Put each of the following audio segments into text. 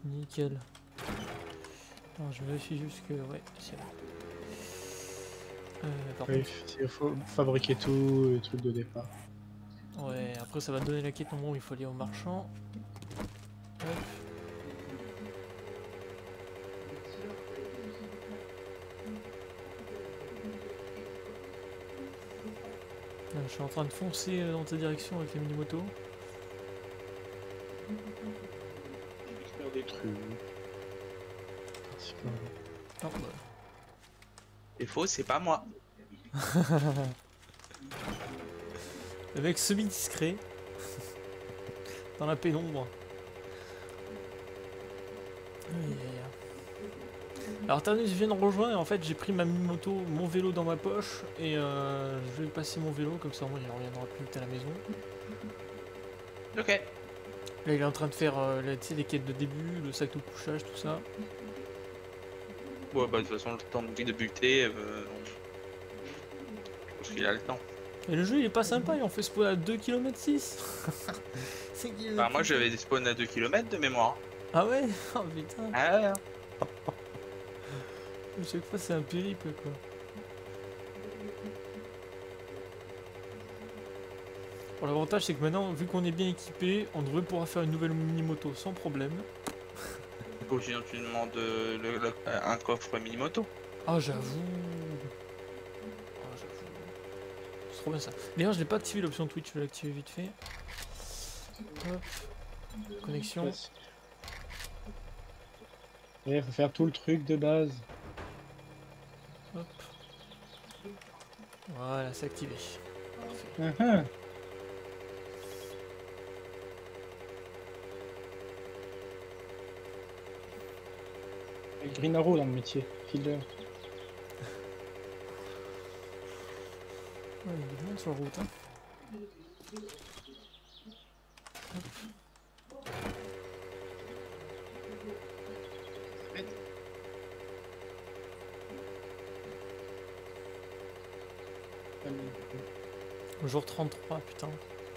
Nickel. Non, je vérifie juste que... Ouais, c'est bon. Par Oui, contre... il faut fabriquer tout le truc de départ. Ouais, après ça va te donner la quête au moment où il faut aller au marchand. Hop. Je suis en train de foncer dans ta direction avec la mini-moto. Faire des trucs. Non, bah. C'est faux, c'est pas moi. Le mec semi-discret. Dans la pénombre. Aïe, aïe, aïe. Alors Thanos vient de rejoindre et en fait j'ai pris ma mini-moto, mon vélo dans ma poche et je vais passer mon vélo comme ça moi il reviendra plus vite à la maison. Ok. Là il est en train de faire les quêtes de début, le sac de couchage, tout ça. Ouais, bah, de toute façon, le temps de débuter, je pense qu'il a le temps. Et le jeu il est pas sympa, il en fait spawn à 2 km 6. C'est qui le Bah, moi, truc. j'avais des spawns à 2 km de mémoire. Ah ouais. Oh putain. Ah ouais. Chaque fois c'est un périple quoi. Bon, l'avantage c'est que maintenant vu qu'on est bien équipé, on devrait pouvoir faire une nouvelle mini-moto sans problème. Faut que tu demandes un coffre mini-moto. Ah j'avoue. Ah j'avoue. C'est trop bien ça. D'ailleurs je n'ai pas activé l'option Twitch, je vais l'activer vite fait. Hop. Connexion. Il faut faire tout le truc de base. Hop. Voilà, c'est activé. Parfait. Green Arrow dans le métier, killer. Ouais, il y a du monde sur la route. Hein. Jour 33, putain.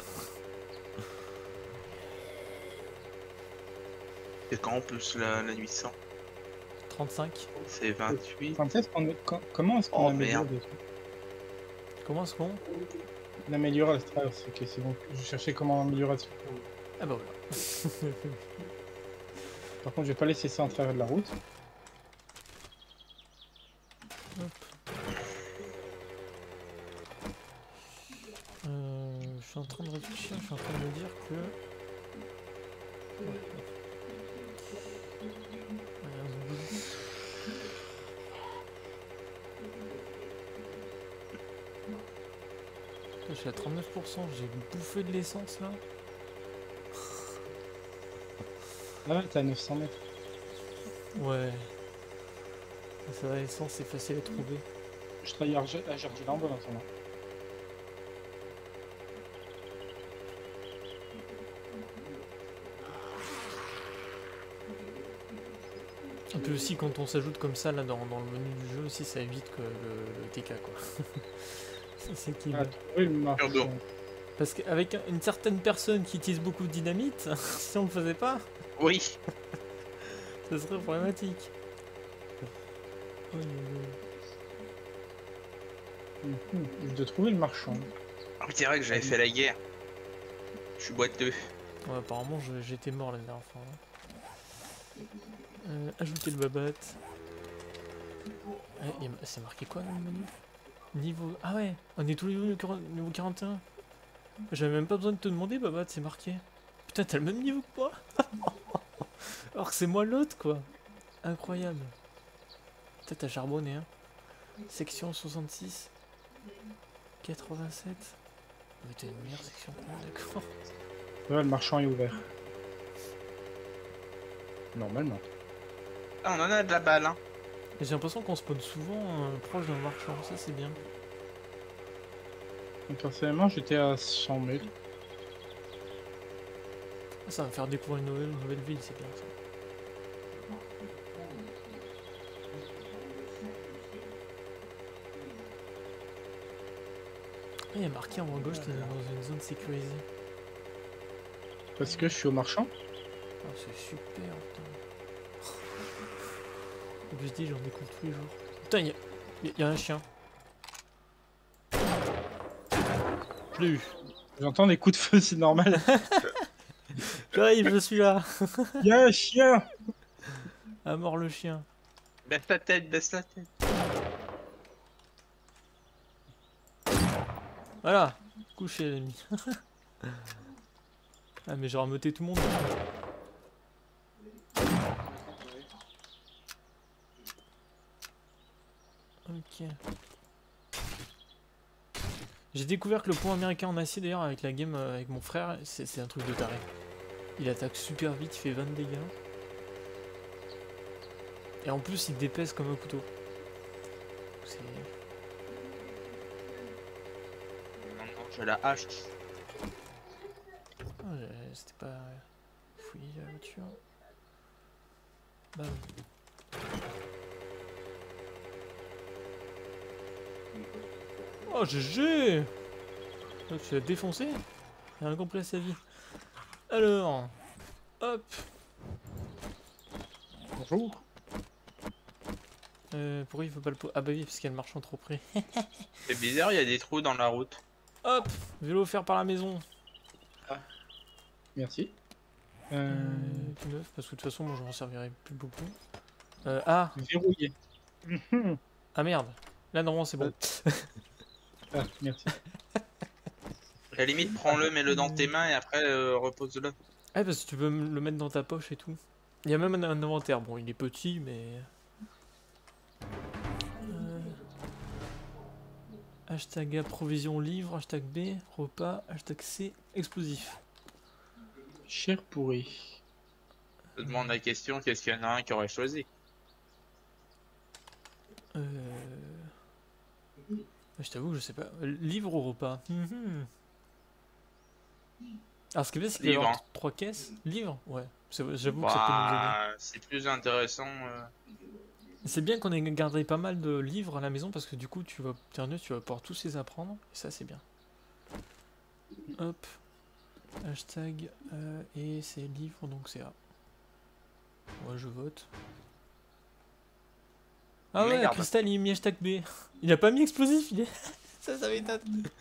C'est quand en plus la nuit sans? 35. C'est 28. Comment est-ce qu'on Oh, améliore merde. des trucs? Comment est-ce qu'on... On améliore la strat, c'est bon. Je cherchais comment améliorer ça. Ah bah voilà. Par contre, je vais pas laisser ça en travers de la route. Hop. Je suis en train de réfléchir, je suis en train de me dire que... Ouais. Je suis à 39%, j'ai bouffé de l'essence là. Ah ouais, t'es à 900 mètres. Ouais. Ça va, l'essence c'est facile à trouver. Je travaille à Jardiland en attendant. Et puis aussi quand on s'ajoute comme ça là dans le menu du jeu aussi ça évite que le TK quoi. C'est qui Ah, trouver le marchand. Pardon. Parce qu'avec une certaine personne qui utilise beaucoup de dynamite, si on le faisait pas, Oui. ça serait problématique. Je dois trouver le marchand. On dirait que j'avais fait la guerre. Je suis boiteux. Ouais, apparemment j'étais mort la dernière fois. Ajouter le babat. C'est marqué quoi dans le menu? Niveau... Ah ouais, on est tous les niveau 41. J'avais même pas besoin de te demander babat, c'est marqué. Putain, t'as le même niveau que moi. Alors que c'est moi l'autre quoi. Incroyable. Putain, t'as charbonné hein. Section 66. 87. Mais t'as une meilleure section que moi, d'accord. Ouais, le marchand est ouvert. Normalement. Ah, on en a de la balle, hein. Et j'ai l'impression qu'on spawn souvent proche d'un marchand, ça c'est bien. Personnellement, j'étais à 100 mètres. Ça va me faire découvrir une nouvelle ville, c'est bien ça. Ah, il y a marqué en haut à gauche, t'es dans une zone sécurisée. Parce que je suis au marchand. Ah, c'est super, putain. Comme je dis, j'en découvre tous les jours. Putain, y a un chien. Je l'ai eu. J'entends des coups de feu, c'est normal. J'arrive, je suis là. Il y a un chien. À mort le chien. Baisse la tête, baisse la tête. Voilà. Couché l'ennemi. Ah mais j'ai rameuté tout le monde. Ok. J'ai découvert que le pont américain en acier d'ailleurs avec la game avec mon frère, c'est un truc de taré. Il attaque super vite, il fait 20 dégâts. Et en plus il dépèse comme un couteau. C'est... Non, non, j'ai la hache. Ah, c'était pas fouiller la voiture. Bam. Oh GG. Oh, tu l'as défoncé. Il a rien compris à sa vie. Alors, hop. Bonjour. Pourquoi il faut pas le Ah bah oui, parce qu'il y a le marchand trop près. C'est bizarre, il y a des trous dans la route. Hop, vélo offert par la maison. Merci. Tout neuf, parce que de toute façon, moi je m'en servirai plus beaucoup. Ah, Verrouillé. ah merde. Là normalement c'est bon. Ah, merci. À la limite, prends-le, mets-le dans tes mains et après repose-le. Ah parce que tu peux le mettre dans ta poche et tout. Il y a même un inventaire. Bon, il est petit, mais... Hashtag A, provision livre, hashtag B, repas, hashtag C, explosif. Cher pourri. Je te demande la question, qu'est-ce qu'il y en a un qui aurait choisi? Je t'avoue, je sais pas. Livre ou repas? Alors ce qui est bien, c'est qu'il y a Livre, hein. 3 caisses. Livre? Ouais. J'avoue que ça peut nous aider. Bah, c'est plus intéressant. C'est bien qu'on ait gardé pas mal de livres à la maison parce que du coup, tu vas pouvoir tous les apprendre. Et ça, c'est bien. Hop. Hashtag et c'est livre, donc c'est A. Moi, je vote. Ah ouais, Merde. Cristal, il a mis hashtag B. Il a pas mis explosif, il est... ça m'étonne.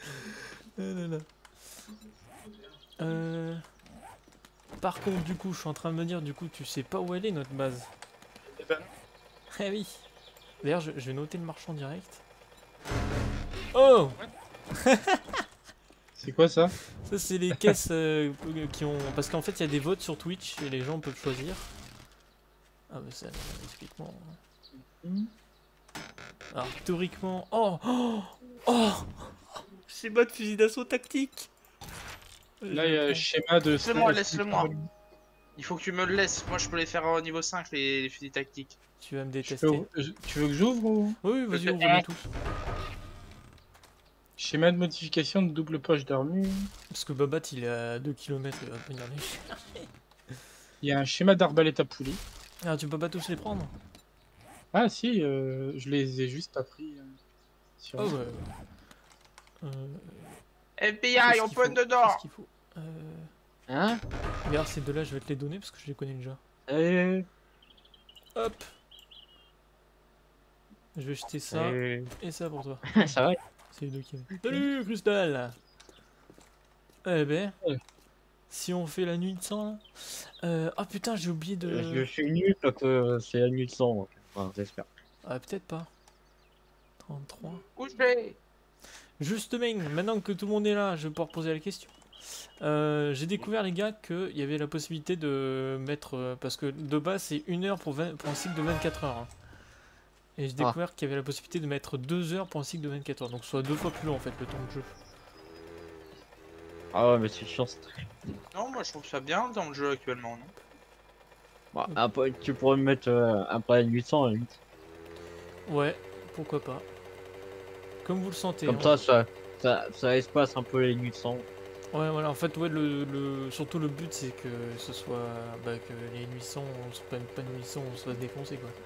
Par contre, du coup, je suis en train de me dire, du coup, tu sais pas où elle est, notre base. Eh ben non. Eh oui. D'ailleurs, je vais noter le marchand direct. Oh! C'est quoi ça? Ça, c'est les caisses qui ont... Parce qu'en fait, il y a des votes sur Twitch et les gens peuvent choisir. Ah bah ça, explique-moi. Alors, théoriquement... Oh! Oh! Oh! C'est mode fusil d'assaut tactique! Là, il y a un schéma de... Laisse-le-moi, laisse-le-moi. Il faut que tu me le laisses. Moi, je peux les faire au niveau 5, les fusils tactiques. Tu vas me Tu détester. veux que j'ouvre ou... Oui, vas-y, Peut-être. ouvre-les tous. Schéma de modification de double poche d'armure. Parce que Babat, il est à 2 km, il va venir les chercher. Il y a un schéma d'arbalète à poulie. Ah, tu peux pas tous les prendre? Ah si, je les ai juste pas pris. Sur... Oh ouais. FBI, on peut dedans. Qu'est-ce qu'il faut Hein? Regarde, ces deux-là, je vais te les donner parce que je les connais déjà. Hop. Je vais jeter ça et ça pour toi. Ça va? C'est les deux qui... Salut, Crystal. Eh ben... Ouais. Si on fait la nuit de sang, là... Ah putain, j'ai oublié de... Je suis nul quand c'est la nuit de sang. Donc. Enfin, j'espère. Ah, peut-être pas. 33. Couché. Justement, maintenant que tout le monde est là, je vais pouvoir poser la question. J'ai découvert, les gars, qu'il y avait la possibilité de mettre... parce que de base, c'est 1 heure pour un cycle de 24 heures. Hein. Et j'ai découvert qu'il y avait la possibilité de mettre 2 heures pour un cycle de 24 heures. Donc soit 2 fois plus long, en fait, le temps de jeu. Ah ouais, mais c'est chiant. Non, moi, je trouve ça bien dans le jeu actuellement, non? Bon, après, tu pourrais me mettre après la nuit de sang à la limite. Ouais, pourquoi pas. Comme vous le sentez. Comme hein. ça espace un peu les nuits de sang. Ouais, voilà, en fait, ouais, surtout le but, c'est que ce soit... Bah, que les nuissants, on se prenne pas de nuissants, on se fasse défoncer, quoi.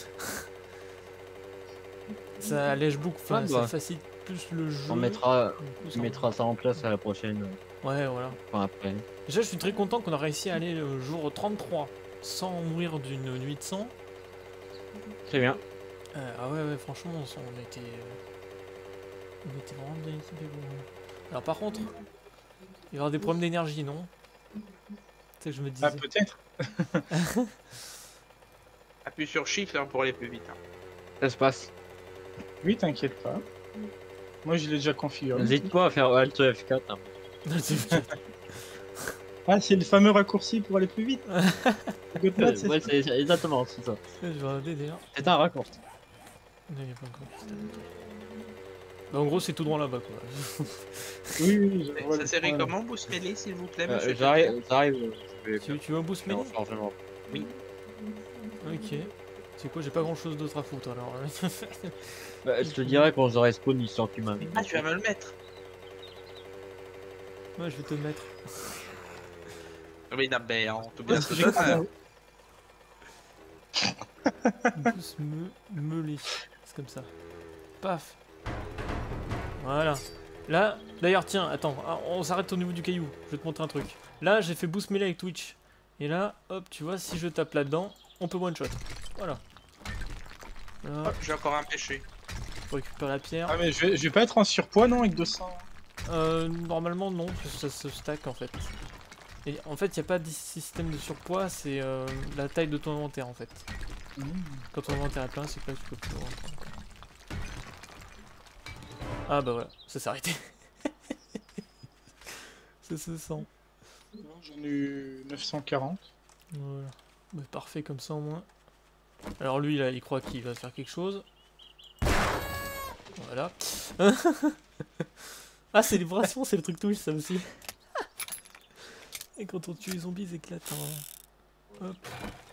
Ça allège beaucoup, enfin, ça facilite plus le jeu. On mettra, Du coup, tu mettras ça en place à la prochaine. Ouais, voilà. Enfin après. Déjà, je suis très content qu'on a réussi à aller le jour 33. sans mourir d'une nuit de sang. Très bien. Ah ouais, franchement, on était vraiment bien équipés. Alors par contre, il va y avoir des problèmes d'énergie, non? C'est ce que je me disais. Ah, peut-être. Appuie sur Shift hein, pour aller plus vite. Hein. Ça se passe. Oui, t'inquiète pas. Moi, je l'ai déjà configuré. N'hésite pas à faire Alt F4. Hein. Ah, c'est le fameux raccourci pour aller plus vite. Godmat, c'est Ouais, ça. c'est exactement, c'est ça. Je vais regarder d'ailleurs. C'est un raccourci. Non, il n'y a pas encore. Bah, en gros, c'est tout droit là-bas quoi. Oui, oui, je vois Ça le série problème. comment, Boost Melee, s'il vous plaît, monsieur J'arrive. Je vais Tu veux un boost faire melee? un chargement. Ok. C'est quoi, j'ai pas grand chose d'autre à foutre alors. Bah, je te dirais quand j'aurai spawn histoire que tu m'invites. Ah, tu vas me le mettre. Ouais, je vais te le mettre. Oui, non, mais en tout bien, J'ai c'est pas- Boost melee. C'est comme ça. Paf. Voilà. Là, d'ailleurs, tiens, attends, on s'arrête au niveau du caillou. Je vais te montrer un truc. Là, j'ai fait boost melee avec Twitch. Et là, hop, tu vois, si je tape là-dedans, on peut one shot. Voilà. Là, Hop, j'ai encore un péché. faut récupérer la pierre. Ah, mais je vais pas être en surpoids, non, avec 200. Normalement, non, parce que ça se stack en fait. Et en fait, il n'y a pas de système de surpoids, c'est la taille de ton inventaire en fait. Quand ton inventaire est plein, c'est que là tu peux plus rentrer encore. Ah bah voilà, ça s'est arrêté. Ça se sent. Non, j'en ai eu 940. Voilà. Bah, parfait comme ça au moins. Alors lui là, il croit qu'il va faire quelque chose. Voilà. Ah, c'est les vibrations, c'est le truc Twitch ça aussi. Et quand on tue les zombies, ils éclatent. Hein. Hop.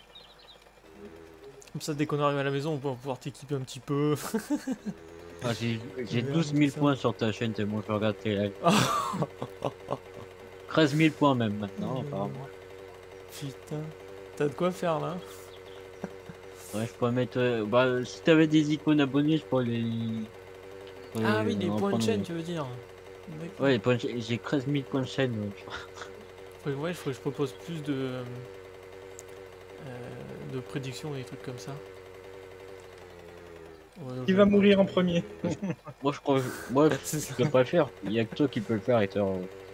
Comme ça, dès qu'on arrive à la maison, on va pouvoir t'équiper un petit peu. Ah, j'ai 12 000 points sur ta chaîne tellement je regarde tes lives. 13 000 points même maintenant, apparemment. Putain. T'as de quoi faire là? Ouais, je pourrais mettre. Bah, si t'avais des icônes abonnés, je pourrais les. Ah oui, les en points de prendre- chaîne, tu veux dire. D'accord. Ouais, les points de chaîne, j'ai 13 000 points de chaîne. Ouais, il faudrait que je propose plus de prédictions et des trucs comme ça. Ouais, Qui va mourir en premier? Moi, je crois. Moi, C'est je ça. peux pas le faire. Il y a que toi qui peux le faire, et toi.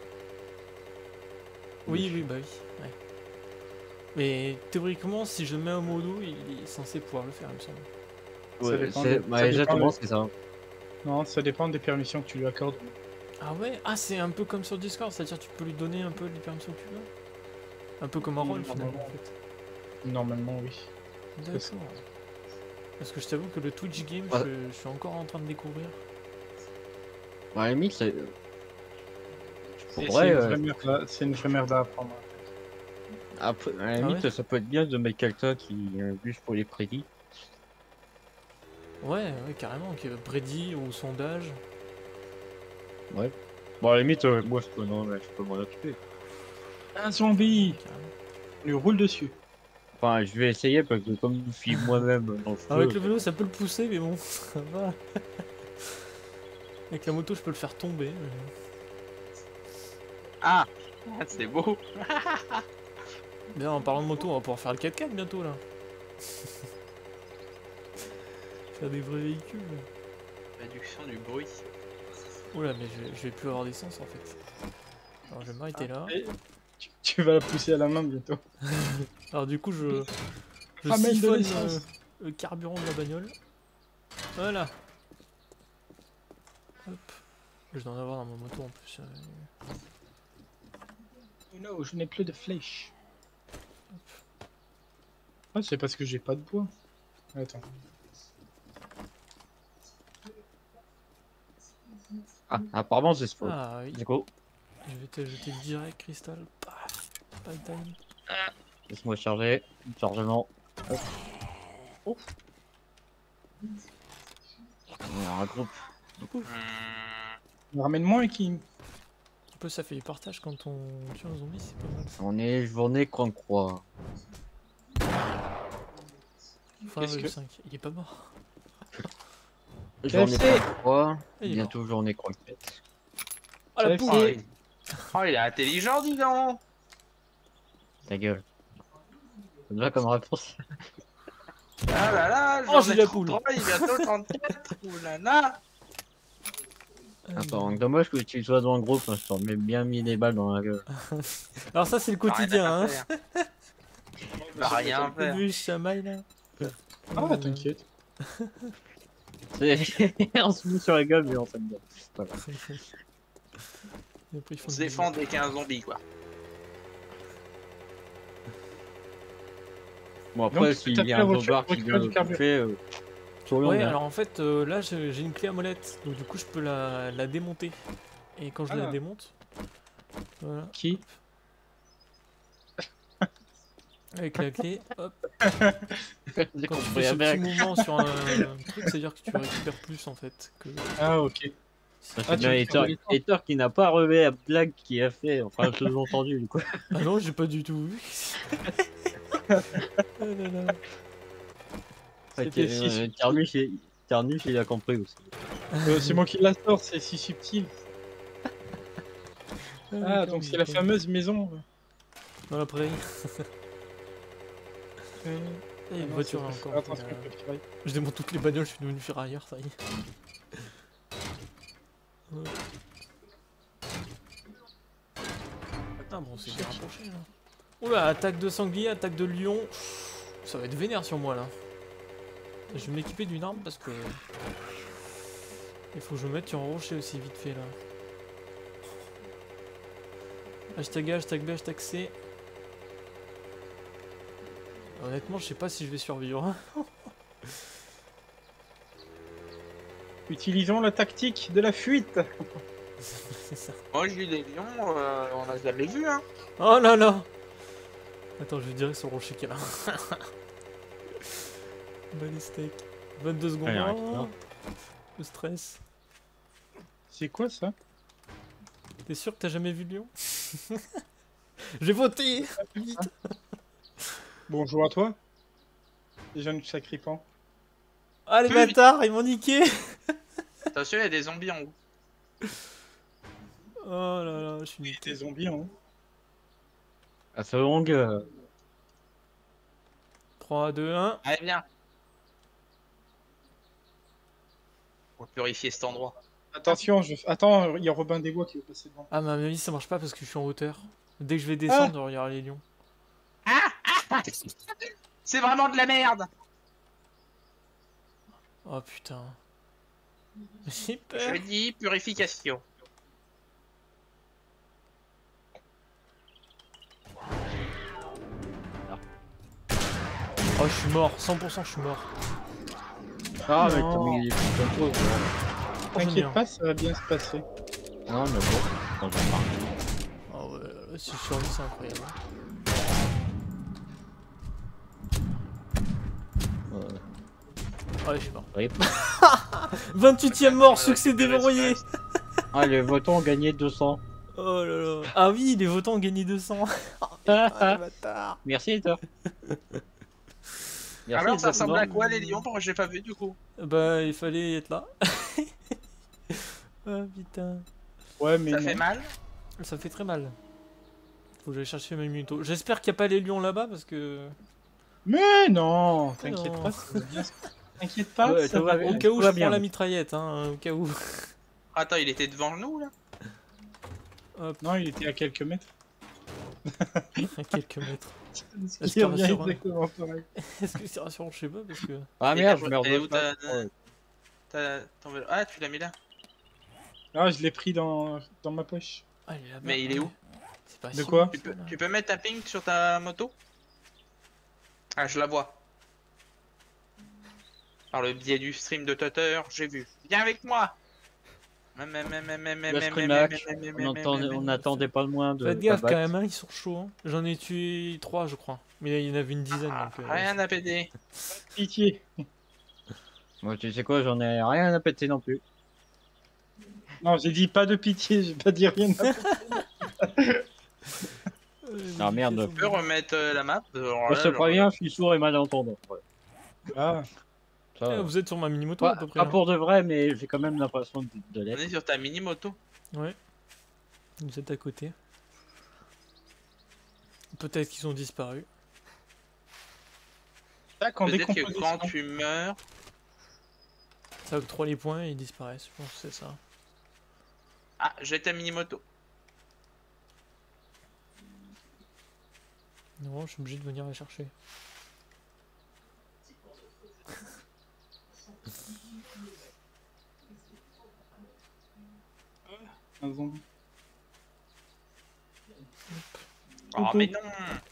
Oui, bah oui. Ouais. Mais théoriquement, si je mets un modo, il est censé pouvoir le faire, il me semble. Ça dépend c'est de- bah, ça exactement, dépend c'est ça. Non, ça dépend des permissions que tu lui accordes. Ah ouais? Ah, c'est un peu comme sur Discord, c'est-à-dire tu peux lui donner un peu les permissions que tu veux? Un peu comme un rôle finalement en fait. Normalement, oui. D'accord. Parce que je t'avoue que le Twitch game, Ouais. je suis encore en train de découvrir. Bah, à la limite, c'est. C'est Pourrait, une vraie merde, c'est une vraie merde à apprendre. après, à la Ah limite, ouais ça peut être bien de mettre quelqu'un qui bûche pour les prédits. Ouais, carrément, Brady ou sondage. Bon, à la limite, moi, je peux, non, mais je peux m'en occuper. Un zombie! Carrément. Il lui roule dessus. Enfin, je vais essayer parce que comme je suis moi-même dans le Avec feu, le vélo, ça peut le pousser, mais bon, ça va. Avec la moto, je peux le faire tomber. Ah, c'est beau. Bien, en parlant de moto, on va pouvoir faire le 4x4 bientôt là. Faire des vrais véhicules. Réduction du bruit. Oula, mais je vais plus avoir d'essence en fait. Alors je vais m'arrêter là. Et tu vas la pousser à la main bientôt. Alors du coup, je Ramène de siphonne l'essence. le carburant de la bagnole. Voilà. Hop. Je dois en avoir dans ma moto en plus. Oh non, je n'ai plus de flèches. Ah, c'est parce que j'ai pas de bois. Attends. Ah, apparemment, c'est sport. Ah oui, Du coup, je vais te jeter direct cristal. Paf. Pas le time. laisse-moi charger. Chargement. Hop. Alors, un groupe. Ramène-moi un qui. Un peu ça fait du partage quand on tue un zombie, c'est pas mal. On est journée croix. Qu'est-ce que- 5. Il est pas mort. Journée KFC. croix. Il est Bientôt journée croquette. Oh la KFC. poule. Oh, il est intelligent, dis donc. Ta gueule. Déjà comme réponse. Ah là là, Oh, j'en j'ai ai la poule. 33, il est bientôt 34. Oulala. Attends, dommage que tu sois dans le groupe, hein, je t'en mets bien mis des balles dans la gueule. Alors ça c'est le Bah, rien quotidien, à hein. faire. Bah, rien à T'as faire. vu, je chamaille là. Ah, t'inquiète. On se met sur la gueule, mais on s'aime bien. Voilà. Et après, ils font On se du- défend dès qu'il y a un zombie, quoi. Bon, Donc, après, tu s'il tapes y a la un voiture bobard pour qui récupérer vient du le carburant. bouffer, sourions Ouais, bien. alors en fait, là j'ai une clé à molette, donc du coup je peux la démonter. Et quand je la Ah. démonte, voilà, Qui? avec la clé, hop, J'ai quand tu compris fais ce petit avec. mouvement sur un truc, c'est-à-dire que tu récupères plus en fait. Que... Ah, ok. C'est Ah, bien tu veux faire Hater qui n'a pas relevé la blague qu'il a fait, enfin, je l'ai entendu du coup. Ah non, j'ai pas du tout vu. Ah là là. C'était si subtil. Ternuche, il a compris aussi. C'est moi qui la sors, c'est si subtil. Ah, d'accord, donc c'est la d'accord. fameuse maison. Dans la prairie. Euh, Il y a une non, voiture c'est là pas- encore. Attention, qui a- préféré. Je démonte toutes les bagnoles, je suis devenu ferrailleur, ça y est. Ouais. Ah bon, c'est bien rapproché là. Oula, attaque de sanglier, attaque de lion. Ça va être vénère sur moi là. Je vais m'équiper d'une arme parce que. Il faut que je me mette sur un rocher aussi vite fait là. Hashtag A, hashtag B, hashtag C. Honnêtement, je sais pas si je vais survivre. Hein. Utilisons la tactique de la fuite. C'est ça. Moi, j'ai eu des lions, on a jamais vu, hein. Oh là là. Attends, je vais direct sur le rocher qu'il y a là. Bonne steak. 22 secondes. Allez, arrête, Oh, non. le stress. C'est quoi ça? T'es sûr que t'as jamais vu le lion? J'ai voté. Vite. Bonjour à toi. Les jeunes sacripants. Ah les Oui. bâtards, ils m'ont niqué. Attention, il y a des zombies en haut. Oh là là, je suis Des niqué. zombies, hein. À sa longue, 3, 2, 1. Allez, viens. On va purifier cet endroit. Attention, attends, il y a Robin des Bois qui veut passer devant. Ah mais à mon avis ça marche pas parce que je suis en hauteur. Dès que je vais descendre, il y aura les lions. C'est vraiment de la merde. Oh putain. J'ai peur. Je dis purification. Oh je suis mort, 100% je suis mort. ah, mais Non. t'as mis des petites comme toi, quoi. Oh, j'en ai T'inquiète un. pas, ça va bien se passer. Non, mais bon, quand j'en parle. Oh ouais, si je survis c'est incroyable. Ouais, je suis mort. Rip. 28ème mort, succès déverrouillé. Ah, les votants ont gagné 200. Oh là là. Ah oui, les votants ont gagné 200. Ah, les bâtards. Merci, Hater. Merci, Alors, ça Hater. ressemble à quoi les lions? Pourquoi j'ai pas vu du coup? Bah, il fallait être là. Ah putain. Ouais, mais Ça non. fait mal? Ça fait très mal. Faut que j'aille chercher mes minutos. J'espère qu'il n'y a pas les lions là-bas parce que. Mais non, t'inquiète Non. pas, ça va bien se- T'inquiète pas, Ouais, ça tout va va bien. Au cas où tout je va prends bien, la mec. mitraillette, hein, au cas où. Attends, il était devant nous là? Hop, Non, il était à quelques mètres. à quelques mètres. Il que revient rassurant. exactement pareil. Est-ce que c'est rassurant? Je sais pas parce que. Ah Et merde, t'as- je meurs et où de faim. t'as ton vélo? Ah, tu l'as mis là? Ah, je l'ai pris dans ma poche. Ah, il est là-bas. Mais il est où? C'est pas De si quoi loin, ça, là. Tu peux mettre ta ping sur ta moto? Ah, je la vois. Par le biais du stream de Tutter, j'ai vu. Viens avec moi! Le screamac, on n'attendait pas le moins de Faites gaffe quand tabac. même, hein, ils sont chauds. Hein. J'en ai tué 3, je crois. Mais il y en avait une dizaine. Ah, Donc, rien à péter. Pitié. Moi, tu sais quoi, j'en ai rien à péter non plus. Non, j'ai dit pas de pitié, j'ai pas dit rien. Ah, merde. Tu peux remettre la map? Moi, je te préviens, je suis sourd et malentendant. Ouais. Ah, Ça, Vous êtes sur ma mini-moto à pas, peu près. pas hein. pour de vrai, mais j'ai quand même l'impression de On l'être. est sur ta mini moto. Ouais. Vous êtes à côté. Peut-être qu'ils ont disparu. Tac, en Peut-être que décomposition. quand tu meurs... Ça octroie les points et ils disparaissent, je pense que c'est ça. Ah, j'ai ta mini-moto. Non, je suis obligé de venir la chercher. Un zombie. Oh mais non.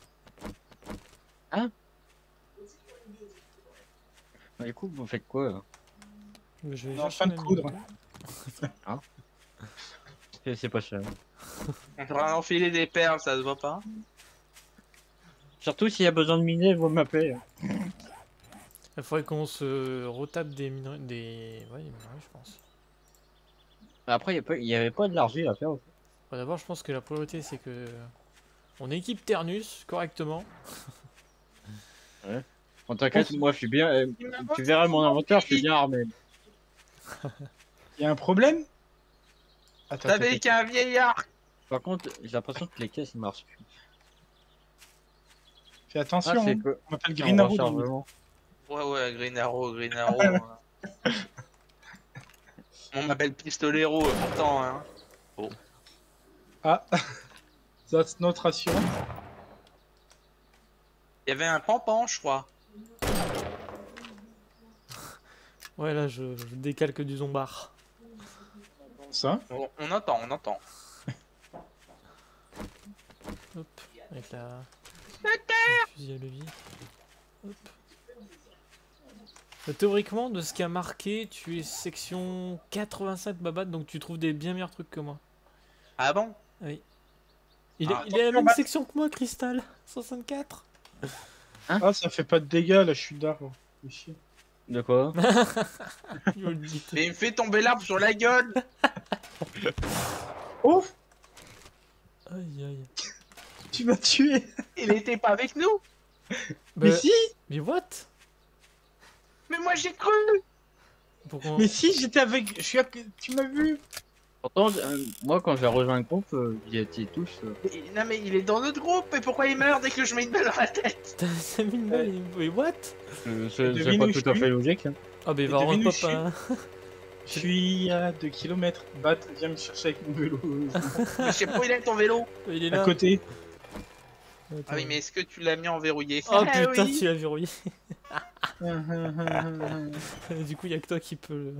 Bah, du coup, vous faites quoi là? Je vais On est en chercher train de ma coudre. mini-moto. C'est pas cher. On va enfiler des perles, ça se voit pas. Surtout s'il y a besoin de miner, vous m'appelez. Il faudrait qu'on se retape des minerais, ouais, des minerais, je pense. Après, il y avait pas de l'argile à faire. Bon, d'abord, je pense que la priorité, c'est que on équipe Ternus correctement. En t'inquiète, moi je suis bien. Tu verras mon inventaire, je suis bien armé. Il y a un problème? Attends, T'avais qu'un vieillard. Par contre, j'ai l'impression que les caisses ne marchent plus. fais attention, c'est hein. que. On m'appelle c'est en Green Arrow. dans le- rechargement. Ouais, Green Arrow, Green Arrow. On m'appelle Pistolero pourtant, hein. Ah, that's notre assurance. Il y avait un pampan, je crois. Ouais, là, je décalque du zombard. Ça. On entend, on entend. Hop, avec la... le fusil à levier. Hop. Théoriquement, de ce qui a marqué, tu es section 87 Babat, donc tu trouves des bien meilleurs trucs que moi. Ah bon? Il Ah, est à la même Bat. section que moi, Crystal. 64. Ah, ça fait pas de dégâts, là, je suis d'arbre. Fais chier. De quoi? Il me le dit. Et il me fait tomber l'arbre sur la gueule. Ouf, Aïe aïe. tu m'as tué. Il était pas avec nous. Mais Bah, si, mais what? Mais moi j'ai cru. Pourquoi? mais si, j'étais avec. Je suis à... Tu m'as vu. Pourtant, moi quand j'ai rejoint le groupe, j'y étais tous. Non mais il est dans notre groupe. Et pourquoi il meurt dès que je mets une balle dans la tête? T'as mis une balle et... Mais what? C'est devine pas où tout je à suis fait logique. Hein. Ah bah il Et va rendre devine où je papa. Je suis à 2 km. Bat, viens me chercher avec mon vélo. Je sais pas où il est ton vélo. Il est À là. côté. Attends. Ah oui mais est-ce que tu l'as mis en verrouillé? Oh Ah putain, oui. tu l'as verrouillé. Du coup, il y a que toi qui peux...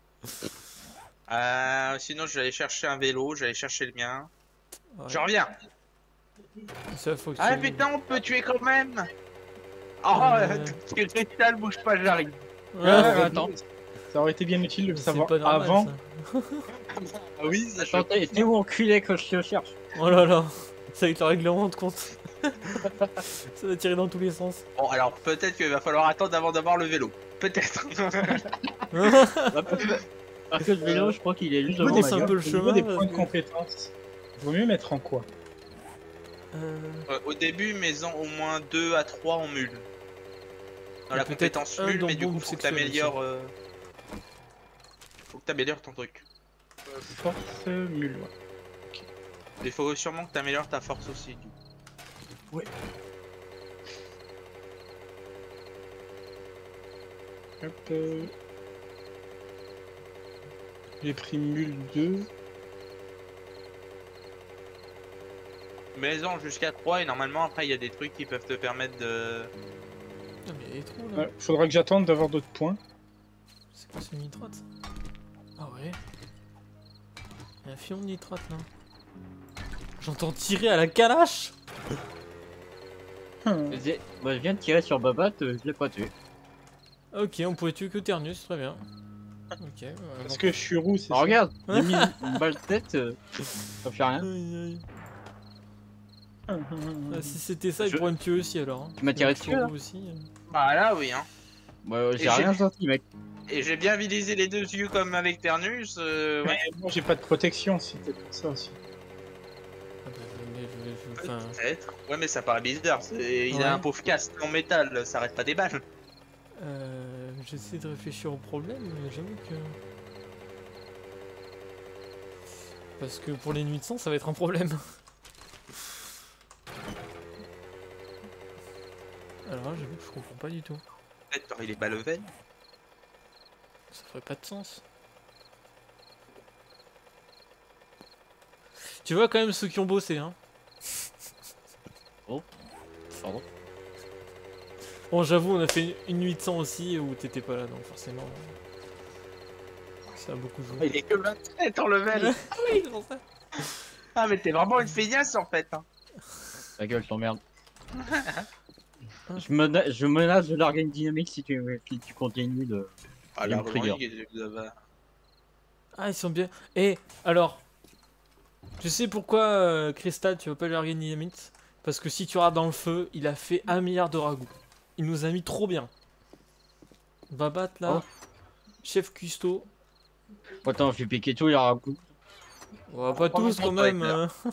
Sinon j'allais chercher un vélo, j'allais chercher le mien. Ouais. Je reviens. Ça, faut que Ah tu... putain, on peut tuer quand même. Oh, Cristal, bouge pas, j'arrive. Ouais, attends. Ça aurait été bien utile de le c'est savoir pas normal, avant. ça. Ah oui, ça Attends, t'es où enculé que je te cherche? Oh là là, c'est avec le règlement de compte. Ça va tirer dans tous les sens. Bon, alors peut-être qu'il va falloir attendre avant d'avoir le vélo. Peut-être. Parce que le vélo, je crois qu'il est juste Au devant niveau c'est ma un des, peu gueule. le au niveau chemin, des parce points de que- compétence, vaut mieux mettre en quoi? Au début, mets-en au moins 2 à 3 en mule. Dans Et la peut-être compétence un mule, dans mais du coup, bombe faut que sexuelle t'améliores. Faut que t'améliores ton truc. Force mule. Ouais. Il faut sûrement que t'améliores ta force aussi. Du coup. Hop, j'ai pris mule 2. Mets-en jusqu'à 3 et normalement, après, il y a des trucs qui peuvent te permettre de. Ah, mais il est trop là. Faudra que j'attende d'avoir d'autres points. C'est quoi ce nitrate ça? Ah ouais. Il y a un fion de nitrate là. J'entends tirer à la calache. Moi, je viens de tirer sur Babat, je l'ai pas tué. Ok, on pouvait tuer que Ternus, très bien. Ok, Parce que je suis roux, c'est Ah, ça. regarde, j'ai mis une balle de tête, ça fait rien. Aïe, aïe. Ah, si c'était ça, il Je- pourrait me tuer aussi alors. Hein. Tu m'as tiré dessus, là aussi. Bah là, oui, hein. Moi, Et j'ai rien senti, mec. Et j'ai bien visé les deux yeux comme avec Ternus. Ouais. Mais moi j'ai pas de protection, si c'était pour ça aussi. Ah bah, enfin, Peut-être. Ouais, mais ça paraît bizarre. Il Ouais. a un pauvre casque en métal, ça arrête pas des balles. j'essaie de réfléchir au problème, mais j'avoue que... Parce que pour les nuits de sang, ça va être un problème. Alors là, j'avoue que je comprends pas du tout. Peut-être t'aurais les bas level. Ça ferait pas de sens. Tu vois quand même ceux qui ont bossé, hein. Pardon. Bon, j'avoue, on a fait une nuit de sang aussi où t'étais pas là, donc forcément. Ça a beaucoup joué. Il est que 27 en level. Ah oui, c'est pour ça. Ah, mais t'es vraiment une feignasse en fait. Hein. Ta gueule, t'emmerde. Je menace de larguer une dynamique si tu continues de. Ah, Il y a la une trigger. revanche, Ah, ils sont bien. Et alors, tu sais pourquoi Crystal, tu vas pas lui larguer une dynamite? Parce que si tu regardes dans le feu, il a fait 1 milliard de ragoûts. Il nous a mis trop bien. On va battre là. Chef Custo. Attends, je vais piquer tout, il y aura un coup. On va pas tous quand même.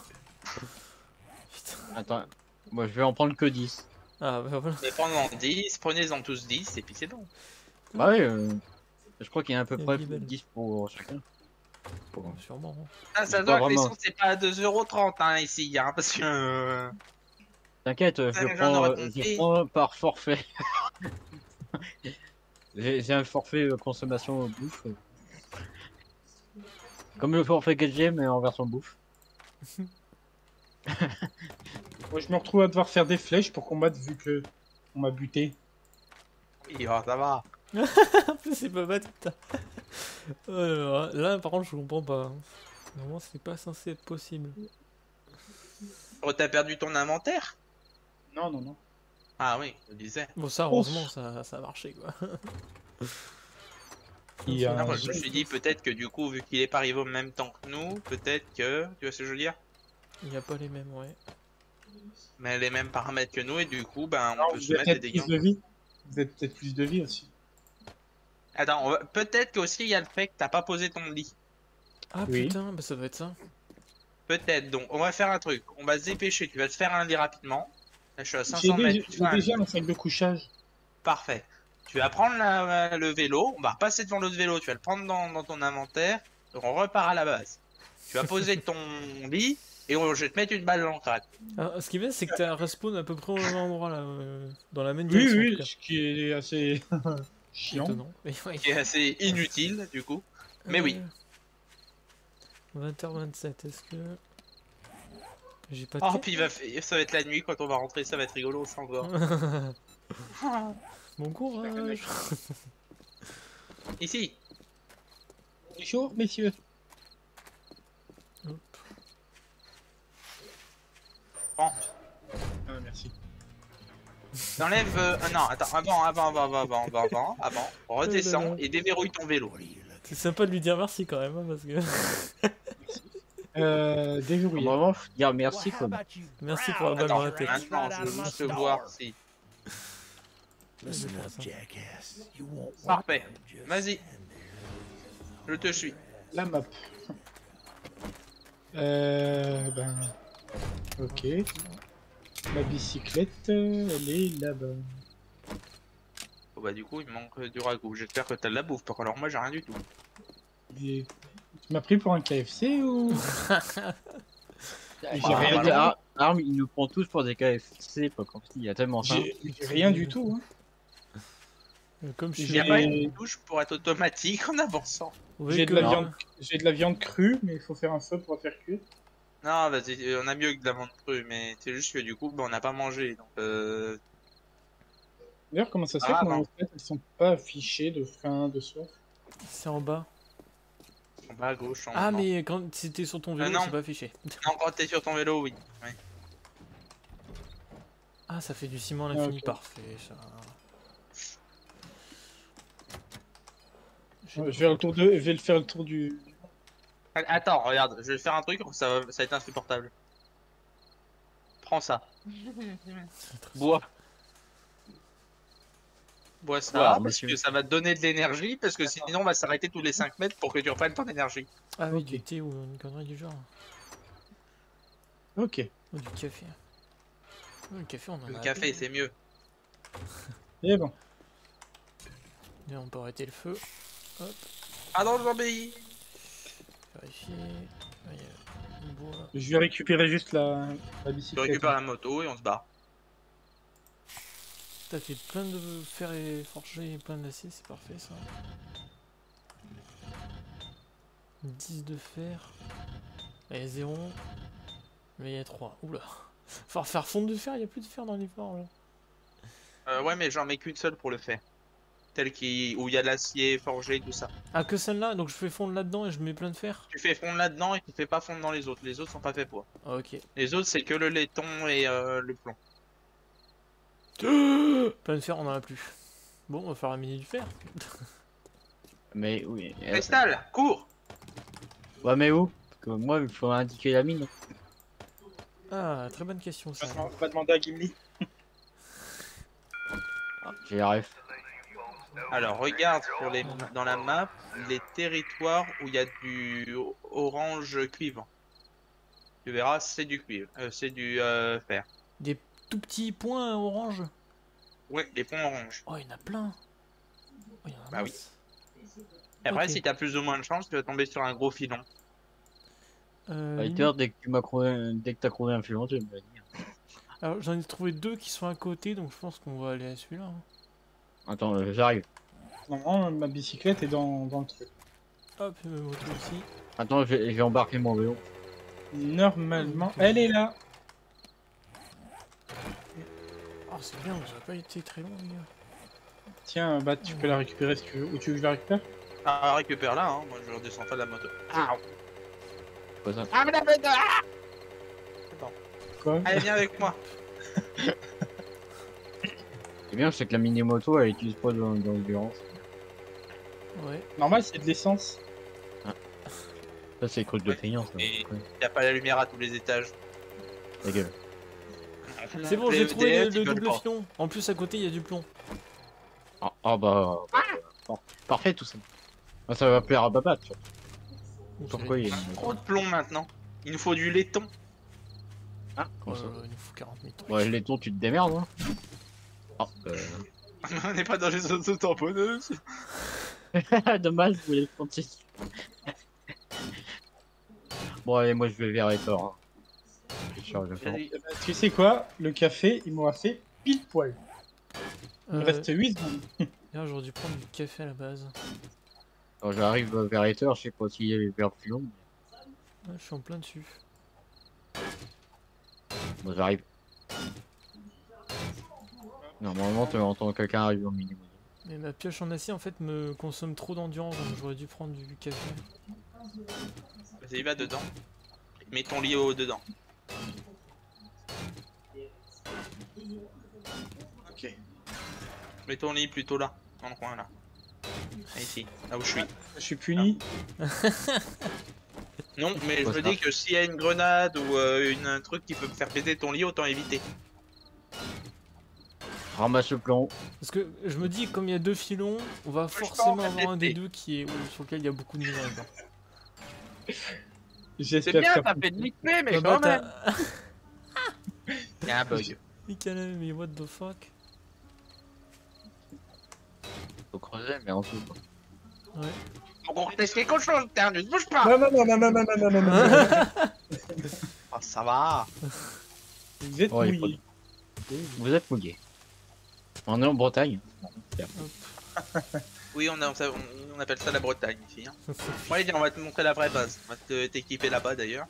Putain. Attends, moi je vais en prendre que 10. Ah, bah voilà. Mais pendant 10, prenez-en tous 10 et puis c'est bon. Bah ouais, je crois qu'il y a à peu Il y a près une libelle. 10 pour chacun. Sûrement. Hein. Ah, ça Pas doit que les vraiment. sons c'est pas à 2,30€ hein, ici, hein, parce que. T'inquiète, les gens n'auraient compris. je prends par forfait. J'ai un forfait consommation bouffe. Comme le forfait 4G, mais en version bouffe. Moi, je me retrouve à devoir faire des flèches pour combattre vu que on m'a buté. Oui, oh, ça va. En plus, c'est pas bête, putain. Oh là, là, par contre, je comprends pas. Hein. Normalement, c'est pas censé être possible. Oh, t'as perdu ton inventaire? Non, non, non. Ah oui, je le disais. Bon, ça, heureusement, ça a marché, quoi. Il y a Non, un moi, je me suis dit peut-être que du coup, vu qu'il est pas arrivé au même temps que nous, peut-être que. Tu vois ce que je veux dire? Il n'y a pas les mêmes, ouais. Mais les mêmes paramètres que nous, et du coup, ben, Non, on peut vous se avez mettre des peut-être dégâts. plus de vie. Vous avez peut-être plus de vie aussi. Attends, peut-être qu'aussi il y a le fait que t'as pas posé ton lit. Ah Oui. putain, bah ça doit être ça. Peut-être, donc on va faire un truc. On va se dépêcher, tu vas te faire un lit rapidement. Là, je suis à J'ai 500 mètres. Tu te fais un lit. déjà un sac de couchage. Parfait. Tu vas prendre le vélo, on va repasser devant l'autre vélo, tu vas le prendre dans ton inventaire, donc on repart à la base. Tu vas poser ton lit, et je vais te mettre une balle dans le crâne. Alors, ce qui est bien, c'est que t'as un respawn à peu près au même endroit, là. Dans la même Oui, direction, en oui, tout ce qui est assez cas. chiant. Étonnant. Mais ouais. Qui est assez inutile, du coup. Mais oui. 20h27, est-ce que... J'ai pas de Oh, quête, puis là ça va être la nuit quand on va rentrer, ça va être rigolo, ça encore. Bon courage. Ici. Bonjour, messieurs. Hop. Bon, Ah, merci. t'enlèves... non, attends, avant. Redescends et déverrouille ton vélo. C'est sympa de lui dire merci quand même, hein, parce que... Déverrouillé. Vraiment, faut dire merci quoi. Merci pour la balle dans la tête. Maintenant, je veux juste voir si... Listen up, jackass. You won't want Parfait. them just Vas-y. Je te suis. La map. Ben... Ok. La bicyclette, elle est là-bas. Bon, bah du coup, il me manque du ragoût. J'espère que t'as de la bouffe, parce que alors moi j'ai rien du tout. Et... Tu m'as pris pour un KFC ou... J'ai Ah, rien, bah, Arm, il nous prend tous pour des KFC, quoi, quand il y a tellement faim. j'ai rien du tout. Hein. Comme je Il suis... n'y a J'ai- pas une touche pour être automatique en avançant. Oui, J'ai de que- la viande, j'ai de la viande crue, mais il faut faire un feu pour la faire cuire. Non, vas-y, on a mieux que de la viande crue, mais c'est juste que du coup, bah, on n'a pas mangé. Donc, D'ailleurs, comment ça se fait Ah, que non. nos fêtes, elles sont pas affichées de faim, de soif? C'est en bas. on va à gauche. Ah, non. mais quand c'était sur ton vélo, non. c'est pas affiché. Non, quand t'es sur ton vélo, oui. Ouais. Ah, ça fait du ciment à Ah, l'infini, ok. parfait, ça. Je vais faire le tour de... je vais le faire le tour du... Attends, regarde, je vais faire un truc, ça va être insupportable. Prends ça. Bois. Bois ça, Boire, parce monsieur. que ça va te donner de l'énergie, parce que sinon on va s'arrêter tous les 5 mètres pour que tu reprennes ton énergie. Ah oui, Ok. du thé ou une connerie du genre. Ok. Ou du café. Le café, on en Le a café, c'est mieux. Et bon. Et on peut arrêter le feu. Hop, Ah non, j'obéis. vérifier. Ah, il y a le bois. Je vais récupérer juste la Tu bicyclette. récupères la moto et on se barre. T'as fait plein de fer et forgé et plein d'acier, c'est parfait ça. 10 de fer. Et 0. Mais il y a 3. Oula. Faut faire fondre de fer, il n'y a plus de fer dans les forges. Ouais, mais j'en mets qu'une seule pour le faire. Où il y a de l'acier forgé, tout ça. Ah, que celle-là, donc je fais fondre là-dedans et je mets plein de fer. Tu fais fondre là-dedans et tu fais pas fondre dans les autres. Les autres sont pas faits pour. Ah, ok. Les autres, c'est que le laiton et le plomb. Plein de fer, on en a plus. Bon, on va faire un mini du fer. Mais oui. Cristal, cours! Ouais, mais où? Parce que moi, il faut indiquer la mine. Ah, très bonne question ça. On va demander à Gimli. J'ai la ref. Alors, regarde dans la map les territoires où il y a du orange cuivre. Tu verras, c'est du cuivre. C'est du fer. Des tout petits points orange. Ouais, les points orange. Oh, il y en a plein. Oh, il y en a Bah oui. masse. Et après, Ok. si t'as plus ou moins de chance, tu vas tomber sur un gros filon. Fighter, dès que tu m'as crevé, dès que t'as crevé un filon, tu me l'as dit. Alors, j'en ai trouvé 2 qui sont à côté, donc je pense qu'on va aller à celui-là. Hein. Attends, j'arrive. Non, ma bicyclette est dans le truc. Hop, et ma moto aussi. Attends, j'ai embarqué mon vélo. Normalement, elle est là. Oh, c'est bien, ça n'a pas été très long, les gars. Tiens, bah tu peux la récupérer si tu veux. Ou tu veux que je la récupère? Ah, récupère là, hein. Moi je redescends pas de la moto. Ah, Quoi ça? ah mais la bête, ah Quoi? Allez, viens avec moi. C'est bien, c'est que la mini-moto, elle utilise pas d'endurance. Ouais. Normal, c'est de l'essence. Ça, c'est crude de Ouais, payant, ça. mais- Ouais. Y a pas la lumière à tous les étages. Ta gueule. C'est bon, Les j'ai trouvé EDF, le ils veulent double pas. filon. En plus, à côté, il y a du plomb. Bah, bon, parfait tout ça. Ah, ça va plaire à Babat, tu vois. Donc, Pourquoi c'est- il y a Trop de plomb maintenant. Il nous faut du laiton. Ah, comment ça? il nous faut 40 000 trucs. Ouais, les tons, tu te démerdes, hein. Oh, On n'est pas dans les auto-tamponneuses. dommage, vous voulez le continuer. Bon, allez, moi je vais vers Etor. Hein. Je charge de fond. Vas-y. Tu sais quoi? Le café, il m'aura fait pile poil. Il me reste 8 secondes. Là, j'aurais dû prendre du café à la base. Quand j'arrive vers Etor, je sais pas s'il y a vers plus long. Ouais, je suis en plein dessus. Moi j'arrive. Normalement, tu entends quelqu'un arriver au minimum. Mais ma pioche en acier, en fait, me consomme trop d'endurance, donc j'aurais dû prendre du café. Vas-y, va dedans. Mets ton lit au dedans. Ok. Mets ton lit plutôt là, dans le coin là. Ah, ici, là où je suis. Je suis puni. Non, mais je Quoi, me ça dis que s'il y a une grenade ou un truc qui peut me faire péter ton lit, autant éviter. Ramasse le plomb. Parce que je me dis, comme il y a 2 filons, on va je peux forcément en avoir un des répéter. 2 qui est sur lequel il y a beaucoup de mine dedans. C'est J'espère bien, que t'as fait de l'XP, mais Bah, quand bah, même. Il y a un bug. mais what the fuck? Faut creuser, mais en dessous, quoi. Ouais. Faut qu'on reteste quelque chose, putain, ne bouge pas. Non, non, non, non, non, non, non, non, non, non. Ah, ça va. Vous êtes Ouais, mouillés. Vous êtes mouillé. On est en Bretagne. Oui, on appelle ça la Bretagne ici. Hein. Bon, allez, viens, on va te montrer la vraie base. On va t'équiper là-bas d'ailleurs.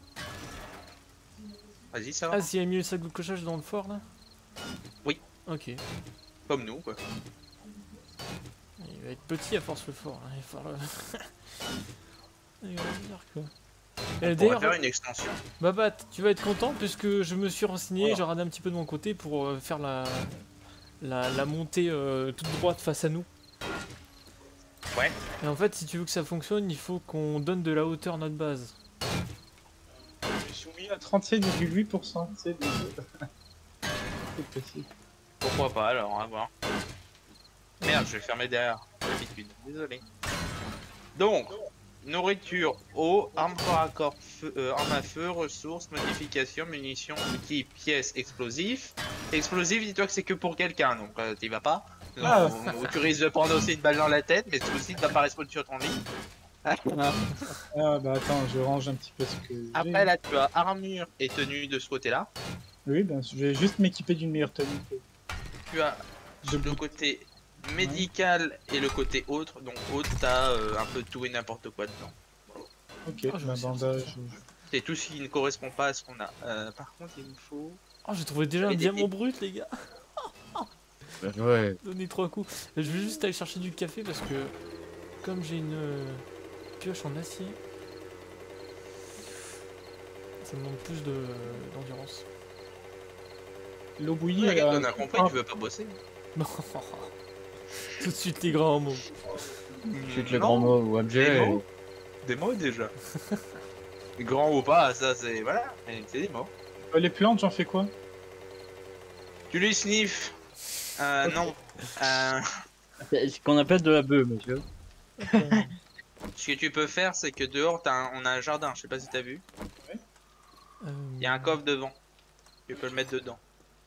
Vas-y, ça va. Ah, s'il y a mis le sac de cochage dans le fort là? Oui. Ok. Comme nous, quoi. Il va être petit à force le fort. Hein. Il va falloir il va venir, quoi. On pourrait D'ailleurs, faire une extension. Babat, tu vas être content puisque je me suis renseigné, Voilà. j'ai regardé un petit peu de mon côté pour faire la montée toute droite face à nous. Ouais. Et en fait, si tu veux que ça fonctionne, il faut qu'on donne de la hauteur à notre base. Je suis mis à 37,8%. C'est c'est possible. Pourquoi pas alors, on va voir. Merde, je vais fermer derrière. D'habitude. Désolé. Donc, nourriture, eau, arme corps à corps, arme à feu, ressources, modifications, munitions, outils, pièces, explosifs. Explosifs, dis-toi que c'est que pour quelqu'un, donc t'y vas pas. Ah. Ou tu risques de prendre aussi une balle dans la tête, mais ceci ne va pas rester sur ton lit. Ah bah attends, je range un petit peu ce que j'ai. Après là, tu as armure et tenue de ce côté-là. Oui, ben je vais juste m'équiper d'une meilleure tenue. Tu as le côté médical et le côté autre. Donc autre, t'as un peu tout et n'importe quoi dedans. Ok, Ah, je ma me suis bandage. C'est tout ce qui ne correspond pas à ce qu'on a. Par contre, il me faut... Oh, j'ai trouvé déjà un Et- diamant brut, les gars. Ouais. Donnez 3 coups. Je vais juste aller chercher du café parce que comme j'ai une pioche en acier, ça me demande plus d'endurance. L'eau bouillie, Oui, elle a on un a coup compris que pas- tu veux pas bosser. Non. Tout de suite les grands mots. Suite le Non, grand mot ou Des objet. mots. Des mots déjà. Grand ou pas, ça c'est... Voilà, mais c'est des mots. Les plantes, j'en fais quoi? Tu les sniffs. Non. C'est ce qu'on appelle de la bœuf, monsieur. Ce que tu peux faire, c'est que dehors, on a un jardin, je sais pas si t'as vu. Il y a un coffre devant. Tu peux le mettre dedans.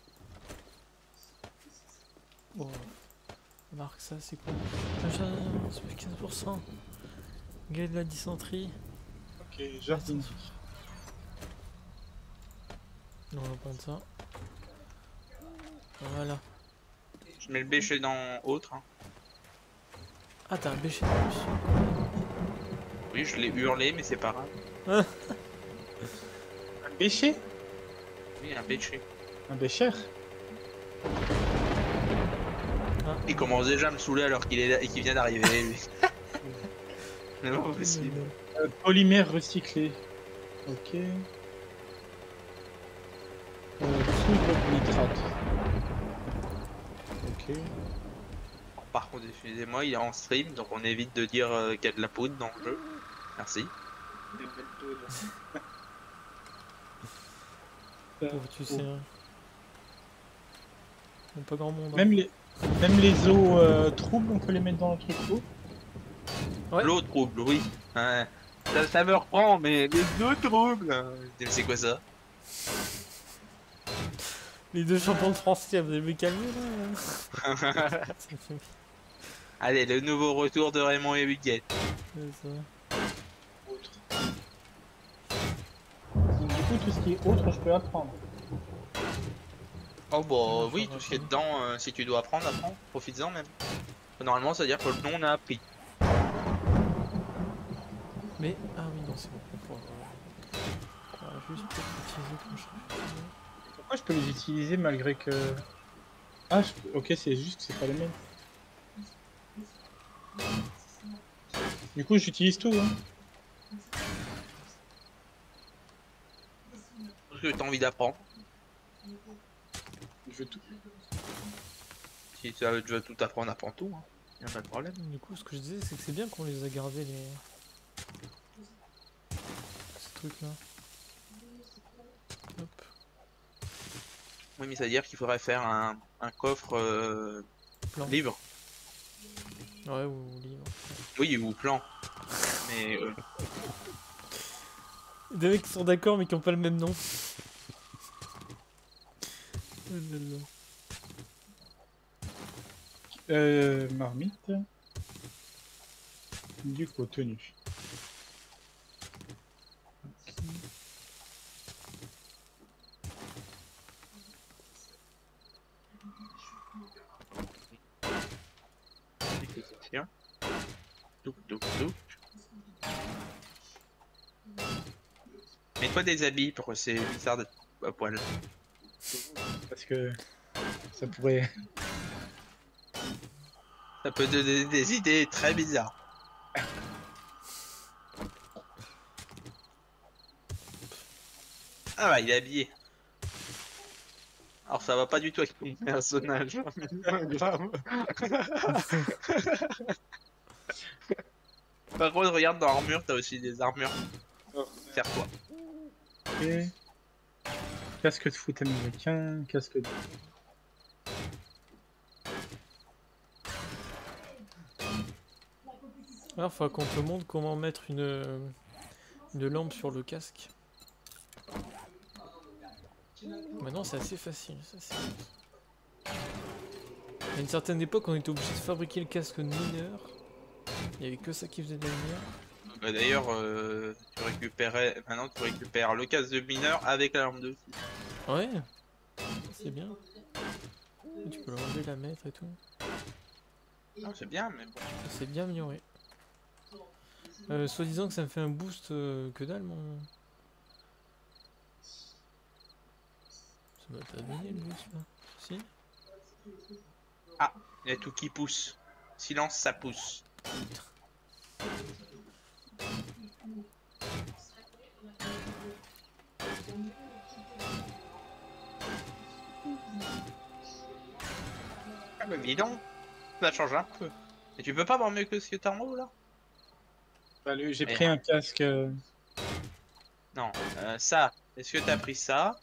Bon, marque ça, c'est quoi? Un jardin, c'est plus 15%. Gueule de la dysenterie. Ok, jardin. Non, on va prendre ça. Voilà. Je mets le bêcher dans autre. Hein. Ah, t'as un bêcher en plus. Oui, je l'ai hurlé, mais c'est pas grave. Un bêcher? Oui, un bêcher. Un bécher? Il commence déjà à me saouler alors qu'il est là et qu'il vient d'arriver, lui. C'est pas possible. Polymère recyclé. Ok. Poudre de nitrate. Ok. Par contre, excusez-moi, il est en stream, donc on évite de dire qu'il y a de la poudre dans le jeu. Merci. Oh, tu sais. Hein. Bon, pas grand monde. Hein. Même les eaux troubles, on peut les mettre dans le truc d'eau. Ouais. L'eau trouble, oui. Ouais. Ça me reprend, mais les deux troubles. C'est quoi ça? Les deux champions de France, vous allez me calmer là. Ça fait- Allez, le nouveau retour de Raymond et Huguette. c'est ça. Donc, du coup, tout ce qui est autre, je peux apprendre. Oh bah oui, ça tout va ce qui est pas. dedans, si tu dois apprendre, apprends. Profites-en même. Normalement, ça veut dire que le nom on a appris. Mais, ah oui, non, c'est bon. On pourra juste peut-être l'utiliser comme je fais. Pourquoi je peux les utiliser malgré que... Ah, ok, c'est juste que c'est pas les mêmes. Du coup, j'utilise tout, hein. Tout ce que tu as envie d'apprendre. Je veux tout. Si tu veux tout apprendre, apprends tout. Hein. Y a pas de problème. Du coup, ce que je disais, c'est que c'est bien qu'on les a gardés, ces trucs-là. Hop. Oui, mais ça veut dire qu'il faudrait faire un coffre Plan. libre. Ouais, ou livre. Oui, ou plan. Mais Des mecs qui sont d'accord mais qui ont pas le même nom. Oh là là. Marmite. Du coup, tenue. tiens. Touc, touc, touc. Mets-toi des habits pour que c'est bizarre d'être à poil. Parce que ça pourrait... Ça peut donner des idées très bizarres. Ah bah il est habillé. Alors ça va pas du tout avec ton personnage. Grave. Par contre regarde dans l'armure, t'as aussi des armures. Serre-toi. Ok. Casque de foot américain, casque de... Alors, faudra qu'on te montre comment mettre une lampe sur le casque. Maintenant, c'est assez facile. Ça, à une certaine époque, on était obligé de fabriquer le casque de mineur. Il n'y avait que ça qui faisait de la lumière. Bah, d'ailleurs, tu récupérais. Maintenant tu récupères le casque de mineur avec la lampe dessus. Ouais, c'est bien. Tu peux l'enlever, la mettre et tout. Non, c'est bien, mais bon. C'est bien amélioré. Soi-disant que ça me fait un boost que dalle mon... Ça m'a pas donné le boost là. Si. Il y a tout qui pousse. Silence, ça pousse. Ah bah dis donc, ça change un peu. Et tu peux pas voir mieux que ce que t'as en haut là? Bah, j'ai Merde. pris un casque. Non, ça. Est-ce que t'as pris ça?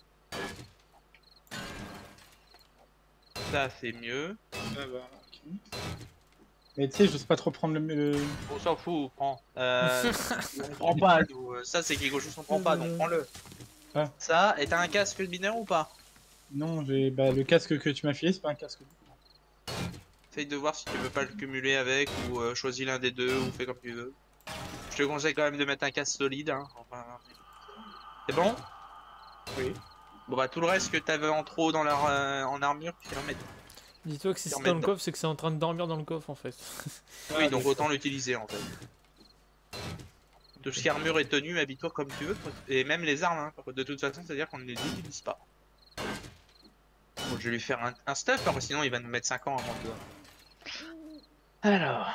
Ça c'est mieux. Ah bah, ok. Mais tu sais, j'ose pas trop prendre le... On s'en fout, prends. On prend pas, nous. Ça c'est quelque chose qu'on prend pas, donc prends-le. Ah. Ça, et t'as un casque de mineur ou pas? Non, j'ai le casque que tu m'as filé, c'est pas un casque. Essaye de voir si tu veux pas le cumuler avec, ou choisis l'un des deux, ou fais comme tu veux. Je te conseille quand même de mettre un casque solide. Hein. Enfin, c'est bon? Oui. Bon bah tout le reste que t'avais en trop dans leur, en armure, tu peux en mettre. Dis-toi que si c'est Remets dans le dedans. coffre, c'est que c'est en train de dormir dans le coffre en fait. Oui, donc autant l'utiliser en fait. Tout ce qui est armure et tenue, habille-toi comme tu veux. Et même les armes, hein. De toute façon, c'est-à-dire qu'on ne les utilise pas. Bon, je vais lui faire un stuff, parce que sinon il va nous mettre 5 ans avant de... Alors...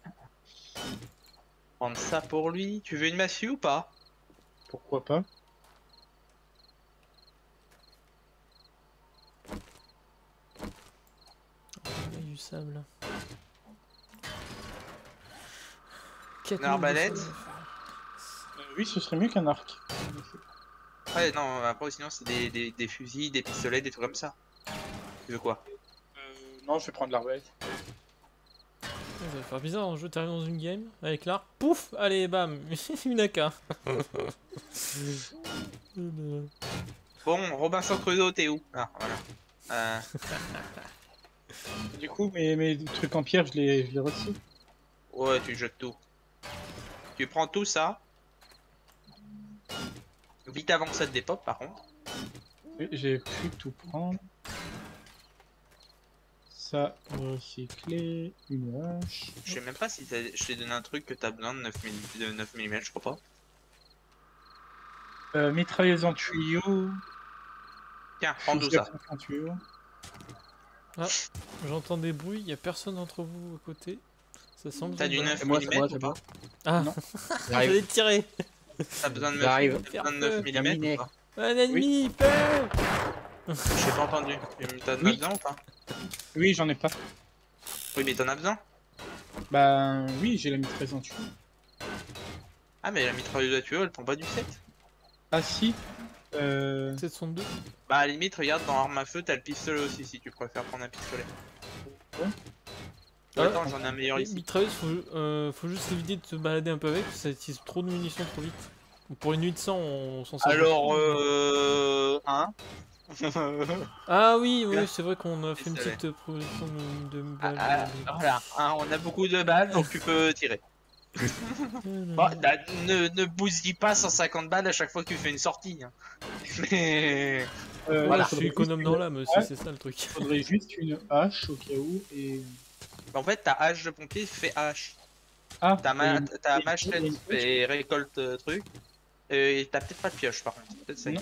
Prendre ça pour lui. Tu veux une massue ou pas? Pourquoi pas? Il y a du sable. Une arbalète. Oui, ce serait mieux qu'un arc. Ouais, non, après sinon c'est des fusils, des pistolets, des trucs comme ça. Tu veux quoi? Non, je vais prendre l'arbalète. Ça va faire bizarre en jeu, t'arrives dans une game avec l'arc, pouf, allez bam, une AK. Bon, Robinson Crusoe, t'es où? Ah, voilà. Du coup, mes trucs en pierre, je les reçus. Ouais, tu jettes tout. Tu prends tout ça. Vite avant que ça te dépop, par contre. J'ai pu tout prendre. Ça, recycler, une hache. Je sais même pas si je t'ai donné un truc que t'as besoin de 9 mm, je crois pas. Mitrailleuse en tuyau. Tiens, prends tout fusil à ça. pompe en tuyau. J'entends des bruits, y a personne entre vous à côté. Ça semble. T'as du bien. 9 moi, mm c'est moi, ou c'est pas? moi. Ah, Non. j'allais tirer. T'as besoin de J'arrive. 9 mm Terminé. ou pas? Un ennemi, peur. J'ai pas entendu. T'en as Oui. besoin ou pas? Oui, j'en ai pas. Oui, mais t'en as besoin? Bah oui, j'ai la mitrailleuse en tuyau. Ah, mais la mitrailleuse à tuyau, elle prend pas du 7. Ah si. 702. Bah, à la limite, regarde, dans arme à feu, t'as le pistolet aussi si tu préfères prendre un pistolet. Ouais. Attends, j'en ai un meilleur ici. Mitrailleuse, faut juste éviter de se balader un peu avec, ça utilise trop de munitions trop vite. Pour une nuit de sang, on s'en sort. Alors, hein? Ah oui, oui, Là. c'est vrai qu'on a fait une Pistolet. petite production de balles. Voilà, hein, on a beaucoup de balles, donc tu peux tirer. Bah, ne bousille pas 150 balles à chaque fois que tu fais une sortie. Hein. Mais... Voilà, je faudrait suis économe juste dans une- l'âme aussi, Ouais. c'est ça le truc. Faudrait juste une hache au cas où et. En fait, ta hache de pompier fait hache. Ah. Ta et- machette et- fait récolte truc. Et t'as peut-être pas de pioche par contre. C'est peut-être ça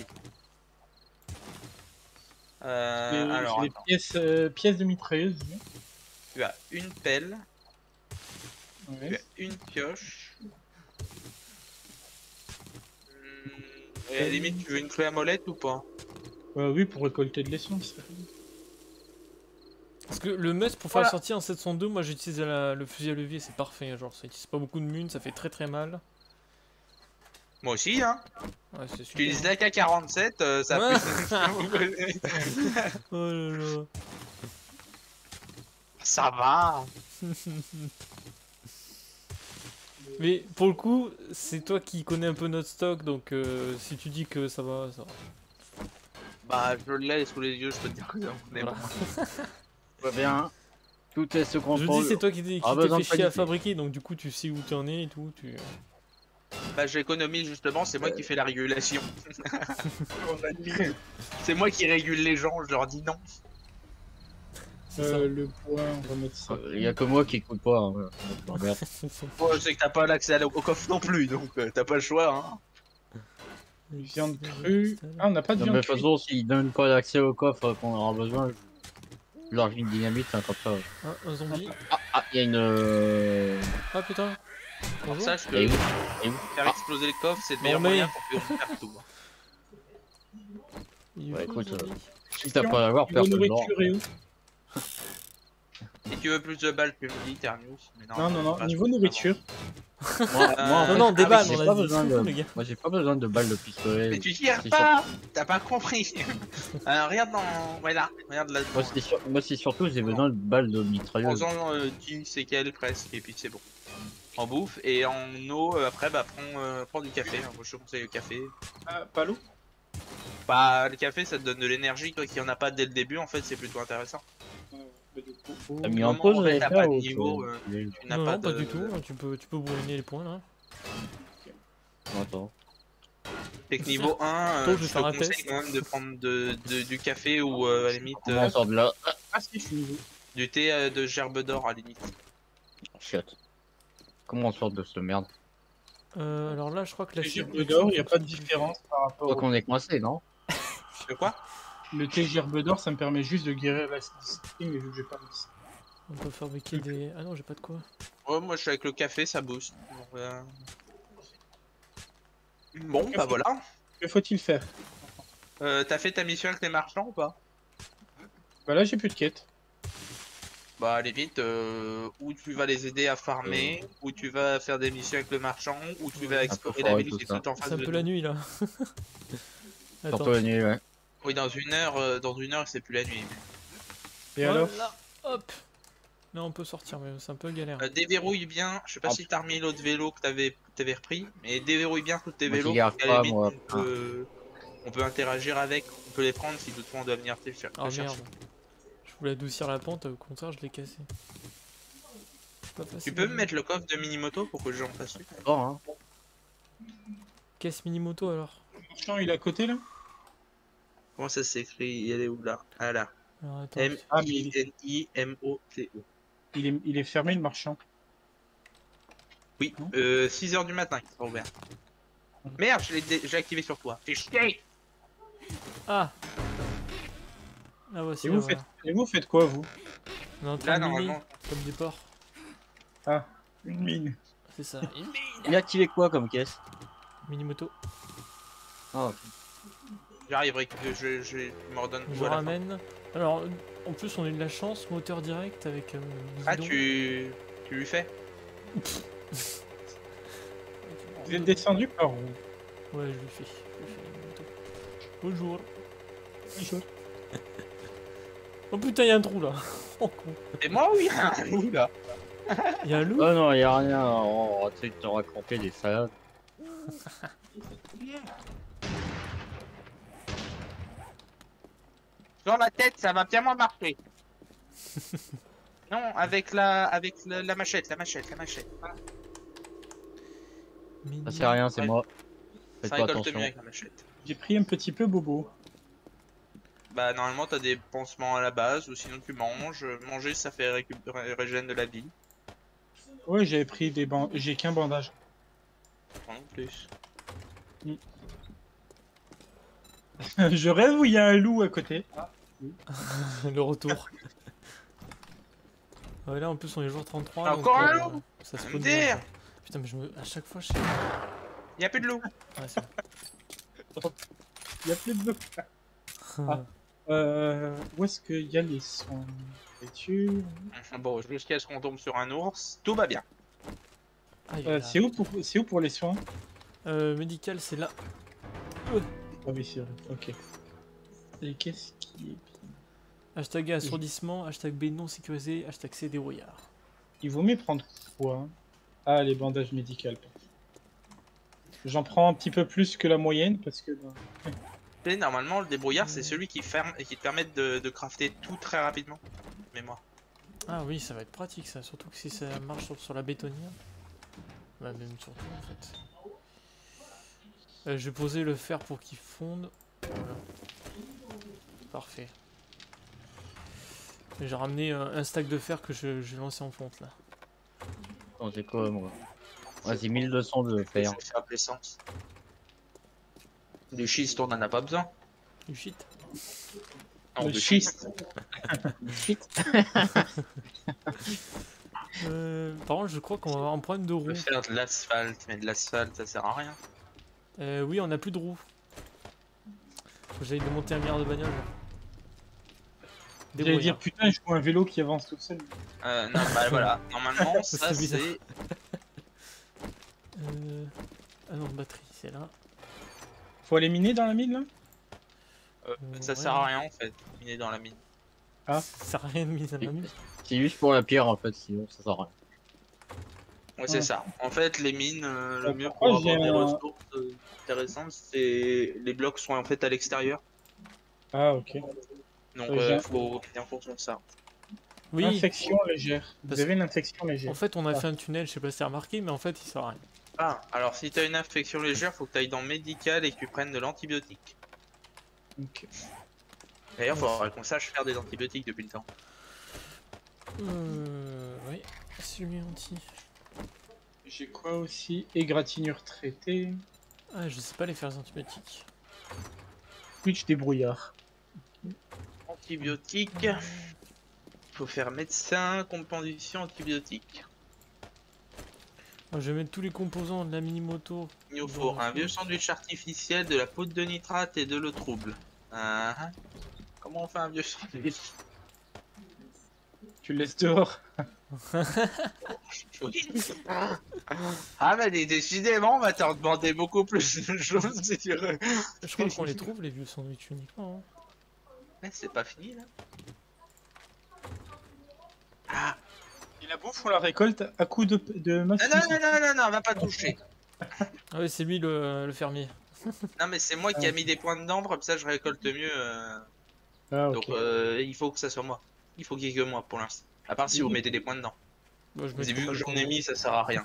Non. qui... j'ai alors, des attends. pièces de mitrailleuse. Tu as une pelle, tu Ouais. as une pioche. Et à la limite, tu veux une clé à molette ou pas? Oui, pour récolter de l'essence. Parce que le must pour faire la sortie en 702, moi j'utilise le fusil à levier, c'est parfait. Genre ça utilise pas beaucoup de mun, ça fait très très mal. Moi aussi, hein. Ouais, c'est Tu super. utilises l'AK-47, ça Ouais. fait... Oh là là. Ça va. Mais pour le coup, c'est toi qui connais un peu notre stock, donc si tu dis que ça va, ça va. Bah, je l'ai sous les yeux, je peux te dire que ça. Mais Voilà. bon. Tout va bien. Tout est sous Je contrôle. dis c'est toi qui t'es Ah, besoin fait de chier à paniquer. fabriquer, donc du coup tu sais où t'en es et tout. Bah, j'économise justement, c'est moi qui fais la régulation. C'est moi qui régule les gens, je leur dis non. ça. Le bois, on va mettre ça. Il y a que moi qui écoute pas. Hein, voilà. Donc, je m'emmerde. Bon, je sais que t'as pas l'accès au coffre non plus, donc t'as pas le choix. Hein. Viande crue. Ah, on n'a pas de Non, mais de viande toute crue. façon, s'ils donnent pas l'accès au coffre qu'on aura besoin, je leur une dynamite, hein, comme ça. Un zombie. Ah, il y a une. Ah putain. Alors Bonjour. sache que Elle est où Elle est où faire Ah, exploser le coffre, c'est le meilleur mais- moyen pour qu'on perde tout. Il est Ouais, fou, écoute, le zombie. si t'as pas à l'avoir, Niveau personne mort. nourriture est où? Si tu veux plus de balles, tu me dis, Terminus. Mais Non, pas niveau trop nourriture. Moi, en fait, Non, des ah balles, oui, on j'ai a pas dit. besoin C'est de- fou, le gars. Moi, j'ai pas besoin de balles de pistolet. Mais tu tires C'est pas. T'as pas compris. Regarde dans... Voilà, regarde là. Moi, c'est surtout, j'ai besoin de balles de En mitrailleuse. faisant 10 séquelles presque, et puis c'est bon. En bouffe, et en eau, après, bah prends du café. Hein. Moi je te conseille le café. Ah, pas l'eau? Bah, le café ça te donne de l'énergie, toi qui en a pas dès le début, en fait, c'est plutôt intéressant. T'as mis en Non, pause, en fait, t'as frère, pas de ou niveau, tu n'as Non, pas non, pas de... du tout. Tu peux bourriner les points là. Attends. Fait que niveau 1, Toi, je je vais te faire un conseille test. quand même de prendre du café ou à la limite Comment on sort de là? Ah, si, je suis niveau. du thé de gerbe d'or à la limite. Shit. Comment on sort de ce merde? Alors là, je crois que la Le fibre gerbe d'or, il n'y a pas de différence par Je rapport crois au... qu'on est coincé, non? De quoi? Le thé gerbe d'or, ça me permet juste de guérir l'acidicité, mais vu que j'ai pas mis ça. On peut fabriquer des. Ah non, j'ai pas de quoi. Ouais, moi je suis avec le café, ça booste. Donc, bon, bah voilà. Que faut-il faire? T'as fait ta mission avec les marchands ou pas? Bah là, j'ai plus de quête. Bah allez vite, ou tu vas les aider à farmer, ou tu vas faire des missions avec le marchand, ou tu vas explorer la forêt, ville tout qui est ça. tout en face C'est un de peu nous. la nuit là. Attends. Surtout la nuit, ouais. Oui, dans une heure, c'est plus la nuit. Et alors? Voilà, hop. Là, on peut sortir, mais c'est un peu galère. Déverrouille bien, je sais pas Hop. si t'as remis l'autre vélo que t'avais repris, mais déverrouille bien tous tes Moi, j'y vélos, garde à la pas, limite, moi. on peut interagir avec, on peut les prendre si toutefois on doit venir te faire. Ah merde. Je voulais adoucir la pente, au contraire, je l'ai cassé. Pas Tu facile peux à me jouer. mettre le coffre de Minimoto pour que j'en fasse une? Bon, hein. Caisse mini-moto alors. Le marchand, il est à côté, là? Comment ça s'écrit? Elle est où là? Ah là. Alors, attends. Ah, mais il M-I-N-I-M-O-T-O. il est fermé, le marchand. Oui, Non 6 h du matin qu'il sera ouvert. Merde, j'ai activé sur toi. Fais chier! Ah. Ah voici. Et là, vous, voilà. faites quoi, vous? On est en train Là, de miner, normalement. comme des porcs. Ah, une mine. C'est ça. Il a activé quoi comme caisse? Mini-moto. Ah, ok. J'arrive, je me redonne Je tout à la fin. ramène. Alors, en plus, on a eu de la chance, moteur direct avec. Ah, guidon. tu lui fais? Vous êtes descendu par où? Ouais, je lui fais. Mini-moto. Bonjour. Bonjour. Oh putain, y'a un trou là. Oh con. Et moi, oui, où là? Y'a un loup. Oh non, y'a rien. Oh, tu sais, t'auras crampé des salades. Dans la tête, ça va bien moins marcher. Non, avec la machette, la machette. Voilà. Ça sert à rien, c'est Ouais. moi. Faites Ça pas récolte attention. mieux avec la machette. J'ai pris un petit peu bobo. Bah normalement t'as des pansements à la base ou sinon tu manges. Manger ça fait régène de la vie. Ouais, j'avais pris des bandages. J'ai qu'un bandage. Pas non plus. Je rêve où il y a un loup à côté. Le retour. Ouais, là en plus on est jour 33. Ah, donc, encore un loup ça se MDR. peut bien. Putain, mais à chaque fois je sais. Y a plus de loup. Ouais, c'est Il y a plus de loup. bon. Où est-ce qu'il y a les soins? Nourriture. Bon, jusqu'à ce qu'on tombe sur un ours, tout va bien. Ah, il est là. C'est où pour les soins? Médical, c'est là. Ah oui, c'est vrai. Ok. Et qu'est-ce qui est... Hashtag assourdissement, hashtag B non sécurisé, hashtag C dérouillard. Il vaut mieux prendre quoi? Ah, les bandages médicaux. J'en prends un petit peu plus que la moyenne parce que... Tu sais, normalement, le débrouillard, c'est celui qui ferme et qui te permet de crafter tout très rapidement. Mémoire. Ah oui, ça va être pratique ça, surtout que si ça marche sur la bétonnière. Bah même surtout en fait. Je vais poser le fer pour qu'il fonde. Voilà. Parfait. J'ai ramené un stack de fer que j'ai lancé en fonte là. Non, j'ai quoi moi? Vas-y, 1200 de Je fer. vais faire de l'essence. Du schiste, on en a pas besoin. Du shit. Non, Le du schiste. Shit. Par contre, je crois qu'on va avoir un problème de On peut roues. faire de l'asphalte, mais de l'asphalte, ça sert à rien. Oui, on a plus de roues. Faut que j'aille démonter un milliard de bagnoles. J'allais Débrouille, dire, hein. putain, je vois un vélo qui avance tout seul. Non, bah voilà. Normalement, C'est ça bizarre. c'est. Ah non, batterie, c'est là. Faut aller miner dans la mine là? Ça Ouais. sert à rien en fait. Miner dans la mine. Ah. Ça sert à rien de mise à la mine. C'est juste pour la pierre en fait, sinon ça sert à rien. Ouais, c'est Ouais. ça. En fait, les mines, le mieux pourquoi pour avoir j'ai des un- ressources intéressantes, c'est les blocs sont en fait à l'extérieur. Ah, ok. Donc, J'ai- faut faire en fonction de ça. Oui, Infection légère. Vous Parce- avez une infection légère. en fait, on a Ah. fait un tunnel, je sais pas si t'as remarqué, mais en fait, il sert à rien. Ah, alors si t'as une infection légère, faut que t'ailles dans médical et que tu prennes de l'antibiotique. Ok. D'ailleurs, faudrait qu'on sache faire des antibiotiques depuis le temps. Oui, celui anti. J'ai quoi aussi? Égratignure traitée. Ah, je sais pas les faire les antibiotiques. Switch débrouillard. Antibiotiques. Faut faire médecin, composition antibiotique. Moi, je vais mettre tous les composants de la mini-moto. Il nous faut un vieux sandwich artificiel, de la poudre de nitrate et de l'eau trouble. Comment on fait un vieux sandwich? Tu le laisses dehors. Ah mais décidément, on va t'en demander beaucoup plus de choses si tu veux. Je crois qu'on les trouve, les vieux sandwichs uniquement. Hein. Mais c'est pas fini là. Et la bouffe, on la récolte à coup de masse. Non, non, non, non, non, non, va pas toucher. Ah oui, c'est lui le fermier. Non mais c'est moi qui a mis des points dedans, comme ça je récolte mieux. Ah, ok. Donc il faut que ça soit moi. Il faut qu'il y ait que moi pour l'instant. À part si vous mettez des points dedans. Bon, je, Vous avez mettrai vu pas que le j'en point. ai mis, ça sert à rien.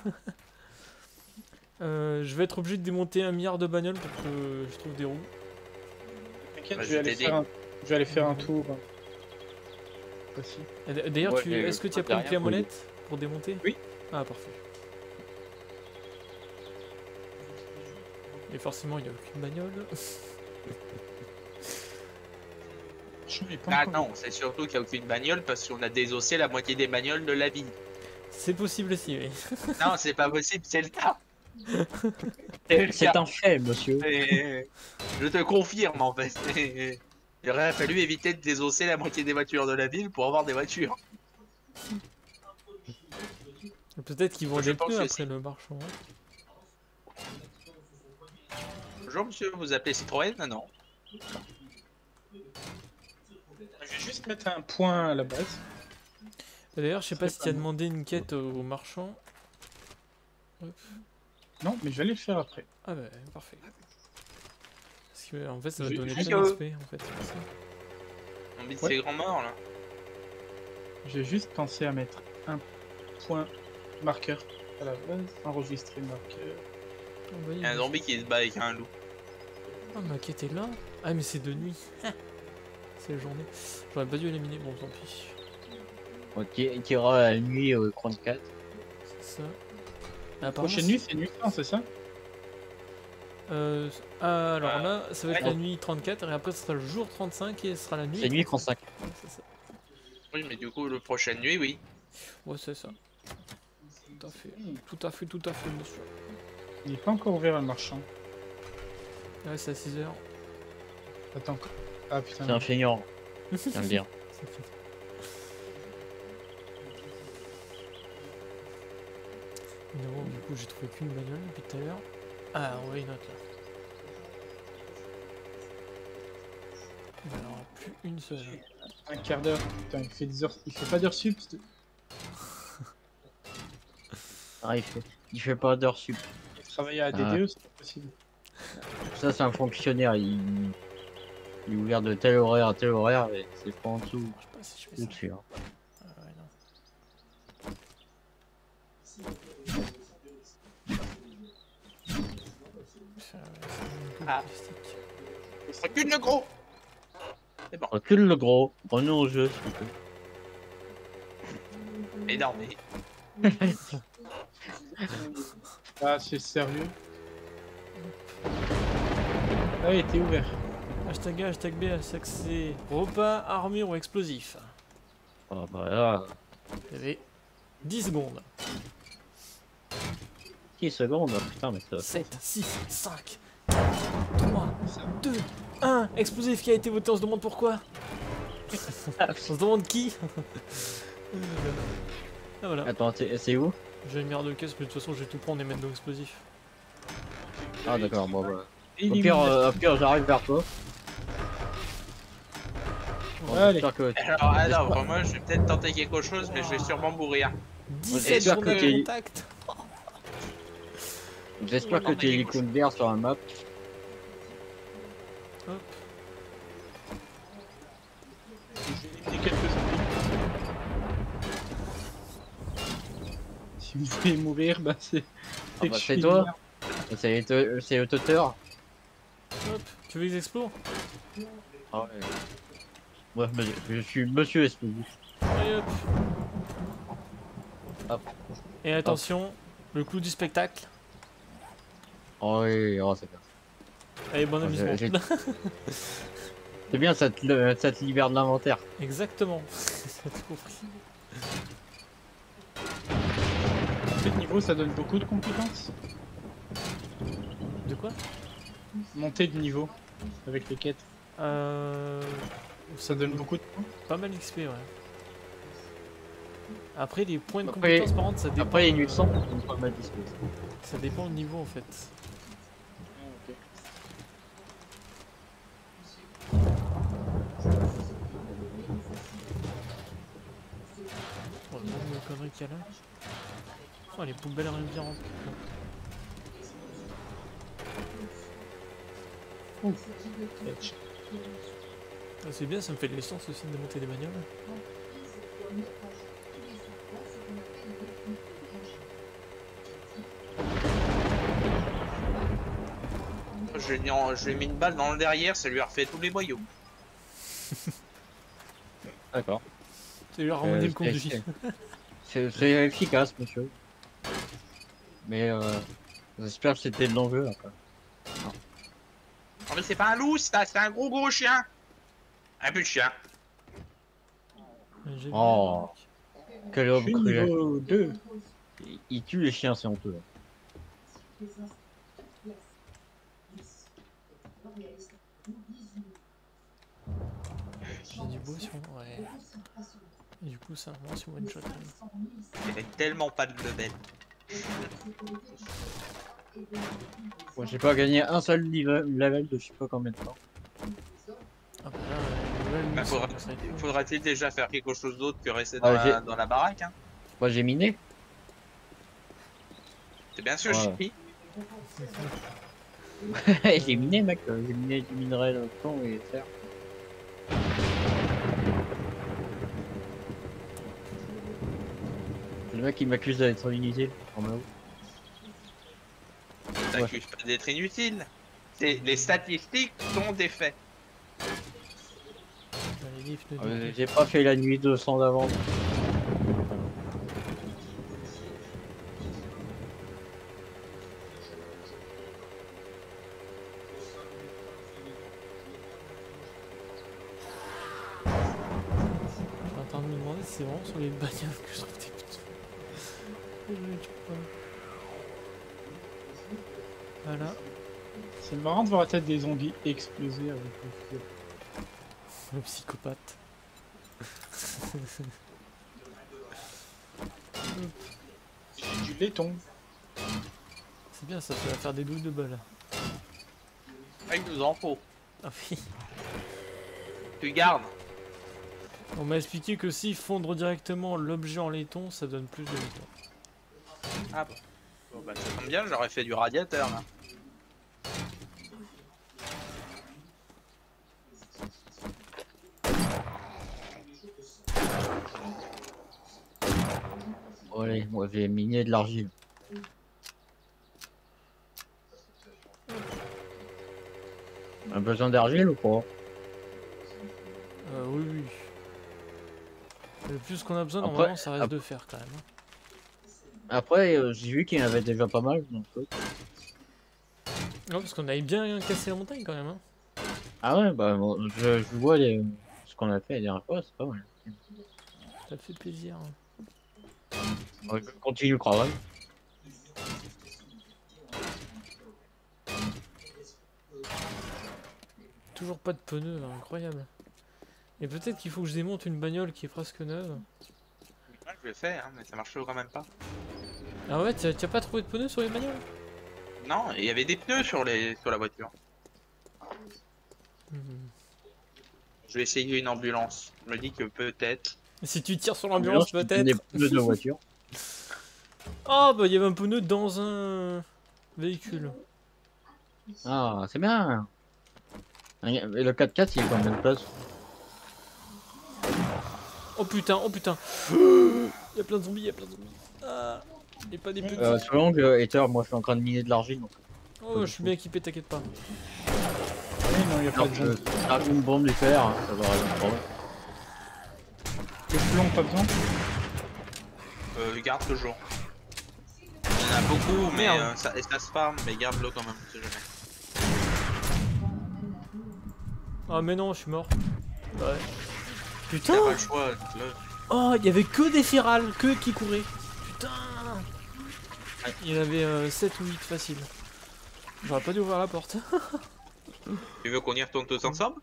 Je vais être obligé de démonter 1 milliard de bagnoles pour que je trouve des roues. T'inquiète, Vas-y, je vais aller t'aider. je vais aller faire un tour. Voici. D'ailleurs, Ouais, est-ce que tu as pris une derrière, clé à faut- molette pour démonter? Oui. Ah, parfait. Et forcément, il n'y a aucune bagnole. Je n'ai pas Ah encore- non, c'est surtout qu'il n'y a aucune bagnole parce qu'on a désossé la moitié des bagnoles de la ville. C'est possible aussi, oui. Non, c'est pas possible, c'est le cas. C'est le C'est cas. un fait, monsieur. Et je te confirme en fait. Et il aurait fallu éviter de désosser la moitié des voitures de la ville pour avoir des voitures. Peut-être qu'ils vont Je des pense pneus que après si. le marchand. Hein. Bonjour monsieur, vous appelez Citroën? Ah non. Je vais juste mettre un point à la base. D'ailleurs, je sais pas C'est si tu as pas demandé une quête au marchand. Hop. Non, mais je vais aller le faire après. Ah bah, parfait. Parce que, en fait, ça va J'ai- donner j'ai- plein d'XP, en fait. c'est pour ça. On vit de Ouais. ces grands morts là. J'ai juste pensé à mettre un point marqueur à la base. Enregistrer marqueur. Ah, bah, Il y a un zombie qui se bat avec un loup. Ah, ma quête est là. Ah, mais c'est de nuit. C'est la journée. J'aurais pas dû éliminer, bon, tant pis. On tirera la nuit au 34. C'est ça. Ah, apparemment, Prochaine nuit, c'est nuit 100, c'est ça? alors là, ça va être ouais. la nuit 34, et après, ce sera le jour 35, et ce sera la nuit. C'est nuit 35. Ouais, c'est ça. Oui, mais du coup, le prochaine nuit, oui. Ouais, c'est ça. Tout à fait. Tout à fait, tout à fait, monsieur. Il n'est pas encore ouvert le marchand. Ouais, c'est à 6h. Attends. Ah putain. C'est un feignant. Je viens de dire. Évidemment, du coup, j'ai trouvé qu'une bagnole depuis tout à l'heure. Ah, on voit une autre là. Il n'y en aura plus une seule. Un quart d'heure. Putain, il fait pas d'heures sup. Ah, il fait pas d'heure sup. Il travaille à DDE, c'est pas possible. Ça, c'est un fonctionnaire. Il est ouvert de tel horaire à tel horaire et c'est pas en dessous. Je sais pas si je fais ça. Au-dessus. Hein. Ah, ouais, non. Ça, ouais, c'est un peu Ah. plastique. Recule le gros. Recule le gros. Revenons au jeu, s'il vous plaît. Mais non, mais. Ah, c'est sérieux. Ah, il était ouvert. Hashtag A, hashtag B, hashtag C. Repas, armure ou explosif. Ah bah là, Vous avez 10 secondes. 10 secondes, putain, mais ça. 7, 6, 5, 4, 3, 2, 1. Explosif qui a été voté, on se demande pourquoi. On se demande qui. Ah voilà, Attends, c'est où? j'ai une merde de caisse, mais de toute façon je vais tout prendre et mettre dans l'explosif. Ah d'accord, bon bah. Élimination. Au pire j'arrive vers toi. Bon, Allez. j'espère que... Alors, moi, je vais peut-être tenter quelque chose, mais je vais sûrement mourir. 17 j'espère que journées de t'es- contact. J'espère que t'es l'icône vert sur la map. Hop. J'ai éliminé quelques zombies. Si vous voulez mourir, bah c'est. Ah bah, que je c'est suis toi. une C'est le tuteur. Hop, tu veux que j'explose? Ah ouais. Ouais, mais je suis monsieur explosif. Allez hop. Hop. Et attention, le clou du spectacle. Oh oui, oh, c'est bien. Allez, bon amusement. C'est bien, ça te libère de l'inventaire. Exactement. T'as tout compris. Quel niveau ça donne beaucoup de compétences? De quoi? Monter de niveau avec les quêtes. Ça donne coûte beaucoup de points. pas mal d'XP, ouais. Après, les points de Après- compétence, par contre, ça dépend. Après, les nuits sont pas mal disposés. Ça dépend le niveau en fait. Oh, le nombre de conneries qu'il y a là. Oh, les poubelles arrivent bien remplies. Ah, c'est bien, ça me fait de l'essence aussi de démonter des bagnoles. Je lui ai mis une balle dans le derrière, ça lui a refait tous les boyaux. D'accord. C'est lui a ramené le conduit. C'est efficace, monsieur. Mais j'espère que c'était de l'enjeu après. Non mais c'est pas un loup, c'est un gros chien. Un peu de chien. J'ai vu Oh. Quel Je homme suis cruel. niveau 2. Il tue les chiens, c'est honteux. J'ai du beau sur. Ouais. Et du coup, ça avance sur one shot. Il avait tellement pas de level. Bon, j'ai pas gagné un seul level de je sais pas combien de temps. Ah bah là, nouvelle Bah, mission, ça va être cool. Faudra-t-il déjà faire quelque chose d'autre que rester Ah, dans la baraque hein? Moi j'ai miné. C'est bien sûr, Ouais. j'ai J'ai miné, mec. J'ai miné du minerai dans le temps et fer. C'est le mec qui m'accuse d'être inutile. En haut. T'accuses pas d'être inutile. Les statistiques sont des faits. Dans les livres de Dieu. J'ai pas fait la nuit 200 d'avant. Je suis en train de me demander si c'est vraiment sur les bagnoles que je trouve des putains. Voilà, C'est marrant de voir la tête des zombies exploser avec le feu. le psychopathe. J'ai du laiton. C'est bien, ça va faire des douilles de balles. Ah, il nous en faut. Ah oui. Tu gardes. On m'a expliqué que si fondre directement l'objet en laiton, ça donne plus de laiton. Ah bon. Bon bah ça tombe bien, j'aurais fait du radiateur là. Allez, moi j'ai miné de l'argile. Un besoin d'argile ou pas? Oui, oui. Le plus qu'on a besoin, Après- normalement, ça reste de fer quand même. Hein. Après, j'ai vu qu'il y en avait déjà pas mal. Donc, Non, parce qu'on avait bien cassé la montagne quand même. Hein. ah ouais, bah bon, je vois ce qu'on a fait la dernière fois, c'est pas mal. Ça fait plaisir. Hein. Ouais, je continue le travail. Toujours pas de pneus, hein, incroyable. Et peut-être qu'il faut que je démonte une bagnole qui est presque neuve. Ouais, je le fais, hein, mais ça marche quand même pas. Ah ouais, t'as pas trouvé de pneus sur les bagnoles? Non, il y avait des pneus sur la voiture. Hmm. Je vais essayer une ambulance. Je me dis que peut-être. Si tu tires sur l'ambulance, Des peut-être. pneus de voiture. Oh, bah il y avait un pneu dans un véhicule. Ah, c'est bien. Et le 4x4, il est combien de place? Oh putain, oh putain. Il y a plein de zombies, il y a plein de zombies. Ah, et pas des petits. Selon que Ether, moi je suis en train de miner de l'argile. Donc... Oh, je suis bien équipé, t'inquiète pas. Oui, non, il y a pas Alors, de je zone. tape une bombe du fer, hein, ça va régler le problème. Le plomb, pas besoin. Garde toujours. Il y en a beaucoup, mais Merde. ça se farm, mais garde-le quand même, on sait jamais. Ah, mais non, je suis mort. Ouais. T'as Putain! pas le choix, là. Oh, il y avait que des férales, que qui couraient. Putain! Il y en avait 7 ou 8 facile. J'aurais pas dû ouvrir la porte. Tu veux qu'on y retourne tous ensemble?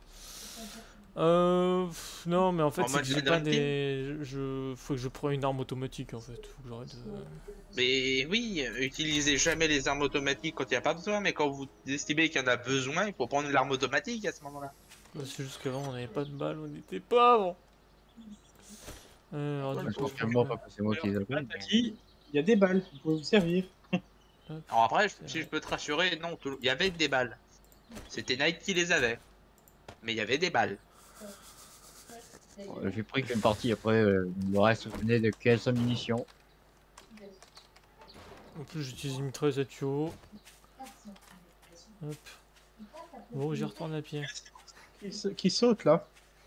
Non, mais en fait, En c'est mode que j'ai pas Red des. Faut que je prenne une arme automatique en fait. Faut que j'arrête de. Mais oui, utilisez jamais les armes automatiques quand il n'y a pas besoin, mais quand vous estimez qu'il y en a besoin, il faut prendre l'arme automatique à ce moment-là. C'est juste qu'avant on avait pas de balles, on était pauvres. Alors, du Je coup, pense que moi, parce que c'est moi qui les appelle. Qui il y a des balles, vous pouvez vous servir. Alors après, si je peux te rassurer, non, il y avait des balles. C'était Nike qui les avait. Mais il y avait des balles. J'ai pris qu'une partie, après le reste venait de caisses à munitions. En plus, j'utilise une mitrailleuse à tuyau. Hop. Bon, j'y retourne à pied. Qui saute là.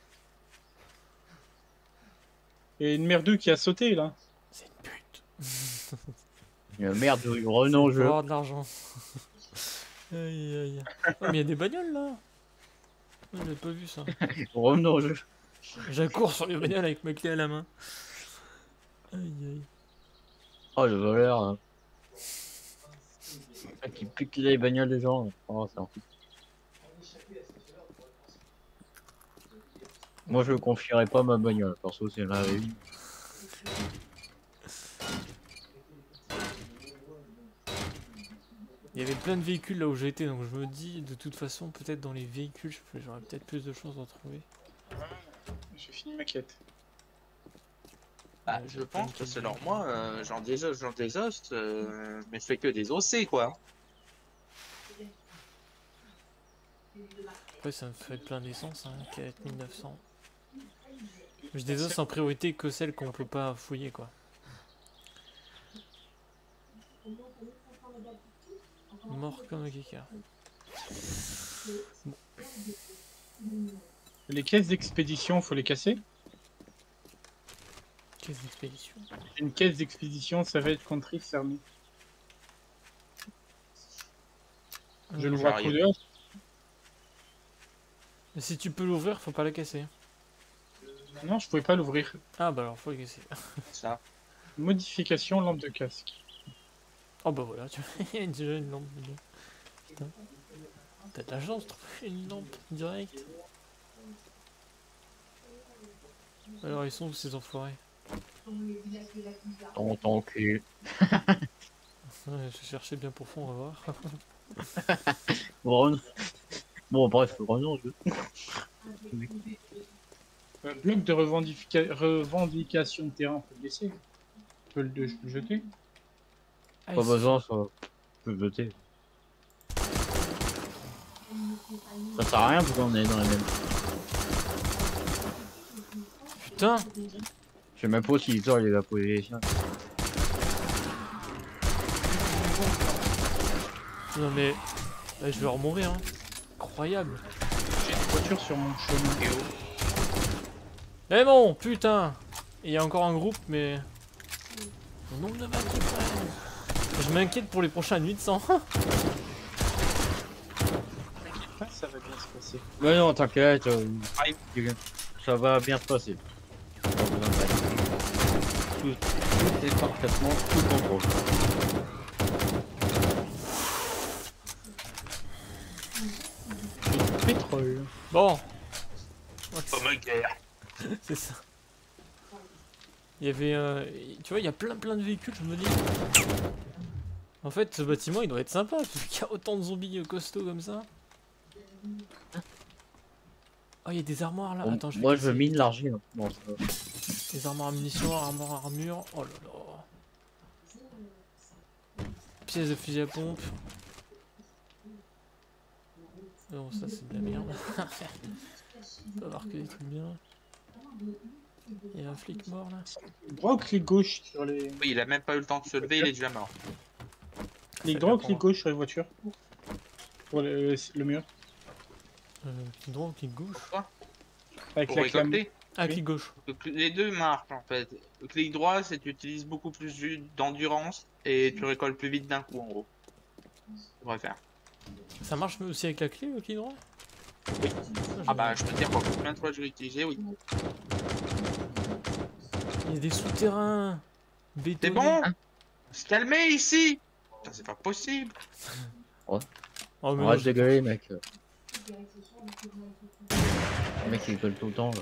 Et une merdeux qui a sauté là. C'est une pute. Merde, Renault Faut jeu. avoir de l'argent. Aïe aïe. Oh, mais il y a des bagnoles là. Oh, j'avais pas vu ça. Renault jeu. J'accours sur les bagnoles avec ma clé à la main. Aïe aïe. Oh le voleur. Hein. Qui pique les bagnoles des gens. Oh, c'est un fou. Moi je confierais pas ma bagnole, perso c'est la vie. Il y avait plein de véhicules là où j'étais, donc je me dis de toute façon peut-être dans les véhicules j'aurais peut-être plus de chances d'en trouver. J'ai fini ma quête. Bah, Ouais, je j'ai pense plein que de c'est leur moi, j'en désosse, mais je fais que des OC quoi. Ouais, ça me fait plein d'essence, hein, 4900. Je désosse en priorité que celles qu'on peut pas fouiller quoi. Mort comme un kika. Les caisses d'expédition, faut les casser. Caisse d'expédition. Une caisse d'expédition, ça va être contre fermé. Je le vois J'arrive. coup dehors. Mais si tu peux l'ouvrir, faut pas la casser. Non, je pouvais pas l'ouvrir. Ah bah alors faut la casser. Ça. Modification lampe de casque. Oh bah voilà, tu vois, il y a déjà une lampe. Putain. T'as de la chance de trouver une lampe direct. Alors ils sont où ces enfoirés? Ton cul. Ouais, je cherchais bien pour fond, on va voir. Bon, bon bref, Renault jeu. Bloc de revendication de terrain, on peut le laisser. On peut le jeter. Ah, Pas ils- besoin, ça peut jeter. Ça sert à rien parce qu'on est dans la même. Putain! Je sais même pas si Thor il a posé les chiens. Non mais... Là, je vais remourir, hein. Incroyable. J'ai une voiture sur mon chemin. Mais bon, putain! Et il y a encore un groupe, mais... Le nombre de balles qu'ils prennent. Je m'inquiète pour les prochains 800. Ah, ça va bien se passer. Mais non, t'inquiète, Aïe. ça va bien se passer. Pas besoin de paniquer. Tout est parfaitement sous contrôle. Pétrole. Bon. Oh my guerre. C'est ça. Il y avait... tu vois, il y a plein de véhicules, je me dis... En fait, ce bâtiment, il doit être sympa, vu qu'il y a autant de zombies costauds comme ça. Oh, il y a des armoires là. Attends, Moi, je veux casser. mine l'argile. Bon, ça va. Des armoires à munitions, armoires à armure. Oh là là. Pièces de fusil à pompe. Non, ça c'est de la merde. On va avoir que des trucs bien. Il y a un flic mort là. Droit ou clic gauche sur les. Oui, il a même pas eu le temps de se lever, il est déjà mort. Clic Ça droit ou dépend. clic gauche sur les voitures. Pour le mur. Clic droit ou clic gauche? Avec Pour la clame. récolter. Ah, Oui. clic gauche. Les deux marchent en fait. Le clic droit, c'est que tu utilises beaucoup plus d'endurance et tu récoltes plus vite d'un coup en gros. On va faire. Ça marche aussi avec la clé, le clic droit? Oui. Ah bah je peux te dire combien de fois je l'ai utilisé, oui. Il y a des souterrains. C'est Bétonnés. bon. Se calmer ici. Putain, c'est pas possible. Oh, mais Arrête de gueuler, mec. Le mec, il gueule tout le temps. Là.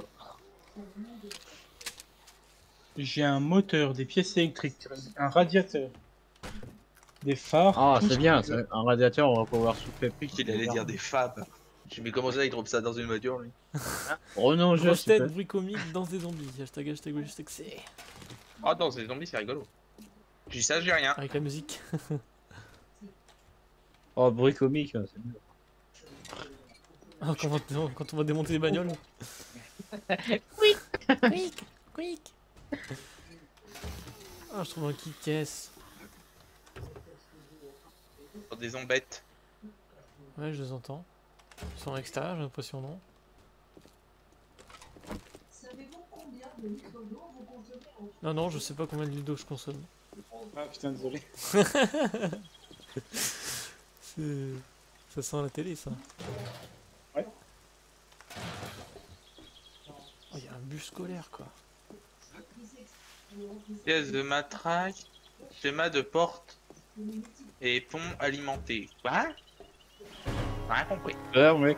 J'ai un moteur, des pièces électriques, un radiateur, des phares. Ah, tout c'est ce bien, que je veux. un radiateur, on va pouvoir souffler plus. Il allait dire des femmes. J'ai mis comment ça, il trouve ça dans une voiture lui. Oh non, je Grosse sais tête, pas. bruit comique, danse des zombies. Hashtag, hashtag, hashtag, c'est. Ah non, c'est des zombies, c'est rigolo. Je dis ça, j'ai rien. Avec la musique. Oh, bruit comique, c'est mieux. Ah, quand on va démonter les bagnoles. Quick, quick, quick. Ah, je trouve un kit caisse. Des zombettes. Ouais, je les entends. Ils sont à l'extérieur, j'ai l'impression, non? Non, non, je sais pas combien de litres d'eau je consomme. Ah putain, désolé. Ça sent la télé, ça. Ouais. Oh, il y a un bus scolaire, quoi. Pièce de matraque. Schéma de porte. Et pont alimenté. Quoi? Rien compris. Alors, mec.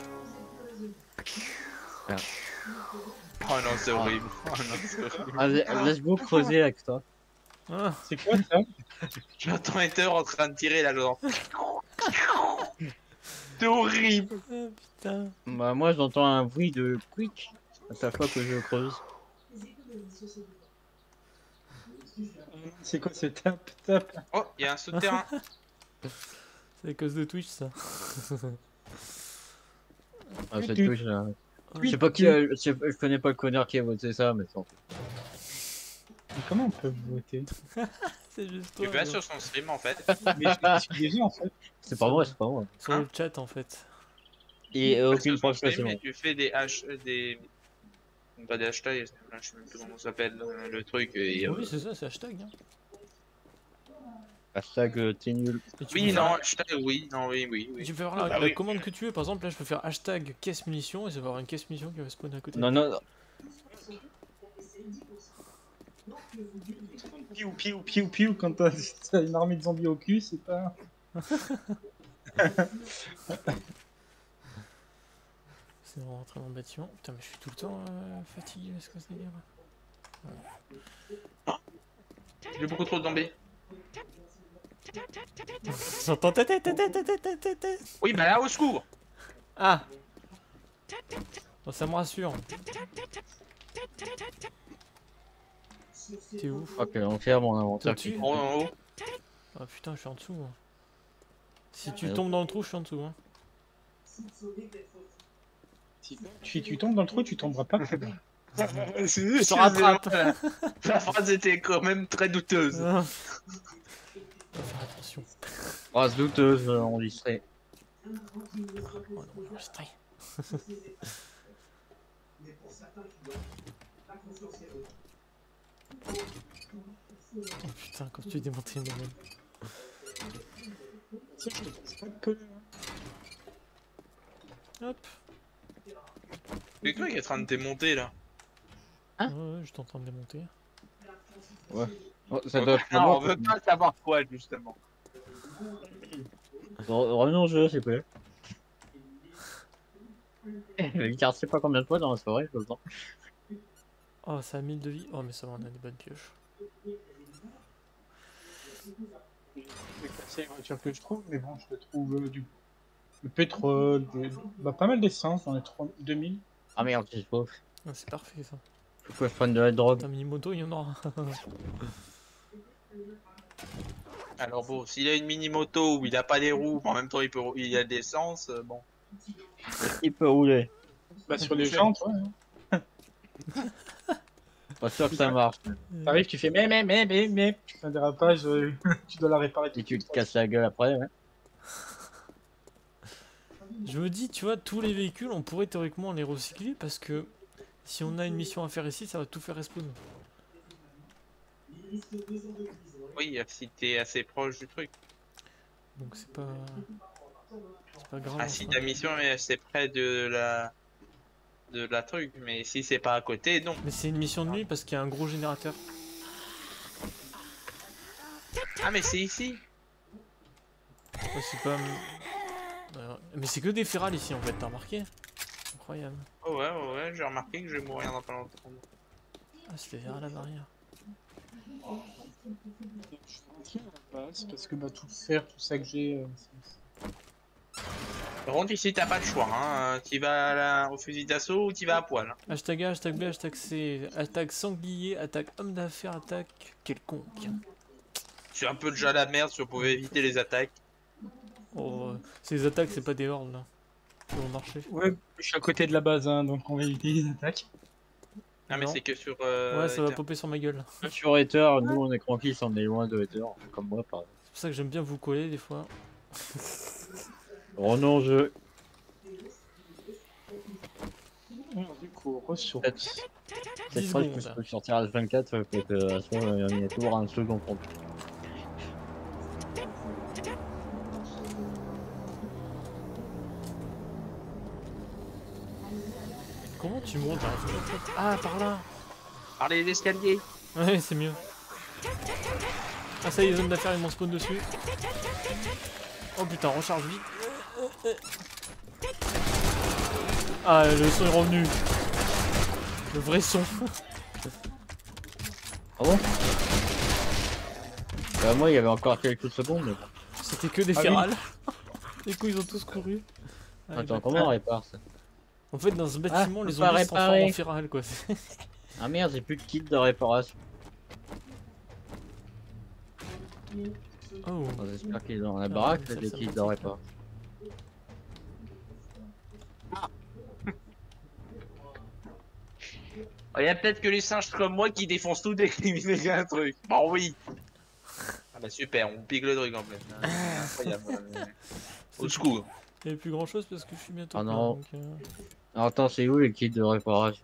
Oh non, c'est horrible. Oh non, c'est horrible. Ah, laisse-moi creuser avec toi. Ah, C'est quoi ça? J'entends Ether en train de tirer là, genre. C'est horrible. ah, putain. Bah, moi, j'entends un bruit de quick à chaque fois que je creuse. C'est quoi ce tap tap? Oh, il y a un souterrain. C'est à cause de Twitch, ça. Ah, cette Tu- touche là. Ah, Je sais pas qui a, je connais pas le connard qui a voté ça, mais bon. Mais comment on peut voter? c'est juste Tu toi. vas gros. sur son stream en fait. Mais je suis déjà en fait. C'est pas moi, c'est pas moi. Sur le chat, en fait. Et Parce aucune que son preuve que c'est stream, moi. et tu fais des des. Pas des hashtags, je sais même plus comment ça s'appelle le truc. Et, Oui, c'est ça, c'est hashtag. Hein. Hashtag t'es nul. Et tu Oui, peux faire non, la- hashtag, oui, non, oui, oui, et oui. tu peux faire la, Bah la oui. commande que tu veux. Par exemple, là, je peux faire hashtag caisse munitions et ça va avoir une caisse munitions qui va spawner à côté. Non, non, non. Piou piou piou piou quand t'as une armée de zombies au cul, c'est pas. C'est rentrer dans le bâtiment. Putain, mais je suis tout le temps fatigué, est-ce que c'est délire? J'ai beaucoup trop de zombies. J'entends tête, tête, tête, tête, tête, tête, tête. Oui, bah là, au secours. Ah. Bon, ça me rassure. T'es où? Ok, on fait mon inventaire. T'es au-dessus? En haut. Ah putain, je suis en dessous. Moi. Si tu Ah, tombes dans le trou, je suis en dessous. Hein. Si tu tombes dans le trou, tu tomberas pas. Je te rattrape. La phrase était quand même très douteuse. Ah. Faut faire attention. Phrase douteuse, enregistrée. Oh non, enregistré. Oh putain, quand tu démontes une domaine. Tiens, je te passe pas de colle. Hop. C'est quoi qui est en train de démonter là? Hein? Ouais, je suis en train de démonter. Oh, ça doit être Non, on veut pas savoir quoi justement. Revenons au jeu, s'il te plaît. Il carte je sais pas combien de fois dans la soirée, je le sens. Oh, ça a 1000 de vie. Oh, mais ça va, on a des bonnes pioches. Je vais casser les voitures que je trouve, mais bon, je retrouve du pétrole, bah, pas mal d'essence dans les 2000. Ah merde, c'est faux. Ah, c'est parfait ça. Faut que je prenne de la drogue. Un mini-moto, il y en aura. Alors bon, s'il a une mini-moto où il a pas les roues, en même temps il a de l'essence, bon. Il peut rouler. Bah, sur les jantes, ouais. Pas sûr que ça marche. T'arrives, tu fais mais. Un dérapage, tu dois la réparer. Et tu te casses la gueule après, ouais. Je me dis, tu vois, tous les véhicules, on pourrait théoriquement les recycler parce que si on a une mission à faire ici, ça va tout faire respawn. Oui, si t'es assez proche du truc. Donc c'est pas grave. Ah, en si soi. ta mission est assez près de la truc, mais si c'est pas à côté, non. Mais c'est une mission de nuit parce qu'il y a un gros générateur. Ah, mais c'est ici. Ouais, c'est pas. Mais c'est que des ferrales ici en fait, t'as remarqué? Incroyable. Oh ouais, j'ai remarqué que je vais mourir dans pas longtemps. Ah, c'était vers la barrière. Je suis rentré à la base parce que bah, tout le fer, tout ça que j'ai. Par contre, ici t'as pas de choix, hein. Tu vas au fusil d'assaut ou tu vas à poil. Hein. Hashtag A, hashtag B, hashtag C, attaque sanglier, attaque homme d'affaires, attaque quelconque. C'est un peu déjà la merde si on pouvait éviter les attaques. Oh, ces attaques, c'est pas des hordes là. Qui vont marcher. Ouais, je suis à côté de la base, hein, donc on va éviter les attaques. Ah, mais Non. c'est que sur. Ouais, ça va Ether. popper sur ma gueule. Sur Ether, nous on est tranquille, on est loin de Ether, comme moi par exemple. C'est pour ça que j'aime bien vous coller des fois. Revenons au jeu. Du coup, ressources. Cette 10 fois, secondes. je peux sortir à 24, faut que il y a toujours un second compte. Comment tu montes là? Ah, par là. Parlez l'escalier. Ouais, c'est mieux. Ah, ça y est, les zones d'affaires, ils m'ont spawn dessus. Oh putain, recharge vite. Ah, le son est revenu. Le vrai son. Ah bon? Bah moi il y avait encore quelques secondes mais bon. C'était que des Ah oui. ferrales. Du coup, ils ont tous couru. Ah, Attends, bah, comment on répare ça? en fait, dans ce bâtiment, faut les pas zombies se transforment réparer. en ferrales, quoi. Ah merde, j'ai plus de kit de réparation. Oh. Bon, j'espère qu'il est dans la baraque, ça, là, des ça kits va, de ça va. réparation. Il y a peut-être que les singes comme moi qui défoncent tout dès qu'il y a un truc. Bon, oui. Ah, bah super, on pique le truc en fait. Incroyable. Au secours. Il n'y avait plus grand chose parce que je suis bientôt. Ah plein, non. donc, Alors, attends, c'est où les kits de réparation?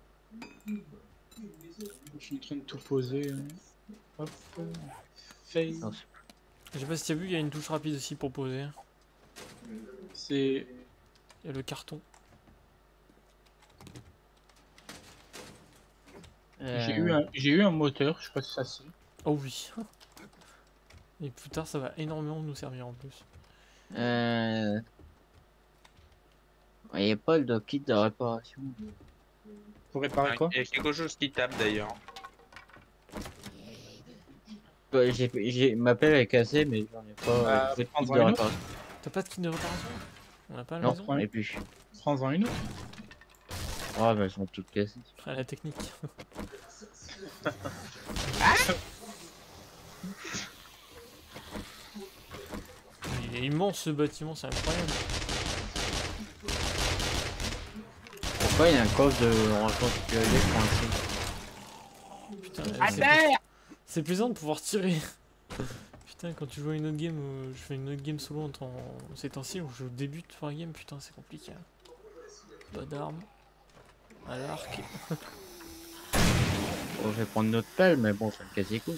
Je suis en train de tout poser. Hop. Face. Non, Je sais pas si tu as vu, il y a une touche rapide aussi pour poser. C'est. Il y a le carton. J'ai eu un moteur, je sais pas si ça c'est. Oh oui. Et plus tard, ça va énormément nous servir en plus. Il n'y a pas de kit de réparation. Pour réparer quoi? Il y a quelque chose qui tape d'ailleurs. Ouais, ma pelle est cassée, mais j'en ai pas Bah, de kit prends-en de une autre. réparation. T'as pas de kit de réparation? On a pas à la Non, maison? et puis. Prends-en une autre. Ah, bah, elles sont toutes cassées. Ah, la technique. Il est immense ce bâtiment, c'est incroyable. Pourquoi il y a un coffre de rencontre sécurisé Putain, À c'est- terre. c'est plaisant de pouvoir tirer. Putain, quand tu joues à une autre game, je fais une autre game solo en ces temps-ci où je débute sur la game, putain, c'est compliqué. Pas d'armes. À l'arc. Bon, je vais prendre notre pelle, mais bon, ça me casse les couilles.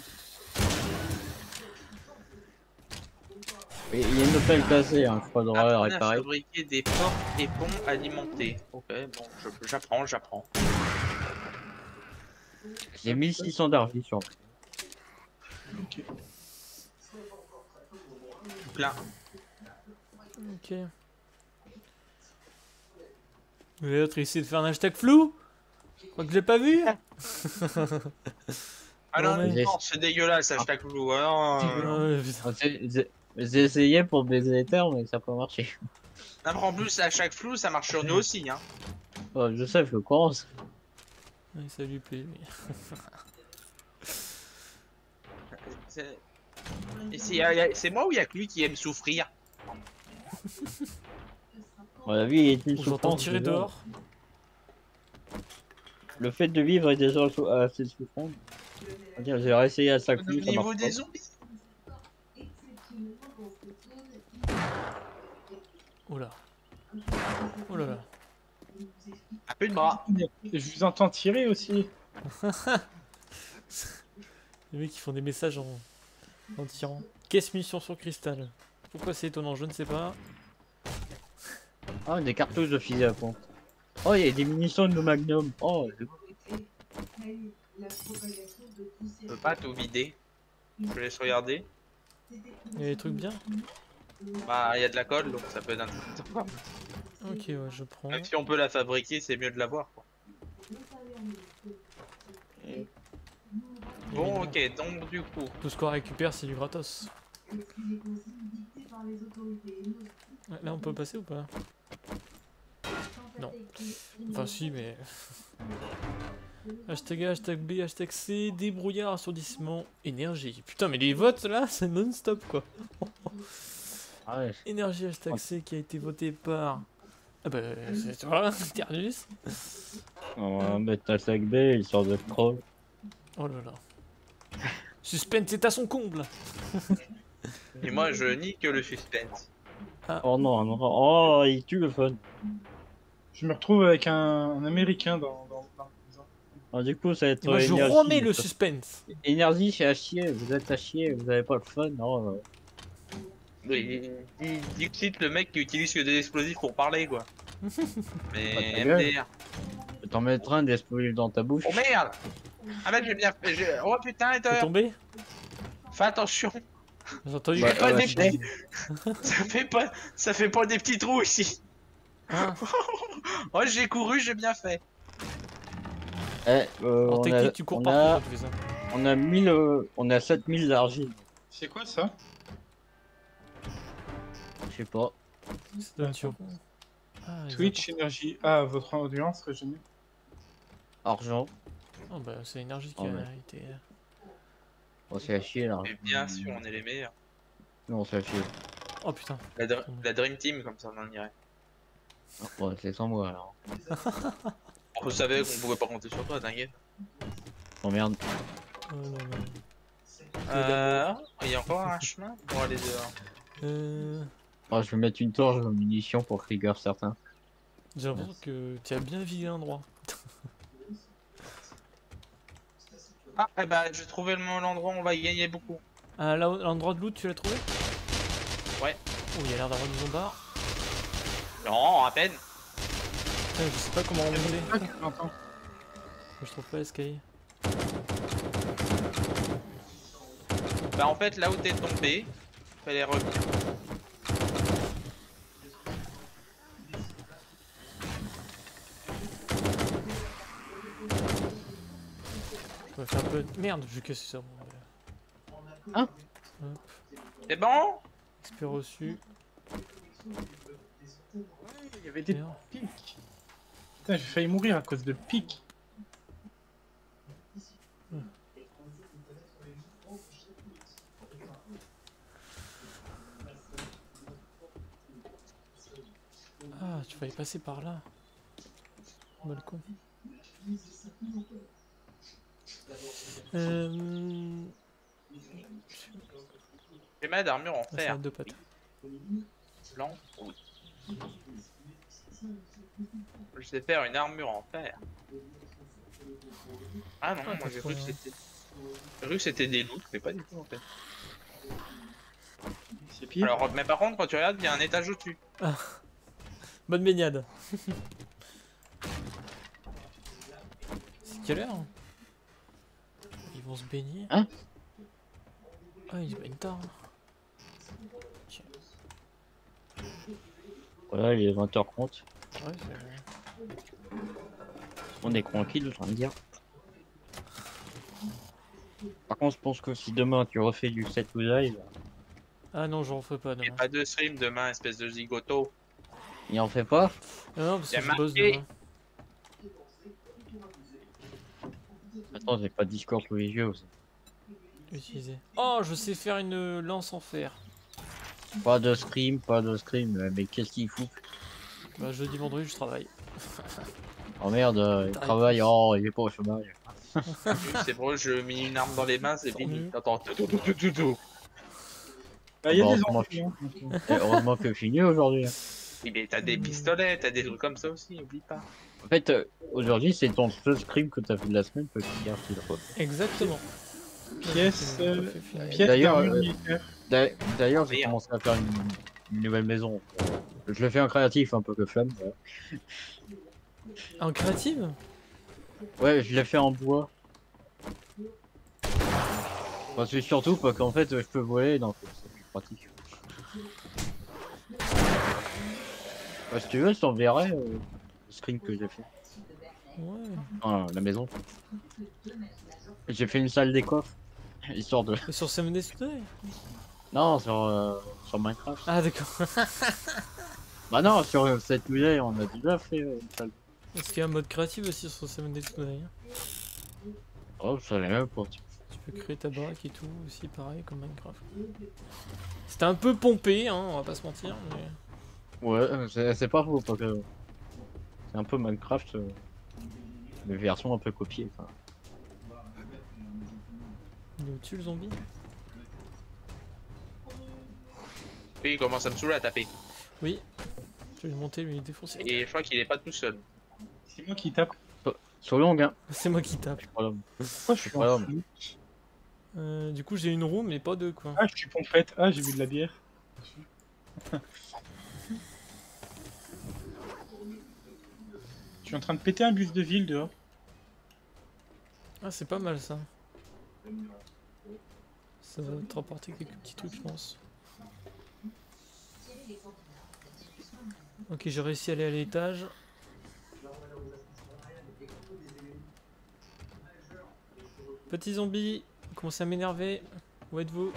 Et il y a une pelle cassée, hein, je crois, devrait la Apprenez à réparer. fabriquer des portes et ponts alimentés. Ok, bon, j'apprends. J'ai 1600 d'argile sur moi. Ok. Plein. Ok. Et l'autre il essaie de faire un hashtag flou. Je crois que je l'ai pas vu. Ah Non, non, mais- non, c'est dégueulasse, hashtag flou. Ah, non. Putain. Ah, j'ai essayé pour baiser les terres, mais ça n'a pas marché. Non, mais en plus, hashtag flou, ça marche sur nous aussi, hein. Oh, je sais, je commence. Ouais, ça lui plaît. Oui. C'est et c'est moi ou y a que lui qui aime souffrir? Bon, la vie est une On s'entend souffrance. tirer déjà. dehors. Le fait de vivre est déjà assez souffrant. C'est-à-dire, j'ai réessayé à chaque Au fois, ça niveau marche des pas. zombies? Oh là. Oh là là. Un peu de bras. Et je vous entends tirer aussi. Les mecs qui font des messages en tirant. Caisse mission sur cristal. Pourquoi c'est étonnant, je ne sais pas. Ah, des cartouches de fusil à pompe. Oh, il y a des munitions de Magnum. Oh, Je peux pas tout vider. Je te laisse regarder. Il y a des trucs bien. Bah, y a de la colle, donc ça peut être intéressant. Ok, ouais, je prends. Même si on peut la fabriquer, c'est mieux de l'avoir, quoi. Bon, ok, donc du coup, Tout ce qu'on récupère, c'est du gratos. Ouais, là, on peut passer ou pas? Non. Enfin, si, mais. Hashtag A, hashtag B, hashtag C, débrouillard, assourdissement, énergie. Putain, mais les votes là, c'est non-stop quoi. ah ouais. Énergie, hashtag C qui a été voté par. Ah bah, c'est toi, Ternus. On va mettre hashtag B, il sort de scroll. Oh là là. Suspense est à son comble. et moi je nique le suspense. Oh non, non, oh, il tue le fun. Je me retrouve avec un américain dans la maison. Ah, du coup, ça va être Et moi, je énergie. remets le suspense. Énergie, c'est à chier, vous êtes à chier, vous avez pas le fun. Oh, Oui, il cite le mec qui utilise que des explosifs pour parler, quoi. Mais ta gueule. MDR. t'en mettre un d'explosif dans ta bouche. Oh merde! Ah mec, j'ai bien fait. Oh putain, T'es tombé? fais attention! J'ai entendu. Bah, pas des c'est- ça fait pas des petits trous ici! Ah, Oh, j'ai couru, j'ai bien fait. Eh, en on technique, a, tu cours on partout a, quand tu fais ça. on a 1000, on a 7000 d'argile. C'est quoi ça? Je sais pas. C'est de la tuerie. Ah, les Twitch énergie. Ah, votre audience régénère. Argent. Oh bah, c'est l'énergie qui Oh, a ouais. été. Oh, c'est à chier là. Mais bien sûr, on est les meilleurs. Non, c'est à chier. Oh putain. La Dream Team, comme ça on en dirait. Oh, c'est sans moi alors. On savait qu'on pouvait pas compter sur toi, t'inquiète. Oh merde. Oh non, non. Il y a encore un chemin pour aller dehors. Oh, je vais mettre une torche aux munitions pour trigger certains. J'ai l'impression que tu as bien visé l'endroit. Ah, eh bah, j'ai trouvé l'endroit où on va y gagner beaucoup. Ah, là, l'endroit de loot, tu l'as trouvé? Ouais. Oh, il y a l'air d'avoir une zombar. Non, à peine. Putain, je sais pas comment remonter. Ah, tu l'entends. Je trouve pas l'escalier. Bah, en fait, là où t'es tombé, fallait revenir. Je vais faire un peu de merde, vu que c'est ça. Bon, Hein? Hop, C'est bon? XP reçu. Il y avait des Merde. pics. Putain, j'ai failli mourir à cause de pics. Ah, tu vas y passer par là. Balcon. J'ai ma d'armure en Ça fer. a deux pattes. Blanc. Oui. Je sais faire une armure en fer. Ah non, Ah, moi j'ai cru que ouais. c'était... J'ai cru que c'était des loups, mais pas du tout en fait. C'est pire. Alors, mais par contre, quand tu regardes, il y a un étage au-dessus. Bonne baignade. C'est quelle heure? Ils vont se baigner. Hein? Ah, ils se baignent tard. Ok. Voilà, il est 20h30. Ouais, c'est vrai. On est tranquille, je train de dire. Par contre, je pense que si demain tu refais du 7 ou live, Ah non, j'en ferai pas Il n'y demain. a pas de stream demain, espèce de zigoto. il en fait pas. Ah non, parce Y a que je bosse marqué. demain. Attends, j'ai pas de Discord sous les yeux aussi. Utiliser. Oh, je sais faire une lance en fer. Pas de stream, mais qu'est-ce qu'il fout? Bah, jeudi, vendredi, je travaille. Oh merde, il travaille, oh, il est pas au chômage. C'est pour eux, je mets une arme dans les mains, c'est Tant fini. mieux. T'entends tout. Bah, il y a Bon, des comment enfants. Et heureusement que je suis mieux aujourd'hui. Oui, mais t'as des pistolets, t'as des trucs comme ça aussi, oublie pas. En fait, aujourd'hui, c'est ton seul stream que t'as fait de la semaine que tu gardes le fois. Exactement. Pièce, pièce D'ailleurs, d'armure militaire. D'ailleurs, j'ai Merde. commencé à faire une nouvelle maison. Je le fais en créatif, un peu que flamme. Voilà. En créative? Ouais, je l'ai fait en bois. Enfin, c'est surtout parce qu'en fait, je peux voler, donc c'est plus pratique. Bah, si tu veux, je t'enverrai le screen que j'ai fait. Ouais. Enfin, la maison. J'ai fait une salle des coffres, histoire de... Et sur CMD Today? Non, sur Minecraft. Ah, d'accord. Bah non, sur cette musée, on a déjà fait une salle. Est-ce qu'il y a un mode créatif aussi sur CMD Today? Oh, ça l'est même pas. Tu peux créer ta baraque et tout, aussi pareil comme Minecraft. C'était un peu pompé, hein, on va pas se mentir, mais... Ouais, c'est pas faux, parce que c'est un peu Minecraft, mais version un peu copiée. Quoi. Il est au-dessus le zombie? Oui, il commence à me saouler à taper. Oui. Je vais le monter, lui défoncer. Et je crois qu'il est pas tout seul. C'est moi qui tape. Sur long, hein. C'est moi qui tape. Je suis pas l'homme. Pourquoi je suis pas en homme. fou? Du coup, j'ai une roue, mais pas deux, quoi. Ah, je suis pompette. Ah, j'ai bu de la bière. Je suis en train de péter un bus de ville dehors. Ah, c'est pas mal, ça. Ça va te rapporter quelques petits trucs, je pense. Ok, j'ai réussi à aller à l'étage. Petit zombie, vous commencez à m'énerver. Où êtes-vous?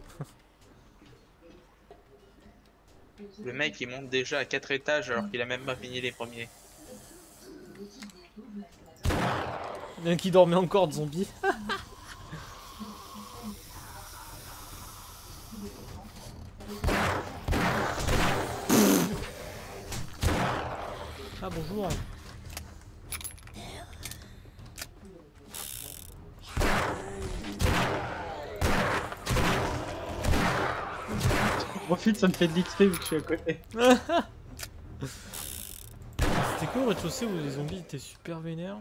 Le mec il monte déjà à 4 étages alors qu'il a même pas fini les premiers. Il y en a un qui dormait encore de zombie. Ah bonjour. Profite, ça me fait de l'XP vu que je suis à côté. C'était quoi au rez-de-chaussée où les zombies étaient super vénères?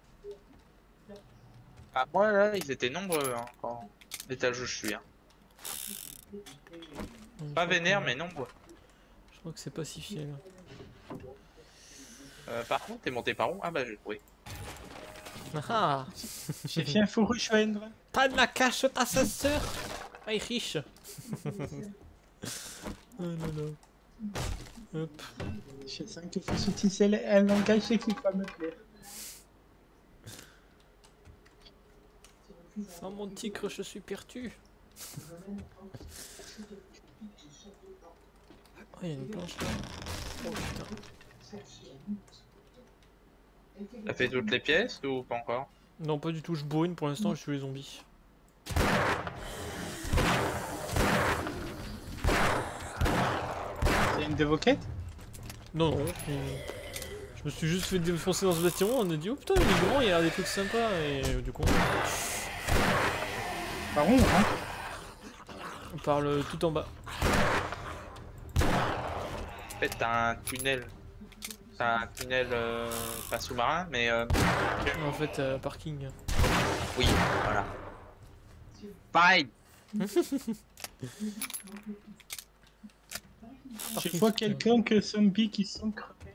Ah moi là ils étaient nombreux hein, quand l'étage où je suis. Hein. Pas vénère mais nombreux. Je crois que c'est pacifié là. Par contre t'es monté par où? Ah bah j'ai trouvé. Ah, J'ai fait un faux rejoindre. pas de la cache ta sœur. Ah, il est riche. Oh là là. Hop. Je sens que faut s'utiliser un langage qui va me plaire. Sans mon tigre, je suis perdu. Oh, il y a une planche là. Oh putain. T'as fait toutes les pièces ou pas encore? Non, pas du tout, je bourrine pour l'instant, je suis les zombies. C'est une de vos quêtes? Non, non. Je me suis juste fait défoncer dans ce bâtiment, on a dit oh putain, il est grand, il y a des trucs sympas, et du coup. Par où on rentre? On parle tout en bas. En fait t'as un tunnel t'as un tunnel pas sous-marin, mais En fait, parking. oui, voilà. Pareil. Je vois quelqu'un que zombies qui sont crevés.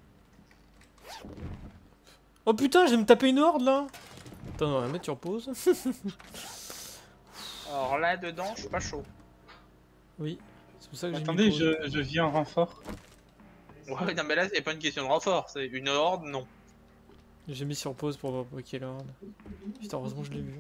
Oh putain, je vais me taper une horde là. Attends, on va mettre sur pause. Alors là dedans, je suis pas chaud. Oui, c'est pour ça que j'ai mis Attendez, pause. je viens en renfort. Ouais, non mais là c'est pas une question de renfort, c'est une horde, non. J'ai mis sur pause pour voir quelle horde. Putain, heureusement je l'ai vu.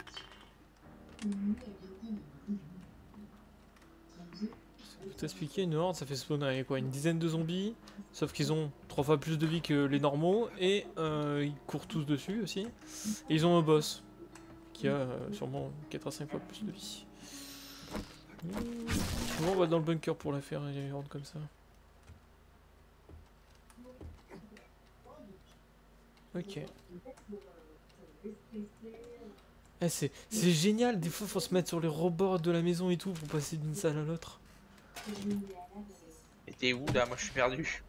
Pour t'expliquer, une horde ça fait spawn avec quoi, une dizaine de zombies, sauf qu'ils ont 3 fois plus de vie que les normaux et ils courent tous dessus aussi. Et ils ont un boss qui a sûrement 4 à 5 fois plus de vie. Souvent on va dans le bunker pour la faire, les hordes comme ça. Ok. Eh, c'est génial, des fois faut se mettre sur les rebords de la maison et tout pour passer d'une salle à l'autre. Et t'es où là? Moi je suis perdu.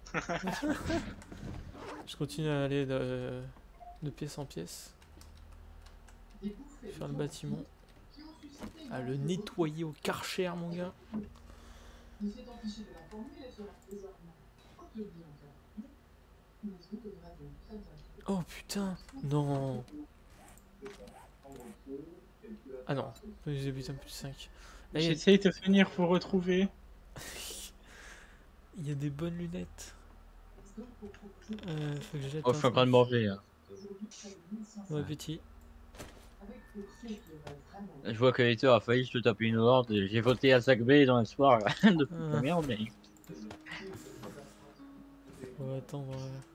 Je continue à aller de pièce en pièce. Faire le bâtiment. À le nettoyer au Karcher, mon gars. Oh putain, non. Ah non, j'ai putain plus 5. Là, J'essaye de venir vous retrouver. il y a des bonnes lunettes. Faut que je jette Oh, je suis en train de manger. Hein. Bon appétit. Je vois que Hater a failli se taper une horde. J'ai voté à Sac B dans le soir. De Ah. merde, mais. On va attendre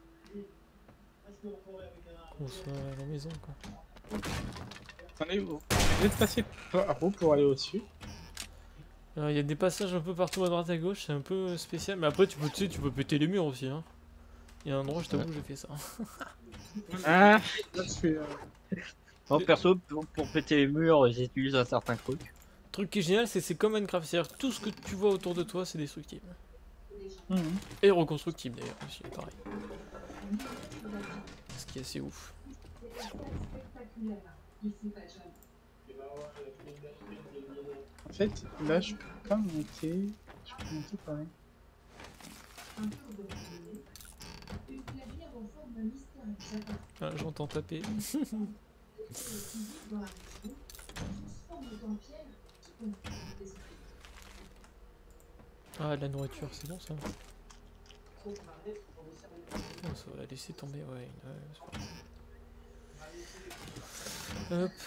qu'on soit à la maison quoi. Attendez, vous êtes passé par où pour aller au-dessus? Alors, il y a des passages un peu partout à droite à gauche, c'est un peu spécial, mais après tu peux, tu sais, tu peux péter les murs aussi. Hein. Il y a un endroit, je t'avoue, j'ai fait ça. Ah, là, je suis, Moi, perso, pour péter les murs, j'utilise un certain truc. Le truc qui est génial, c'est comme Minecraft, c'est-à-dire tout ce que tu vois autour de toi, c'est destructible. Et reconstructible d'ailleurs aussi, pareil. Ce qui est assez ouf. En fait, là, je peux pas monter. Je peux monter quand même. Ah, j'entends taper. Ah, la nourriture, c'est bon ça. Oh, ça va laisser tomber, ouais. C'est pas grave. Hop.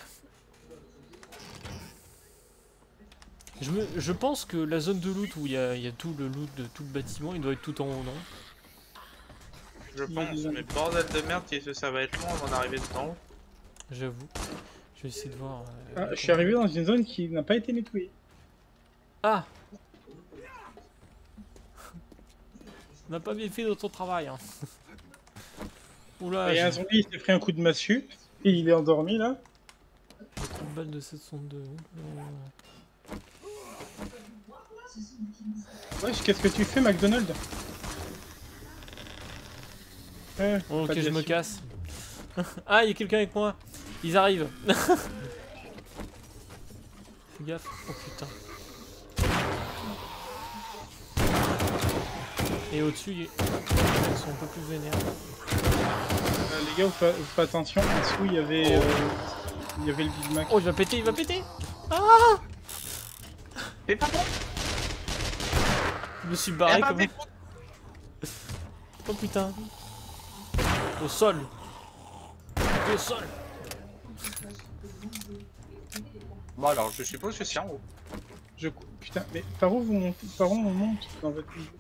Je pense que la zone de loot où il y a tout le loot de tout le bâtiment, il doit être tout en haut, non? Je pense, mais bordel de merde, qu'est-ce que ça va être long avant d'arriver dedans. J'avoue. Je vais essayer de voir. Ah, je suis arrivé dans une zone qui n'a pas été nettoyée. Ah! On n'a pas bien fait notre travail. Hein. Oula, Il y a un j'ai zombie, il s'est pris un coup de massue. Et il est endormi là. 30 balles de 702. Wesh, qu'est-ce que tu fais, McDonald's? Oh, pas ok, de je me massue. casse. Ah, il y a quelqu'un avec moi. Ils arrivent. Fais gaffe. Oh putain. Et au-dessus, ils sont un peu plus vénères. Les gars, vous faites attention. En dessous, il y avait le Big Mac. Oh, il va péter, il va péter. Ah! Mais pas bon. Je me suis barré Eh bah, comme... mais- Oh putain. Au sol. Au sol. Bon alors, je suppose que c'est en haut. Putain, mais par où vous montez? Par où on monte dans votre niveau?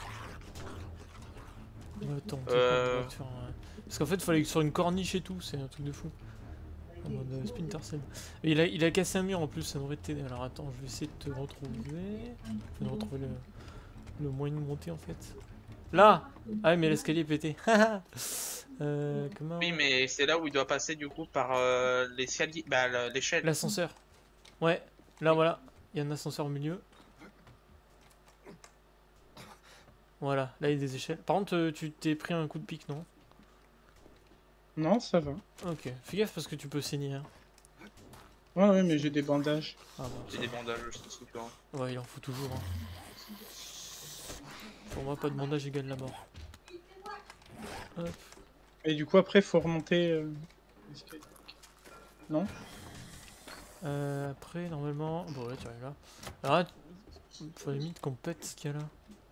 Attends, on va faire un- Parce qu'en fait, il fallait que sur une corniche et tout, c'est un truc de fou. En mode Splinter Cell. Et il a cassé un mur en plus, ça devrait t'aider. Alors attends, je vais essayer de te retrouver. Enfin, de retrouver le moyen de monter en fait. Là! Ah ouais, mais l'escalier est pété. Comment? Oui, mais c'est là où il doit passer du coup par l'escalier, bah l'échelle. L'ascenseur. Ouais, là voilà. Il y a un ascenseur au milieu. Voilà, là il y a des échelles. Par contre, tu t'es pris un coup de pique, non? Non, ça va. Ok, fais gaffe parce que tu peux saigner. Hein. Ouais, ouais, mais j'ai des bandages. Ah bah, J'ai des bandages aussi, toi. ouais, il en faut toujours. Hein. Pour moi, pas de bandage égale la mort. Hop. Et du coup, après, faut remonter. L'escalier. Non? Après, normalement. Bon, ouais, tu arrives là. Alors, faut à la limite qu'on pète ce qu'il y a là.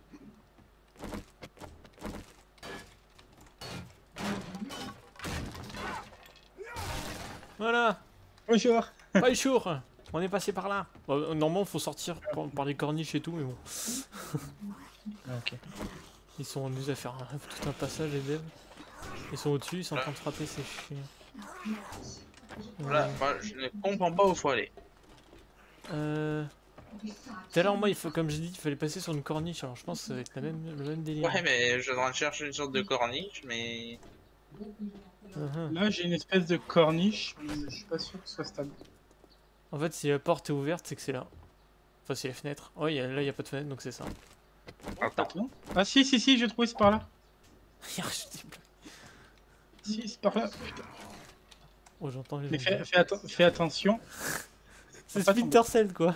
Voilà! Bonjour! Bonjour! On est passé par là. Bon, normalement, faut sortir par les corniches et tout, mais bon. Ok. Ils sont amusés à faire tout un passage, les devs. Ils sont au-dessus, ils sont en train de frapper, c'est chiant. Voilà, moi, je ne comprends pas où faut aller. Tout à l'heure, moi, comme j'ai dit, il fallait passer sur une corniche, alors je pense que ça va être le même délire. Ouais, mais je suis en train de chercher une sorte de corniche, mais... Là, j'ai une espèce de corniche, mais je suis pas sûr que ce soit stable. En fait, si la porte est ouverte, c'est que c'est là. Enfin, si la fenêtre. Oh, là, il n'y a pas de fenêtre, donc c'est ça. Attends. Ah, si, j'ai trouvé, c'est par là. Il a rejeté le bloc. Si, c'est par là. Putain. Oh, j'entends les Mais gens. fais attention. C'est pas Splinter Cell, quoi.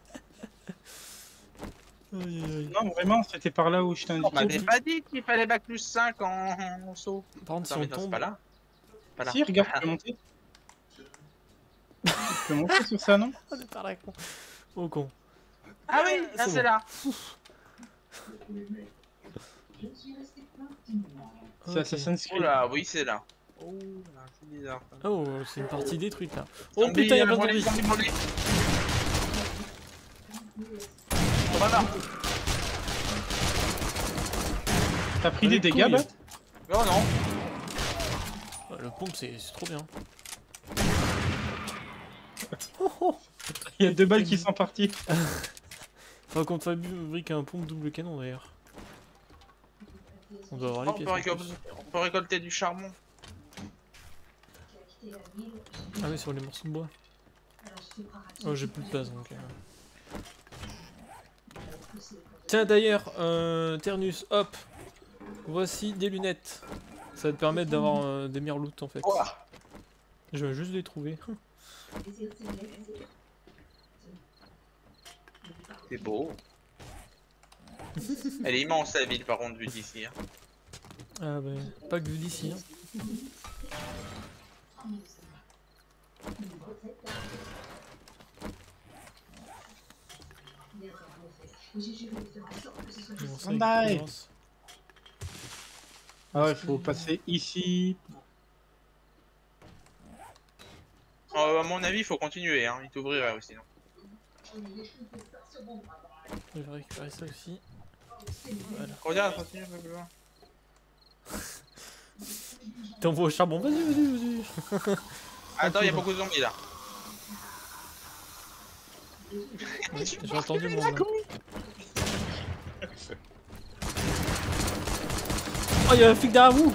Aïe, aïe, aïe. Non, vraiment, c'était par là où je t'ai On m'avait indiqué. pas dit qu'il fallait bac plus 5 en saut. Par contre, si Non, on mais non, c'est tombe. pas là. Pas là. Si, regarde, tu peux monter. Tu peux monter sur ça, non? On est par là, con. Oh, con. Ah oui, là c'est c'est bon. là. C'est Ok. Assassin's Oh Creed. là, oui c'est là. Oh là, c'est bizarre. ça. Oh, c'est une partie détruite là. Oh Zombie, putain, il y a plein de volé, zombies. volé. Voilà. T'as pris Allez, des dégâts, couille. là? Non, non. Le pompe, c'est trop bien. Il y a 2 balles qui sont parties. Enfin, qu'on fabrique un pompe double canon d'ailleurs. On doit avoir les On pièces. peut, en récolter, plus. on peut récolter du charbon. Ah oui, sur les morceaux de bois. Oh, j'ai plus de place donc. Tiens d'ailleurs, Ternus, hop. Voici des lunettes. Ça va te permettre d'avoir des meilleurs loot en fait. Quoi? Je vais juste les trouver. C'est beau. Elle est immense la ville par contre vue d'ici. Hein. Ah bah, pas que vu d'ici. Hein. Bon, ça, Bandai. expérience. Ah ouais, faut passer ici. À mon avis, il faut continuer. Hein. Il t'ouvrirait aussi. Non Je vais récupérer ça aussi. Voilà. Regarde, continue un peu plus loin. T'envoies au charbon, vas-y. Attends, il y a beaucoup de zombies là. Ouais, j'ai entendu mon nom. Oh, y'a un flic derrière vous!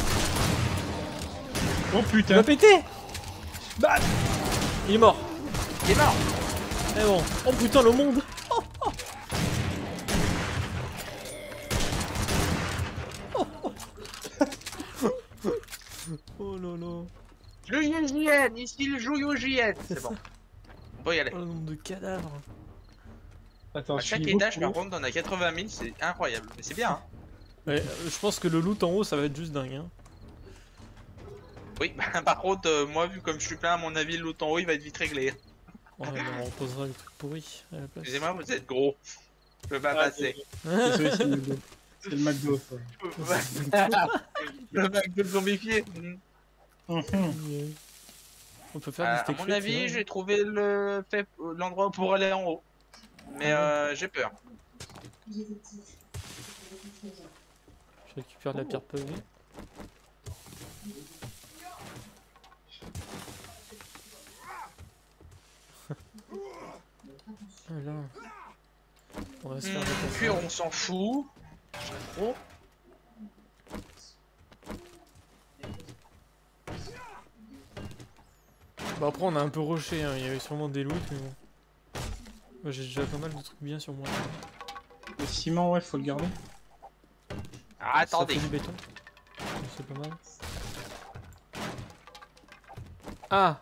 Oh Il putain! va péter! Bah! Il est mort! Il est mort. Eh bon. Oh putain, le monde! Oh là là! Le JN, ici le joue au JN. C'est bon. On peut y aller. Oh, le nombre de cadavres! Attends, À je suis chaque niveau étage, par combien? contre, on a 80 000, c'est incroyable. Mais c'est bien. Hein. Ouais, je pense que le loot en haut, ça va être juste dingue. Hein. Oui, par contre, moi, vu comme je suis plein, à mon avis, le loot en haut, il va être vite réglé. Ouais, bah, on posera les trucs pourris à la place. Excusez-moi, vous êtes gros. Je peux pas Ah, passer. Désolé, c'est le McDo. C'est le McDo. ça. Le McDo zombifié. Mhm. On peut faire des À steaks mon frites, avis, sinon. j'ai trouvé l'endroit pour aller en haut. Mais j'ai peur. Je récupère de la pierre pavée. Là. On va se faire des Cuir, on s'en fout. Oh. Bah après on a un peu rushé, hein. Il y avait sûrement des loots mais bon. Moi j'ai déjà pas mal de trucs bien sur moi. Le ciment, ouais, faut le garder. Ah, attendez. Ça fait du béton. C'est pas mal. Ah!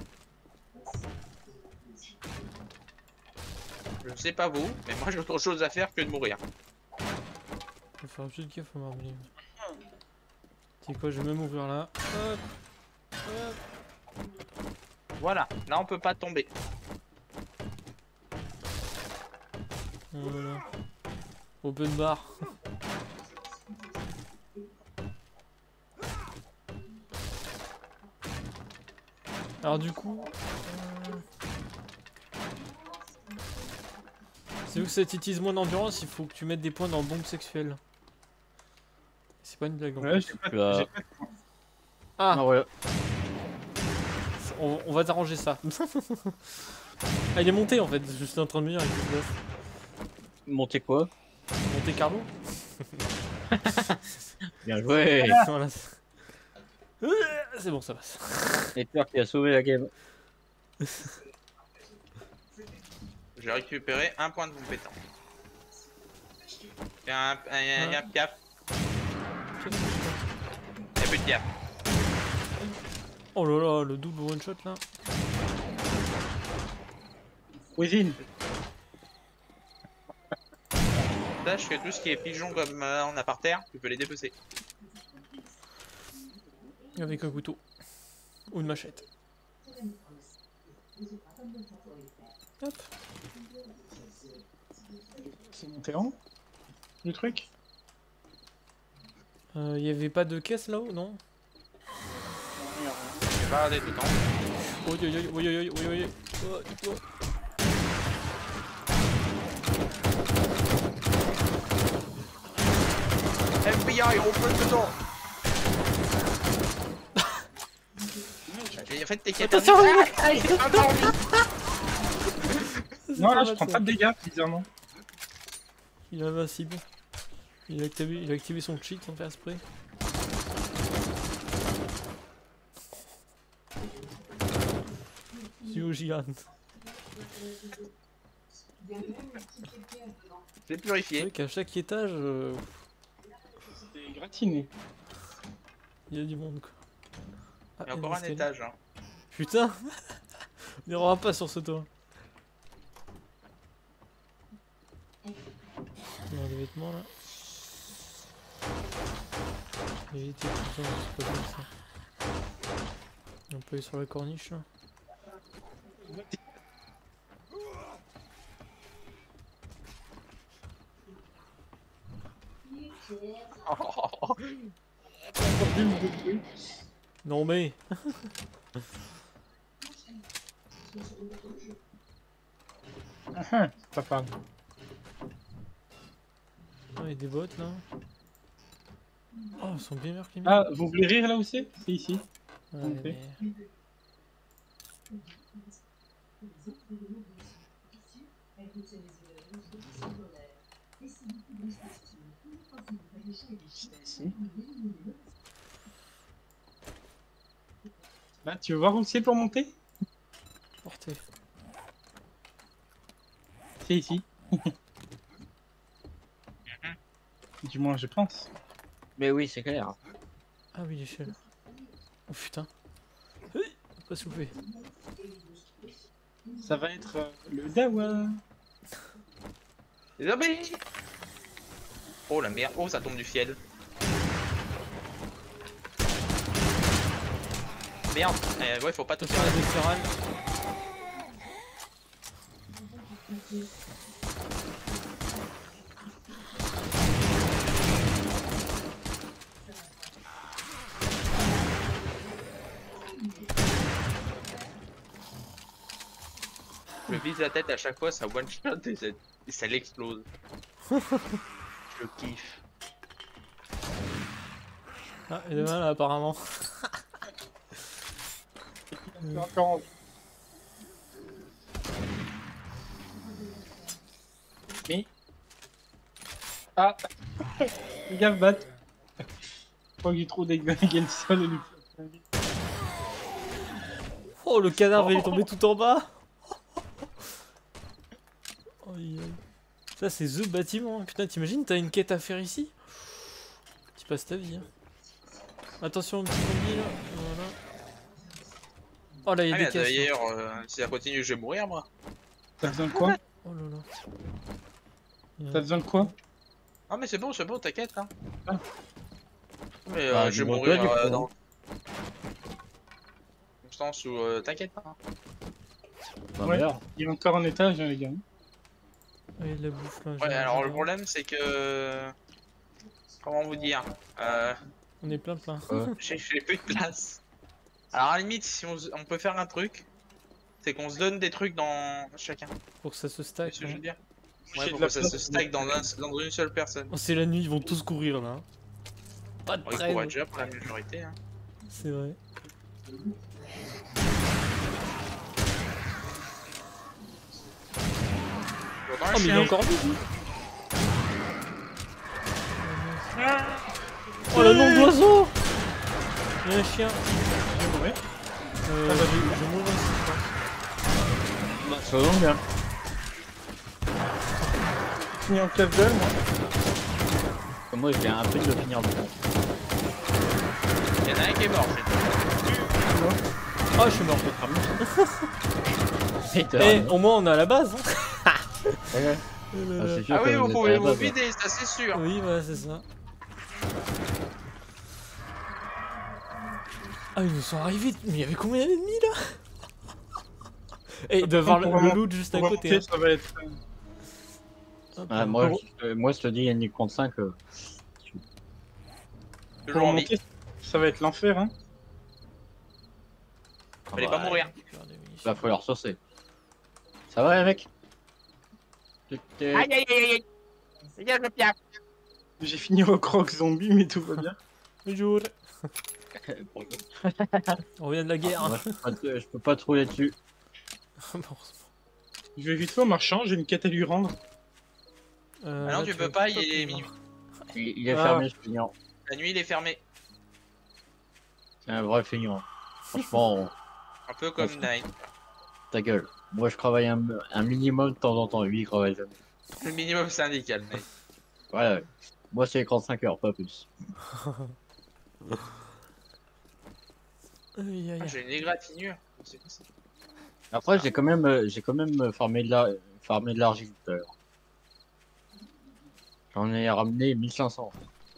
Je sais pas vous, mais moi j'ai autre chose à faire que de mourir. Faut faire un peu de gaffe au marblier. Tu sais quoi, je vais même ouvrir là. Hop! Hop! Voilà, là on peut pas tomber. Voilà. Open bar. Alors du coup... Si tu veux que ça t'utilise moins d'endurance, il faut que tu mettes des points dans bombe sexuelle. C'est pas une blague. En Ouais, plus. j'ai pas, Tu as- j'ai pas- Ah! Ah ouais. On va t'arranger ça. Ah, il est monté en fait, je suis en train de me dire avec ce gosse. Monter quoi? Monte Carlo. Bien joué. Voilà. C'est bon, ça passe. Et toi qui as sauvé la game. J'ai récupéré un point de compétence. Et un cap. Y'a plus de cap. Oh là là, le double one shot là. Cuisine. Sache que tout ce qui est pigeon comme on a par terre, tu peux les dépecer. Avec un couteau. Ou une machette. Hop. C'est monté en haut, le truc. Il y avait pas de caisse là-haut, non? Je vais pas regarder tout le temps. Oui, oui, oui, oui, oui, oui, oui. Oh, oh. FBI, open the door. Et en fait, t'es capable. Non, là, je prends pas de dégâts, bizarrement. Il est invincible. Il a activé son cheat sans faire exprès. Yo gigante. C'est C'est purifié. vrai qu'à chaque étage, C'est gratiné. il y a du monde quoi. Ah, Il y a encore un escalier. étage. Hein. Putain. On n'ira pas sur ce toit. Il y a des vêtements là. Éviter tout ça, c'est pas comme ça. On peut aller sur la corniche là. Non mais. Ça parle. Ah, il y a des bottes là. Oh, ils sont bien meilleurs que les miens. Ah, vous voulez rire là où c'est? C'est ici. Ouais, ok. mais... Ici. Là, tu veux voir où c'est pour monter? Portez. C'est ici. Du moins, je pense. Mais oui, c'est clair. Ah oui, l'échelle. Oh putain. Pas soufflé. Ça va être le Dawa. Les zombies. Oh la merde, oh ça tombe du ciel. Merde, ouais, faut pas tout Attention à faire. la spirale. Je vise la tête à chaque fois, ça one shot et ça l'explose. Je kiffe. Ah, il est mal là, apparemment. C'est encore en vie. Mais... Ah. Fais gaffe, bat. Faut qu'il trop déglinguer le sol et lui... Oh, le cadavre il est tombé tout en bas. Oh, ça c'est The bâtiment. Putain, t'imagines, t'as une quête à faire ici? passe ta vie. Hein. Attention, petit zombie là. Voilà. Oh là, il y a Ah, des mais caisses. Là. d'ailleurs, si ça continue, je vais mourir moi. T'as besoin de quoi? Oh là là. Il y a- T'as besoin de quoi? Ah, mais c'est bon, t'inquiète. Hein. Ah. Mais Bah, je vais dis-moi toi, mourir du coup, dans. Constance ou t'inquiète pas. Hein. Bah, Ouais. merde. Il y a encore un étage, hein, les gars. Ah, il y a de la bouffe là. Ouais, j'ai- alors j'ai- le problème c'est que. Comment vous dire On est plein. J'ai plus de place. Alors à la limite, si on peut faire un truc, c'est qu'on se donne des trucs dans chacun. Pour que ça se C'est stack. ce que je veux hein. dire. J'ai Ouais, de pour la que ça place, se stack dans une seule personne. Oh, c'est la nuit, ils vont tous courir là. hein. Pas de On y trêve. pourrait déjà pour la majorité. Hein. C'est vrai. J'entends un Oh, mais il est chien. encore vide. lui. Oh, le nom d'oiseau. Il y a un chien. Je vais mourir. Je vais mourir aussi, je pense. Bah, ça va bien. Fini en casse-gueule, moi. Comme moi, je viens un peu de le finir. Il y en a un qui est mort. Oh, je suis mort. Et Eh, au moins on est à la base. Hein. c'est sûr Ah oui, que vous êtes pouvez à la vous base, vider, ça c'est sûr. Oui, voilà, c'est ça. Ah, ils nous sont arrivés. Mais il y avait combien d'ennemis là? Et il doit avoir Pour le remonter- loot juste à Pour côté. remonter, ça va être... Hein. Hop, Ah, moi, je te dis, il y a une contre 5. Pour Toujours en vie. remonter, ça va être l'enfer, hein. Fallait pas mourir. Bah, faut leur saucer. Ça va, mec? Aïe aïe aïe aïe. Regarde le piaf. J'ai fini au croc zombie, mais tout va bien. Bonjour. On revient de la guerre. Moi, je peux pas trop là-dessus. Heureusement. Je vais vite fait au marchand, j'ai une quête à lui rendre. Ah non, là, tu vas peux pas, il pouvoir. est minuit. Il est Ah. fermé, ce feignant. La nuit, il est fermé. C'est un vrai feignant. Franchement, Un peu comme Night. ta gueule. Moi, je travaille un minimum de temps en temps. Lui, il travaille jamais. Le minimum syndical, mec. Ouais. Moi, c'est 35 heures, pas plus. Aïe, aïe, aïe. J'ai une égratignure. C'est quoi ça? Après, j'ai quand même farmé de l'argile tout à l'heure. J'en ai ramené 1500.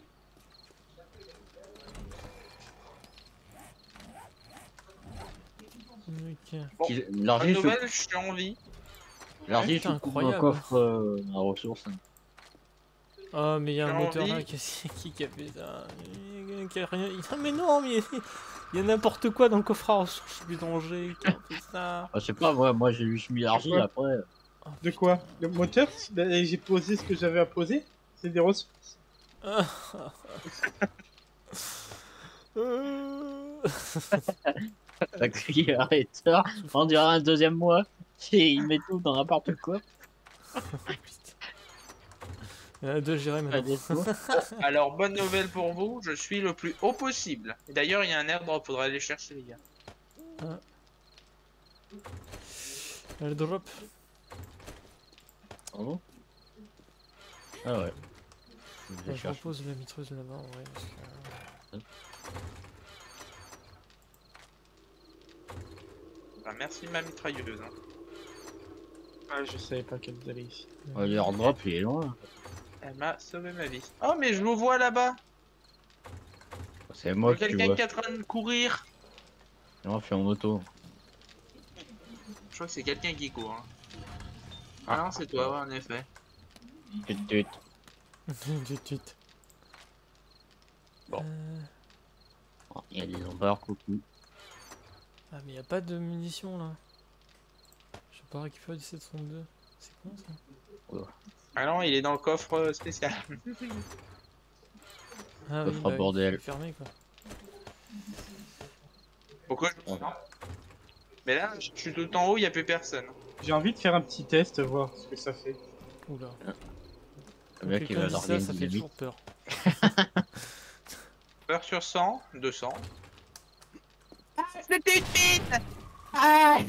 Ok. Bon, Bonne L'argile, nouvelle, je suis en vie. l'argile, Putain, c'est incroyable. un coffre à ressources. Oh, mais il y a un J'ai moteur envie. là qui a fait ça. Qui a rien. Ah, mais non, mais il y a n'importe quoi dans le coffre à ressources du danger qui a fait ça. Je sais pas, moi j'ai juste mis l'argile Ouais. après. Oh, De quoi? Le moteur? Bah, j'ai posé ce que j'avais à poser. C'est des ressources. La crié arrêteur, on dirait un deuxième mois. Et il met tout dans n'importe quoi. Il y en a deux, j'irai Pas maintenant. des sous. Alors, bonne nouvelle pour vous, je suis le plus haut possible. Et d'ailleurs, il y a un airdrop, faudra aller chercher, les gars. Le drop. Ah bon? Ah ouais. Je vais Je chercher. repose la mitreuse là-bas en vrai. Parce que... Bah, merci ma mitrailleuse. Hein. Ah, je savais pas qu'elle allait ici. Ouais, l'airdrop il est loin. Elle m'a sauvé ma vie. Oh, mais je vous vois là-bas. C'est moi que tu Quelqu'un vois. qui est en train de courir. Non, je suis en moto. Je crois que c'est quelqu'un qui court. Hein. Ah non, c'est toi, ouais, en effet. Tut, tut. Tut. Bon. Oh, il y a des embarques, coucou. Ah, mais y a pas de munitions là. Je vais pas récupérer du 762. C'est con ça. Ah non, il est dans le coffre spécial. Ah Coffre à bordel. il est fermé quoi. Pourquoi je... Mais là, je suis tout en haut, il n'y a plus personne. J'ai envie de faire un petit test, voir ce que ça fait. Oula. Le mec il Quelqu'un va dit larguer ça, ça une fait dynamite. toujours peur. Peur sur 100, 200. Ah, c'était une mine. Ah,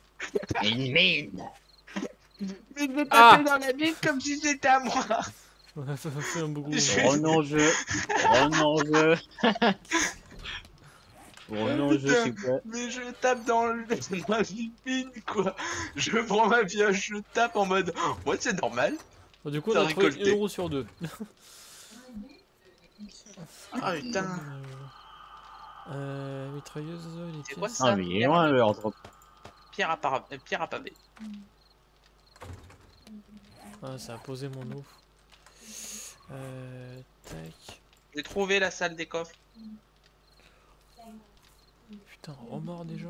Une mine! mais je vais taper Ah. dans la mine comme si c'était à moi. Ouais, fais un beau gros. Revenons au jeu. Revenons au jeu. Revenons au jeu, s'il vous plaît. Mais je tape dans la mine, quoi. Je prends ma pioche, je tape en mode. Ouais, c'est normal. Bon, du coup, on T'as a trouvé récolté. 1 euro sur 2. Ah putain. Mitrailleuse, les C'est quoi pièces. ça? Ah, mais il est loin le airdrop. Pierre à pavé. Ah, ça a posé mon eau. Tac. J'ai trouvé la salle des coffres. Putain, remords déjà.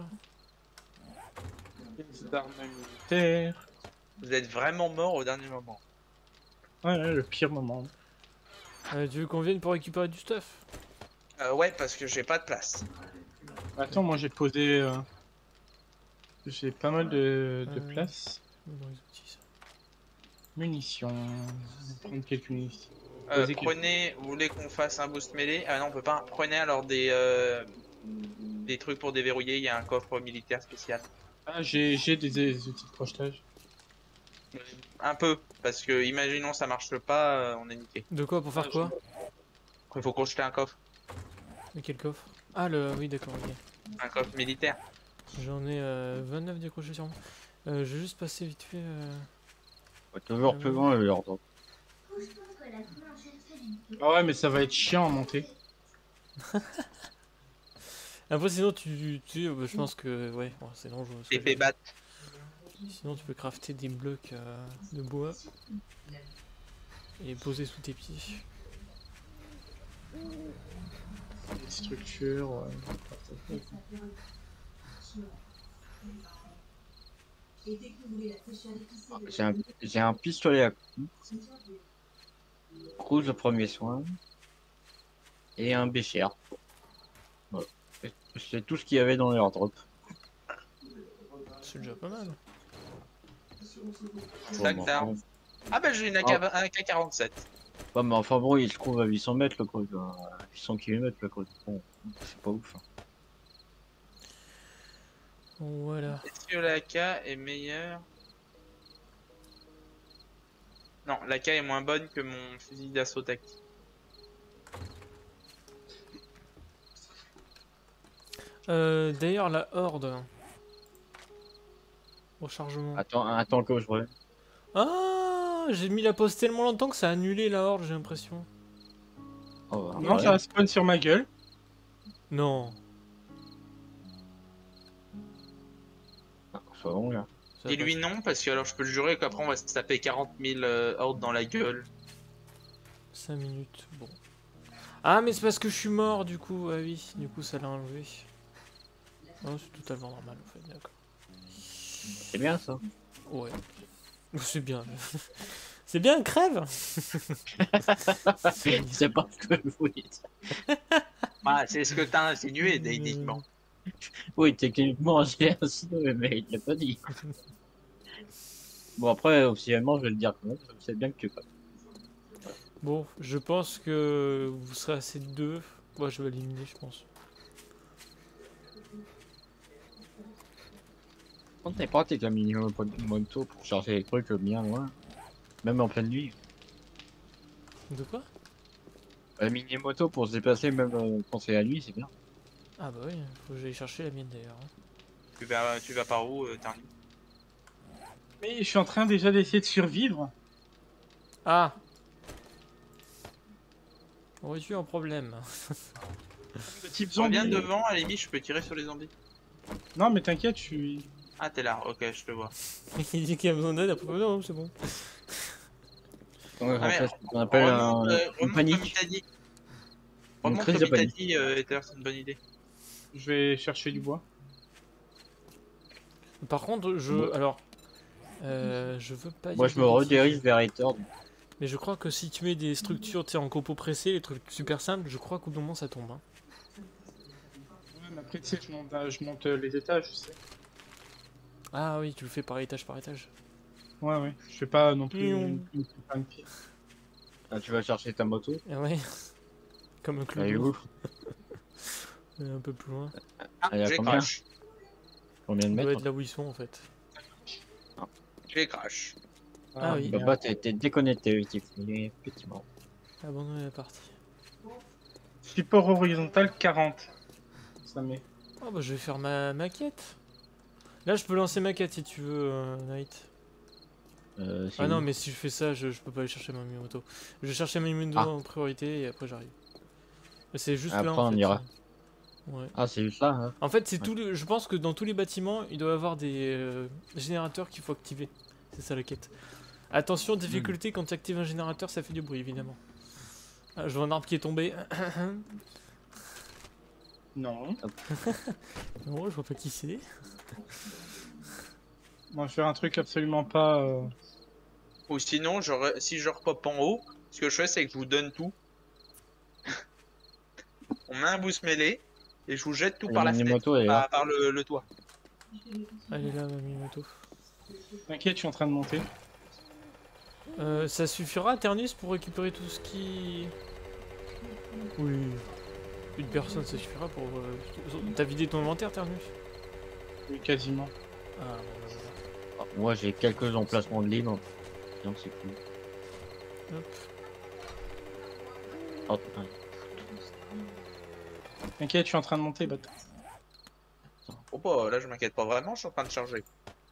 Les armes militaires. Vous êtes vraiment mort au dernier moment. Ouais, ouais, le pire moment. Tu veux qu'on vienne pour récupérer du stuff? Ouais, parce que j'ai pas de place. Attends, moi j'ai posé. J'ai pas mal de Euh. place. Dans les outils, ça. Munitions. Je vais prendre quelques munitions. Prenez, vous voulez qu'on fasse un boost mêlée? Ah non, on peut pas. Prenez alors des trucs pour déverrouiller. Il y a un coffre militaire spécial. Ah, j'ai des outils de crochetage. Un peu, parce que imaginons ça marche pas, on est niqué. De quoi? Pour faire quoi? Il faut crocheter un coffre. Mais quel coffre? Ah, oui, d'accord, ok. Un coffre militaire. J'en ai 29 décrochés sur moi. Je vais juste passer vite fait. Ouais, toujours plus loin le airdrop. Ah ouais, mais ça va être chiant à monter. Après, sinon, je pense que. Ouais, bon, c'est dangereux. ce que Épée je- batte. Sinon, tu peux crafter des blocs de bois et poser sous tes pieds. Des structures. Ouais. J'ai un pistolet à coups. Cruise de premier soin. Et un bécher. Voilà. C'est tout ce qu'il y avait dans l'airdrop. C'est déjà pas mal. Sac Bon, d'armes. Ah bah j'ai une AK, un AK-47. ouais, mais enfin bon, il se trouve à 800 mètres le cruise. À 800 km le cruise. Bon, c'est pas ouf. Hein. Voilà. Est-ce que l'AK est meilleure? Non, l'AK est moins bonne que mon fusil d'assaut tactique. D'ailleurs, la horde. Rechargement. Attends que je revienne. Ah, j'ai mis la pause tellement longtemps que ça a annulé la horde, j'ai l'impression. Oh, bah, Non, ouais. ça spawn sur ma gueule. Non. C'est bon, là. Ça va Dis-lui non, parce que alors je peux le jurer qu'après on va se taper 40 000 hordes dans la gueule. 5 minutes, bon. Ah, mais c'est parce que je suis mort, du coup. Ah oui, du coup, ça l'a enlevé. Non, c'est totalement normal, en fait, d'accord. C'est bien ça. Ouais. C'est bien. C'est bien, crève. C'est pas ce que je voulais dire. Ah, c'est ce que t'as insinué, techniquement. Oui, techniquement, j'ai insinué, mais il l'a pas dit. Bon, après, officiellement, je vais le dire quand même. C'est bien que tu fasses. Bon, je pense que vous serez assez de deux. Moi, je vais éliminer, je pense. Quand t'es pratique la minimum moto pour chercher les trucs bien loin, même en pleine nuit. De quoi? La mini moto pour se déplacer même quand c'est la nuit, c'est bien. Ah bah oui, faut que j'aille chercher la mienne d'ailleurs. Tu vas par où, Tarny? Mais je suis en train déjà d'essayer de survivre. Ah! Aurais-tu un problème? Le type On zombie. vient devant, à la limite, je peux tirer sur les zombies. Non, mais t'inquiète, je suis. Ah, t'es là, ok, je te vois. Il dit qu'il a besoin d'aide, après non, c'est bon. Ouais, Ah, en mais fait, on appelle remonte, une remonte comme il panique. t'a dit. Une Remonte crise comme de il t'a panique. dit, Ether, c'est une bonne idée. Je vais chercher du bois. Par contre, alors, je veux pas. Moi, dire je me de redirige bêtises, vers Ether. mais je crois que si tu mets des structures, tu sais, en copeaux pressés, les trucs super simples, je crois qu'au bout d'un moment ça tombe. Hein. Ouais, mais après, tu sais, je monte les étages, tu sais. Ah oui, tu le fais par étage par étage. Ouais, ouais. Je fais pas non plus Miaou. une pied. Ah, tu vas chercher ta moto. Ah ouais. Comme un Elle est clodo. où? Un peu plus loin. Ah, Elle est à j'ai combien? crash. Combien de On doit mètres? être là où ils sont en fait. J'ai crash. Ah oui. Bah, t'es déconnecté, Tiffany, effectivement. Abandonner la partie. Support horizontal 40. Ça met. Oh bah je vais faire ma quête. Là je peux lancer ma quête si tu veux, Knight. C'est Ah non où? mais si je fais ça, je peux pas aller chercher ma Miyamoto. Je vais chercher ma Miyamoto Ah. en priorité et après j'arrive. C'est juste Après, là en on fait. ira. Ouais. Ah, c'est juste là, hein. En fait c'est Ouais. tout le... Je pense que dans tous les bâtiments, il doit y avoir des générateurs qu'il faut activer. C'est ça la quête. Attention, difficulté, quand tu actives un générateur, ça fait du bruit évidemment. Ah, je vois un arbre qui est tombé. Non. Non, je vois pas qui c'est. Moi, je vais faire un truc absolument pas. Ou sinon, si je repop en haut, ce que je fais, c'est que je vous donne tout. On met un boost mêlée et je vous jette tout La par la fenêtre, Minimoto, elle est là. par le toit. Elle est là ma Miyamoto. T'inquiète, je suis en train de monter. Ça suffira, Ternus, pour récupérer tout ce qui... Oui. Une personne, ça suffira pour... T'as vidé ton inventaire, Ternus? Oui, quasiment. Ah, bon, bah, voilà. Ah, moi, j'ai quelques emplacements de libre. Donc, c'est cool. Hop. Oh, ouais. T'inquiète, je suis en train de monter, bâtard. Oh bah, là, je m'inquiète pas vraiment, je suis en train de charger.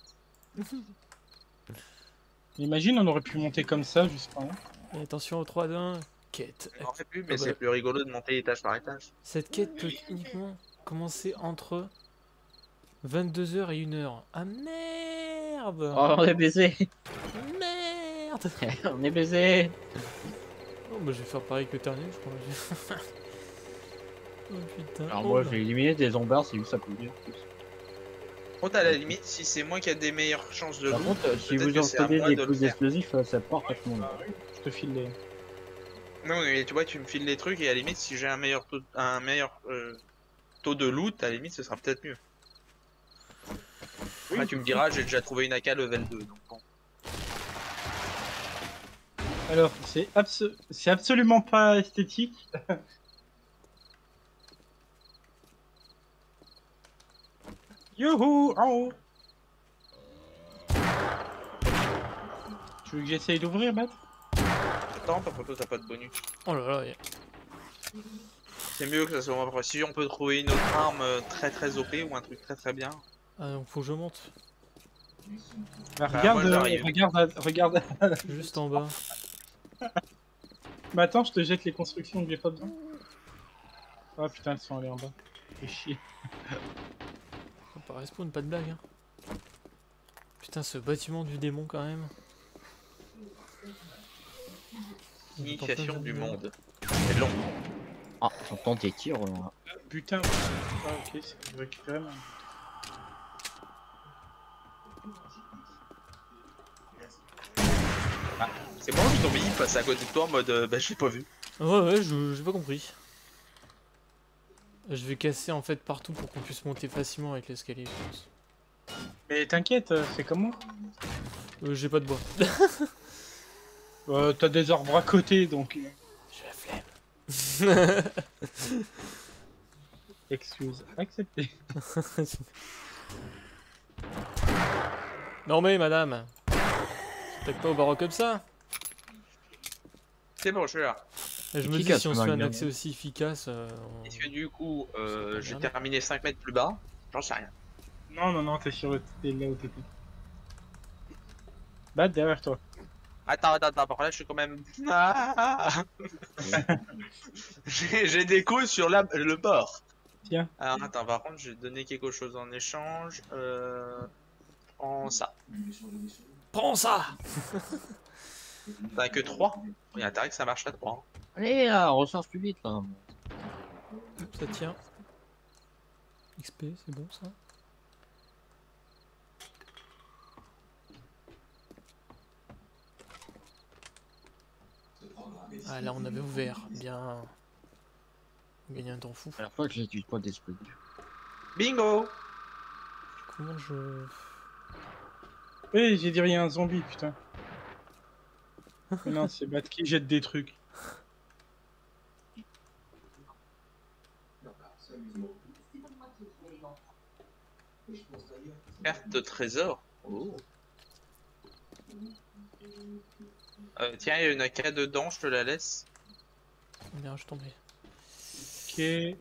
Imagine, on aurait pu monter comme ça jusqu'en haut. Et attention au 3 d'un. Quête. On aurait pu, Ah mais bah. c'est plus rigolo de monter étage par étage. Cette quête peut uniquement commencer entre 22h et 1h. Ah merde! Oh, on est baisé. Merde! On est baisé. Oh bah je vais faire pareil que Ternus, je crois. Oh putain. Alors, Oh moi, là. j'ai éliminé des zombards, c'est juste à côté. Contre, à la limite, si c'est moi qui a des meilleures chances de Par loot, contre, si peut-être vous que c'est à encodez moi des de le coups faire. explosifs, ça porte à tout le monde. Je te file les. Non, mais tu vois, tu me files les trucs et à la limite, si j'ai un meilleur taux de loot, à la limite, ce sera peut-être mieux. Après, tu me diras, j'ai déjà trouvé une AK level 2, donc bon. Alors, c'est absolument pas esthétique. Youhou! En haut! Tu veux que j'essaye d'ouvrir, Bat? Attends, par contre, t'as pas de bonus. Oh là là. C'est mieux que ça soit moi. Si on peut trouver une autre arme très très OP ou un truc très très bien. Ah donc faut que je monte. Bah, Bah, regarde, moi, j'arrive. regarde. Juste en bas. Bah attends, je te jette les constructions que j'ai pas besoin. Ah putain, elles sont allées en bas. Fais chier. Pas respawn, pas de blague. Hein. Putain, ce bâtiment du démon quand même. Initiation du monde. C'est long. Ah, j'entends tes tirs, là. Putain. Ah ok, c'est que je récupère ma... C'est bon, je tombé, il passe à côté de toi en mode bah je l'ai pas vu. Ouais, j'ai pas compris. Je vais casser en fait partout pour qu'on puisse monter facilement avec l'escalier, je pense. Mais t'inquiète, c'est comme moi. J'ai pas de bois. T'as des arbres à côté, donc... J'ai la flemme. Excuse, accepté. Non mais madame, t'attaques pas au barreau comme ça. C'est bon, je suis là. Et je me dis Efficace, si on se fait un Magna. accès aussi efficace. Est-ce que du coup, j'ai Regardez. terminé 5 mètres plus bas? J'en sais rien. Non, t'es sur le... T'es là où t'étais. Bat derrière toi. Attends, par contre là je suis quand même... Ah j'ai des coups sur le bord. Tiens. Alors attends, par contre je vais te donner quelque chose en échange. En ça. Prends ça. T'as que 3? Il y a intérêt que ça marche à 3. Allez, là, recharge plus vite, là. Ça tient. XP, c'est bon ça. Ah là on avait ouvert, bien. On gagne un temps fou. À la fois que j'utilise pas d'esprit. Bingo! Comment je... Oui, j'ai dit rien, un zombie, putain. Mais non, c'est Bat qui jette des trucs. Carte de trésor. Oh. Tiens, il y a une AK dedans, je te la laisse. Merde, je suis tombé. Ok.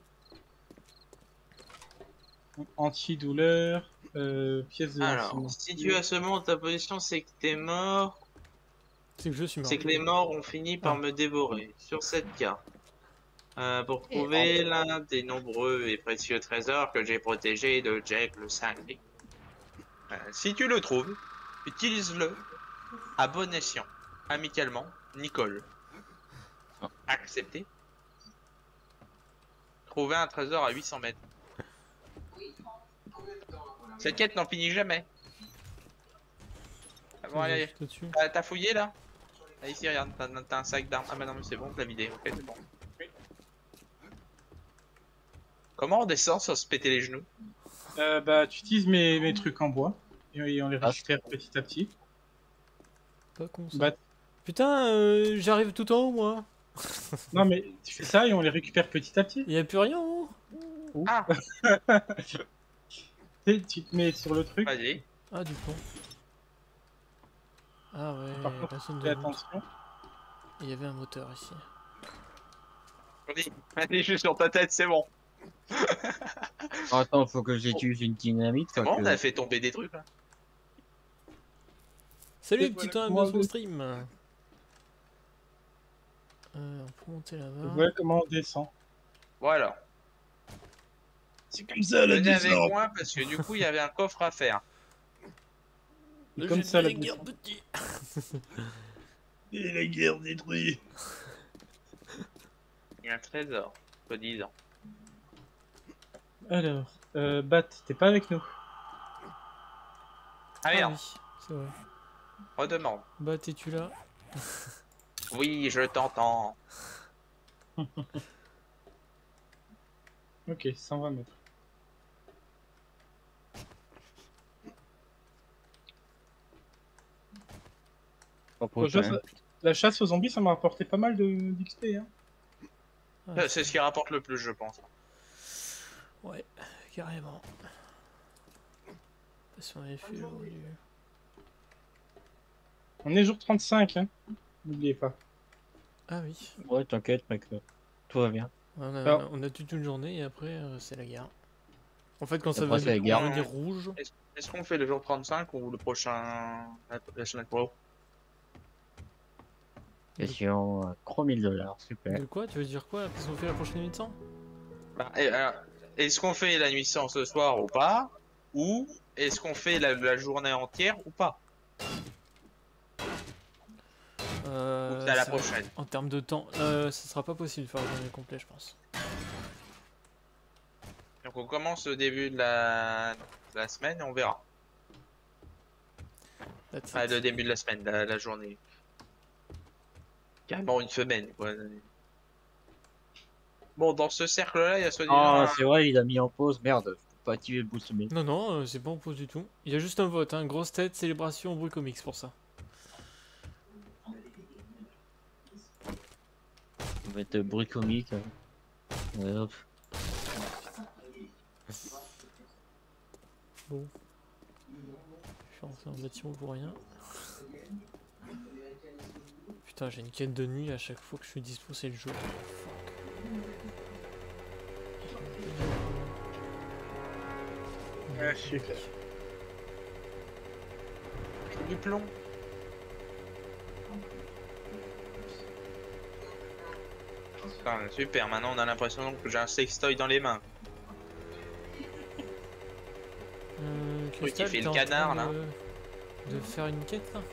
Antidouleur. Pièce de Alors, lancement. si tu as seulement ta position, c'est que t'es mort. C'est que je suis mort. C'est que les morts ont fini par Ah. me dévorer. Sur cette carte. Pour Et trouver l'un des nombreux et précieux trésors que j'ai protégés de Jack le cinglé. Si tu le trouves, utilise-le à bon escient. Amicalement, Nicole. Accepté. Trouver un trésor à 800 mètres. Cette quête n'en finit jamais. Ah, bon, allez, Juste au-dessus. t'as fouillé là? Ah, ici, regarde, t'as un sac d'armes. Ah, bah non, mais c'est bon, t'as vidé. Ok, c'est bon. Comment on descend sans se péter les genoux? Bah, tu utilises mes trucs en bois. Et on les Ah, récupère petit à petit. Pas con ça. Bah, Putain, j'arrive tout en haut moi. non, mais tu fais ça et on les récupère petit à petit. Il y a plus rien en haut. Ah, Tu te mets sur le truc. vas-y. Ah, du plomb. Ah ouais, Par contre, personne de fais route. attention. Il y avait un moteur ici. Vas-y, vas-y, je suis sur ta tête, c'est bon. attends, faut que j'utilise une dynamite. C'est quoi, bon, que- t'as fait tomber des trucs là. Salut, Et petit voilà temps, comment bienvenue on au stream. On peut monter là-bas. Voilà comment on descend. Voilà. C'est comme ça la Venez avec descente. moi parce que du coup, il y avait un coffre à faire. C'est comme ça la la guerre descente. petit. Et la guerre détruite. Il y a un trésor, soi-disant. Alors, Bat, t'es pas avec nous. Ah merde, oui, c'est vrai. redemande. Bah, t'es-tu là? Oui, je t'entends. Ok, 120 mètres. Pas Bon, prochain. la chasse aux zombies, ça m'a rapporté pas mal d'XP. Hein. Ah, C'est ce qui rapporte le plus, je pense. Ouais, carrément. Parce qu'on avait fait le haut du... On est jour 35, hein. N'oubliez pas. Ah oui. Ouais, t'inquiète, mec. Tout va bien. Ouais, on a toute une journée et après, c'est la guerre. En fait, quand ça Après, va c'est la guerre. devenir rouge... Est-ce qu'on fait le jour 35 ou le prochain... la semaine pro? Question 3000 $, super. De quoi? Tu veux dire quoi? Qu'est-ce qu'on fait la prochaine émission? Bah, est-ce qu'on fait la nuit sans ce soir ou pas? Ou est-ce qu'on fait la journée entière ou pas? Ou c'est à la ça- prochaine? En termes de temps, ça sera pas possible de faire le journée complet, je pense. Donc on commence au début de la semaine et on verra. That's Ah, it. le début de la semaine, la journée. Carrément une semaine, quoi. Bon, dans ce cercle-là, il y a soi-disant... Ah, un- c'est vrai, il a mis en pause. Merde, je peux pas activer le boost mais. Non, non, c'est pas en pause du tout. Il y a juste un vote, hein. Grosse tête, célébration, bruit comics pour ça. On va être bruit comique. Ouais, hop. Bon. Je suis rentré en bâtiment pour rien. Putain, j'ai une quête de nuit à chaque fois que je suis dispo, c'est le jeu. Ah, super. Du plomb. Putain, super, maintenant on a l'impression que j'ai un sextoy dans les mains. Cristal, fait le t'es en canard, train de faire une quête là?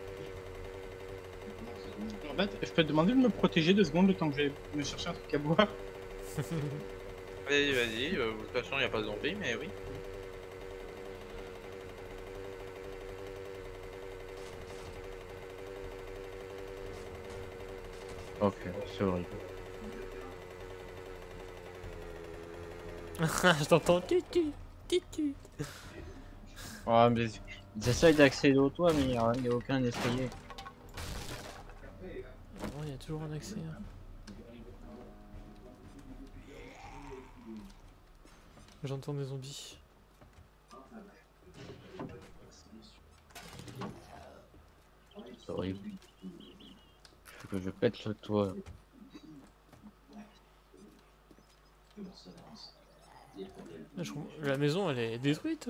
Bat, je peux te demander de me protéger 2 secondes le temps que je vais me chercher un truc à boire. Vas-y, vas-y, de toute façon il n'y a pas de zombie, mais oui. Ok, c'est horrible. Je t'entends. Titu. Ouais, mais j'essaye d'accéder au toit, mais il n'y a aucun escalier. Bon, il y a toujours un accès. Hein. J'entends des zombies. Ça horrible. Faut que je pète le toit. La maison, elle est détruite.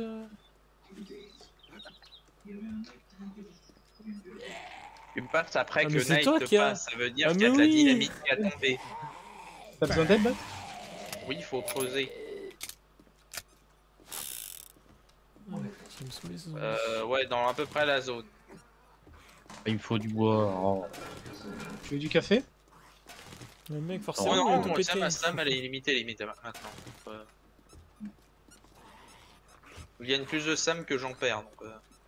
Tu me passes après Ah, mais que c'est Night toi te qui a- passe, ça veut dire Ah, qu'il y a mais de la oui. dynamite qui a tombé. T'as besoin d'aide, Bat? Oui, il faut creuser. Ça me saoule, ces zombies. Ouais, dans à peu près la zone. Il me faut du bois. Oh. Tu veux du café? Le mec, Oh forcément, il est tout non, pété. Sam, elle est limitée maintenant. Donc, il y a plus de Sam que j'en perds. Donc,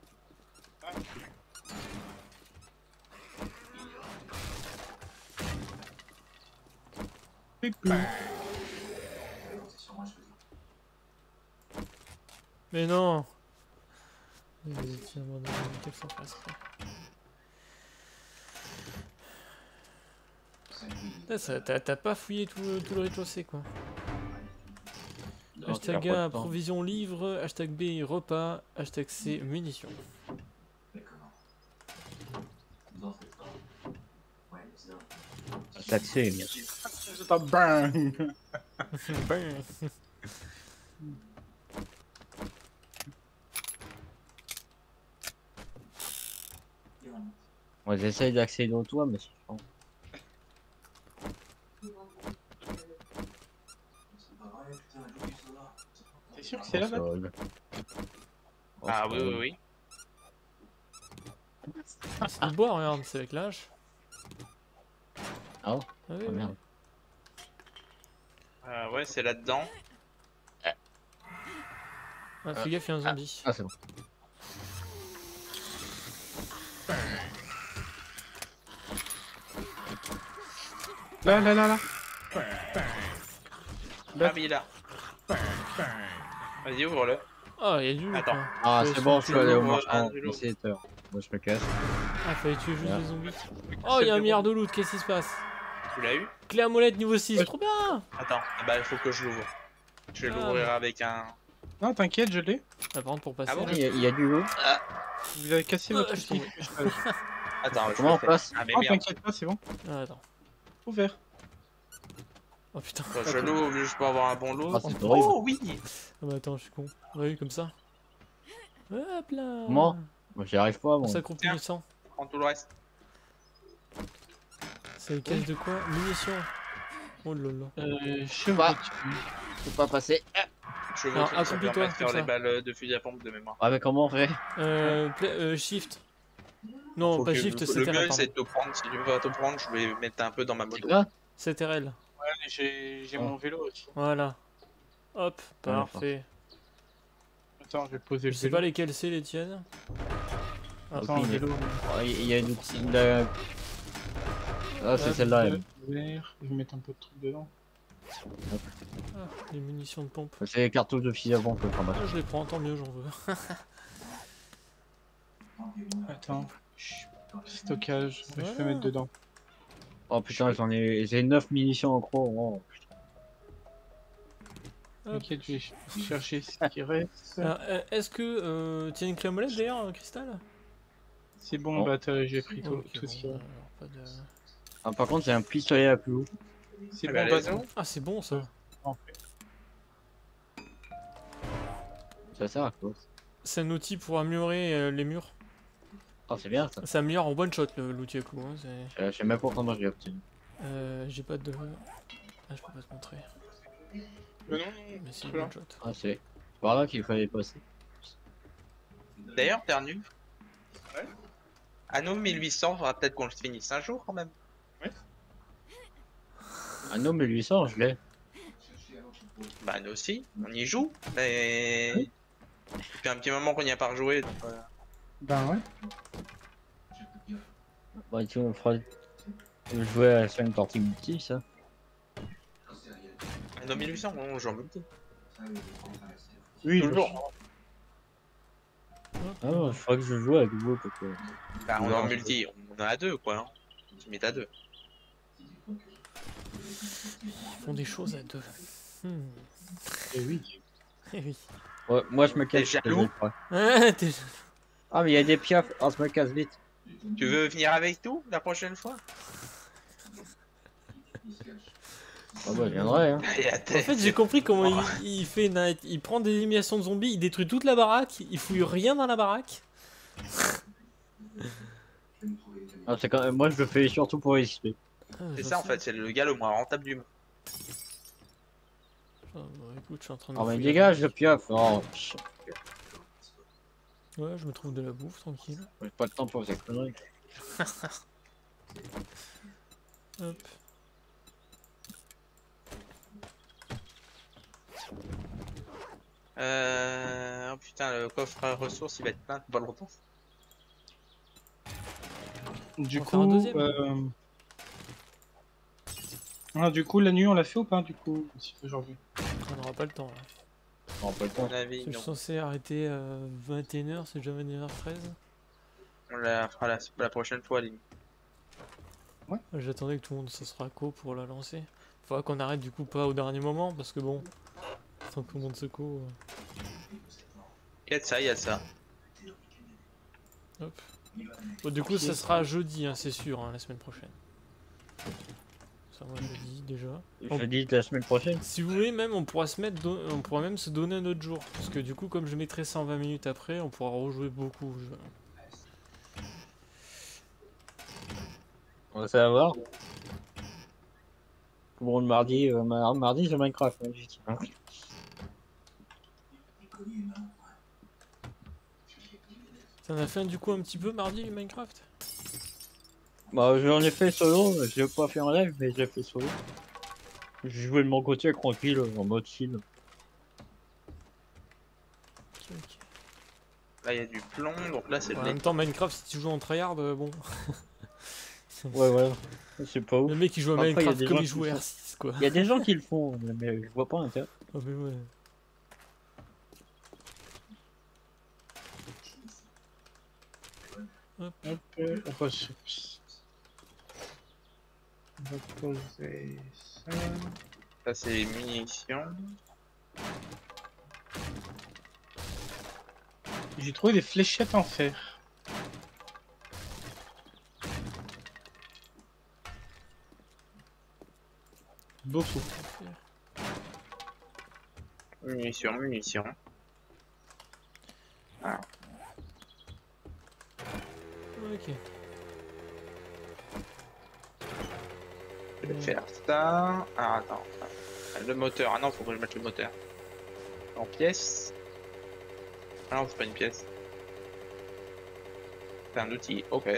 Mais non. Tiens, bon, quel sens passe pas. T'as pas fouillé tout le rez-de-chaussée, quoi. Non, Hashtag tu perds pas A, de temps. provision livre. Hashtag B, repas. Hashtag C, munitions. Taxé, bien. J'entends bang. Ben. Moi j'essaye d'accéder au toit, mais c'est chiant. T'es sûr que c'est là, Oh, Bat? horrible. Oh, ah c'est oui, oui, horrible. oui. C'est du bois, regarde, c'est avec l'âge. Ah oh, Ah oui, oh, oui. merde. Ouais, c'est là-dedans. Ah, fais gaffe, il y a un zombie. Ah c'est bon. Là, là, là, là. Ah, mais il est là. Vas-y, ouvre-le. Ah, il y a du loup, Attends. quoi. Ah Ouais, c'est bon, je suis allé au l'ouvre, marchand. je l'ouvre. Il est heures. Moi je me casse. Ah, fallait tuer juste Là. des zombies. Oh, il y a un milliard de loot, qu'est-ce qui se passe? Tu l'as eu? Clé à molette niveau 6, trop bien! Attends, bah il faut que je l'ouvre. Je vais Ah. l'ouvrir avec un. Non, t'inquiète, je l'ai. Ah, par contre, pour passer. Ah bon, là. Il y a du loup. Vous avez cassé votre je outil. Attends, je Comment le on fais. passe? Ah, mais Non, merde. t'inquiète pas, c'est bon. Ah, attends. Ouvert. Oh putain. Je l'ouvre juste pour avoir un bon lot. Ah, c'est horrible. Oh oui! Ah, bah attends, je suis con. Ouais, comme ça. Hop là! Comment? Moi j'y arrive pas, On bon. s'accroupit Tiens. du sang. Prends tout le reste. C'est une caisse de quoi? Munitions. Oh là là. Cheveux. Bah. Faut pas passer. Je veux Alors, que ça accroupis-toi, permet de faire comme les ça. balles de fusil à pompe de mémoire. Ah mais comment on fait? Shift. Non, Faut pas que- shift, le c'est mieux TRL. c'est de te prendre. Si tu veux pas te prendre, je vais mettre un peu dans ma C'est moto. quoi? C'est TRL. Ouais, j'ai mon vélo aussi. Voilà. Hop, parfait. Attends, je vais poser Je le sais vélo. pas lesquels c'est les tiennes. Attends, Ok, le vélo. Oh, il y a une outil de... Ah c'est celle-là. elle. Vert. Je vais mettre un peu de trucs dedans. Ah, les munitions de pompe. C'est les cartouches de fusil à pompe que je ramasse. Ah, je les prends, tant mieux, j'en veux. Attends. Chut. Stockage. Je Voilà. vais mettre dedans. Oh putain, j'ai 9 munitions en croc. Oh, putain. Hop. T'inquiète, je vais chercher ce qui reste. Alors, est-ce que tu as une clé à molette d'ailleurs, Cristal? C'est bon, Non. bah j'ai pris tout, Ok, tout ce bon, qu'il y a. alors, pas de... Ah, par contre, j'ai un pistolet à clous. C'est Eh bon, ben, bah let's go. Ah, c'est bon ça. en fait. Ça sert à quoi? C'est un outil pour améliorer les murs. Oh, c'est bien ça. Ça améliore en one shot l'outil à clous. Hein, Je sais même pas comment je l'ai obtenu. j'ai pas de. Ah, je peux pas te montrer. Non, Mais c'est une Très one shot. Ah, c'est par là qu'il fallait passer. D'ailleurs, Ternu. Ouais. Anno 1800, faudra peut-être qu'on le finisse un jour quand même. Ah non, mais 800, je l'ai. Bah, nous aussi, on y joue. Mais. Depuis un petit moment qu'on n'y a pas rejoué. Donc, Ben ouais. Bah, tu on fera. Je jouais à une partie multi, ça. Anno 1800, on joue en multi. Oui, Toujours. Ah, il faudrait que je joue avec vous parce que. Bah, on est en Non, multi, on est à deux quoi. Hein. On se met à deux. Ils font des choses à deux. Et oui. Eh oui. Ouais, moi, je me casse. T'es je jaloux vais pas. Ah, t'es... Ah, mais il y a des piafs. Ah, je me casse vite. Tu veux venir avec nous la prochaine fois? Ah bah, je viendrai, hein. Et à En fait, j'ai compris comment il fait Night. Il prend des éliminations de zombies, il détruit toute la baraque, il fouille rien dans la baraque. Ah, c'est quand même... Moi, je le fais surtout pour XP. Ah, C'est j'en ça en sais. fait, c'est le gars le moins rentable du monde. Ah, bah, écoute, je suis en train de Oh, mais fouiller dégage, la le piaf. Oh, baraque. Ouais, je me trouve de la bouffe, tranquille. j'ai pas le temps pour ces conneries. Hop. Oh putain, le coffre à ressources il va être plein dans pas longtemps. Du On va faire un coup, deuxième. ah, du coup, la nuit, on l'a fait ou pas, du coup, aujourd'hui? On n'aura pas le temps là. Oh, pas le À temps. mon avis, Je non. suis censé arrêter à 21h, c'est déjà 21h13. On la fera la prochaine fois, limite. J'attendais que tout le monde se sera co pour la lancer. Faudra qu'on arrête du coup pas au dernier moment parce que bon, tant que tout le monde se co. Il y a de ça, il y a de ça. Hop. Bon, du coup, ça sera jeudi, hein, c'est sûr, hein, la semaine prochaine. Ça, moi je le dis déjà. Je dis la semaine prochaine. Si vous voulez, même on pourra se mettre, on pourra même se donner un autre jour. Parce que du coup, comme je mettrai ça en 20 minutes après, on pourra rejouer beaucoup au jeu. On va savoir. Bon, le mardi, mardi, c'est Minecraft. Hein, juste, hein. T'en as fait un, du coup un petit peu mardi Minecraft? Bah, j'en ai fait solo. Je l'ai pas fait en live, mais je l'ai fait solo. J'ai joué de mon côté tranquille, en mode chill. Ok, ok. Là, il y a du plomb, donc là, c'est En le même lait. temps, Minecraft, si tu joues en tryhard, bon. Ouais, ouais. C'est pas ouf. Le mec il joue à Après, il y a Minecraft des comme gens il qui joue à font- R6, quoi. Il y a des gens qui le font, mais je vois pas l'intérêt. Ah, mais ouais. Hop. Hop, ressources. On va poser ça. Ça, c'est les munitions. J'ai trouvé des fléchettes en fer. Beaucoup. Munitions, munitions. Ok. Je vais faire ça. Ah, attends. Le moteur. Ah non, faut que je mette le moteur. En pièce. Ah non, c'est pas une pièce. C'est un outil. Ok.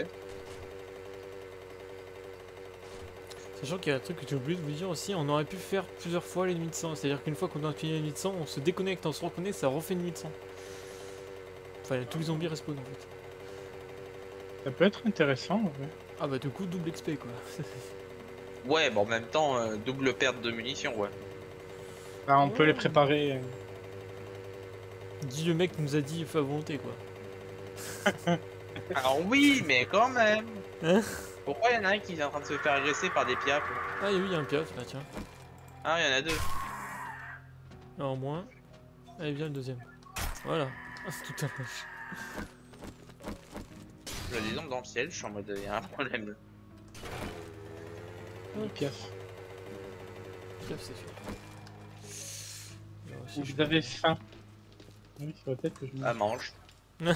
Sachant qu'il y a un truc que j'ai oublié de vous dire aussi, on aurait pu faire plusieurs fois les nuits de sang. C'est-à-dire qu'une fois qu'on a fini la nuit de sang, on se déconnecte, on se reconnecte, ça refait une nuit de sang. Enfin, tous les zombies respawn en fait. Ça peut être intéressant, en vrai. Ah bah du coup, double XP quoi. Ouais, bon, en même temps, double perte de munitions, ouais. Bah, on peut les préparer. Dis le mec qui nous a dit fait à volonté quoi. Alors oui, mais quand même. Hein? Pourquoi il y en a un qui est en train de se faire agresser par des piafs? Ah oui, il y a un piaf là, tiens. Ah, il y en a deux. Un en moins. Allez, viens le deuxième. Voilà. Ah, c'est tout un moche. Je vois des ombres dans le ciel, je suis en mode, il y a un problème. Le piaf. Piaf, c'est fait. Là aussi, Si je- vous avez faim. Oui, il faudrait peut-être que je Ah, mange. mange.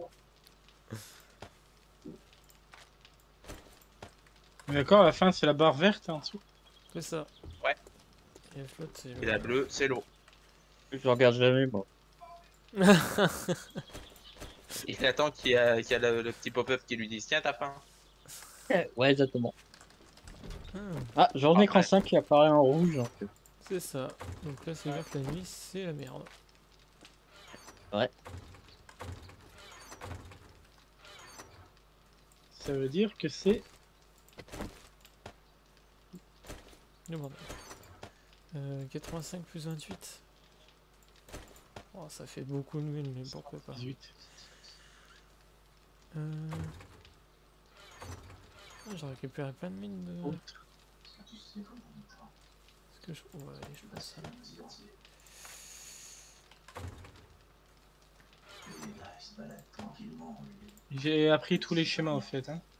D'accord, la fin, c'est la barre verte en dessous. C'est ça. Ouais. Et la flotte, c'est Et la bleue, c'est l'eau. Je regarde jamais, moi. Il attend qu'il y a le petit pop-up qui lui dise tiens, t'as faim. Ouais, exactement. Ah, Ah, j'ai un Après. écran 5 qui apparaît en rouge. Donc, c'est ça. Donc là, c'est vert que la nuit, c'est la merde. Ça veut dire que c'est... Le bordel. 85 plus 28. Oh, ça fait beaucoup de mille, mais pourquoi pas. 18. Ah, j'ai récupéré plein de mines de... Autre. Est-ce que je... Ouais, je passe ça là. J'ai appris tous les schémas en fait. Hein.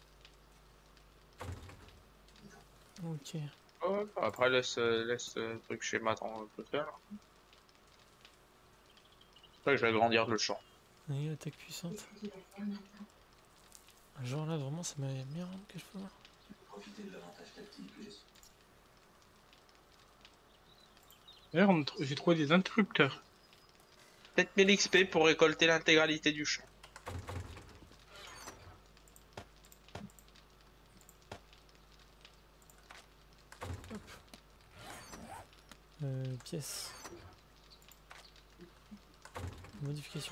Ok. Ouais, après, laisse le truc schéma tout faire. Après, je vais agrandir le champ. Et attaque puissante. Genre là, vraiment, ça m'a bien que je peux voir. D'ailleurs, j'ai trouvé des interrupteurs. 7000 XP pour récolter l'intégralité du champ. Pièce. Modification.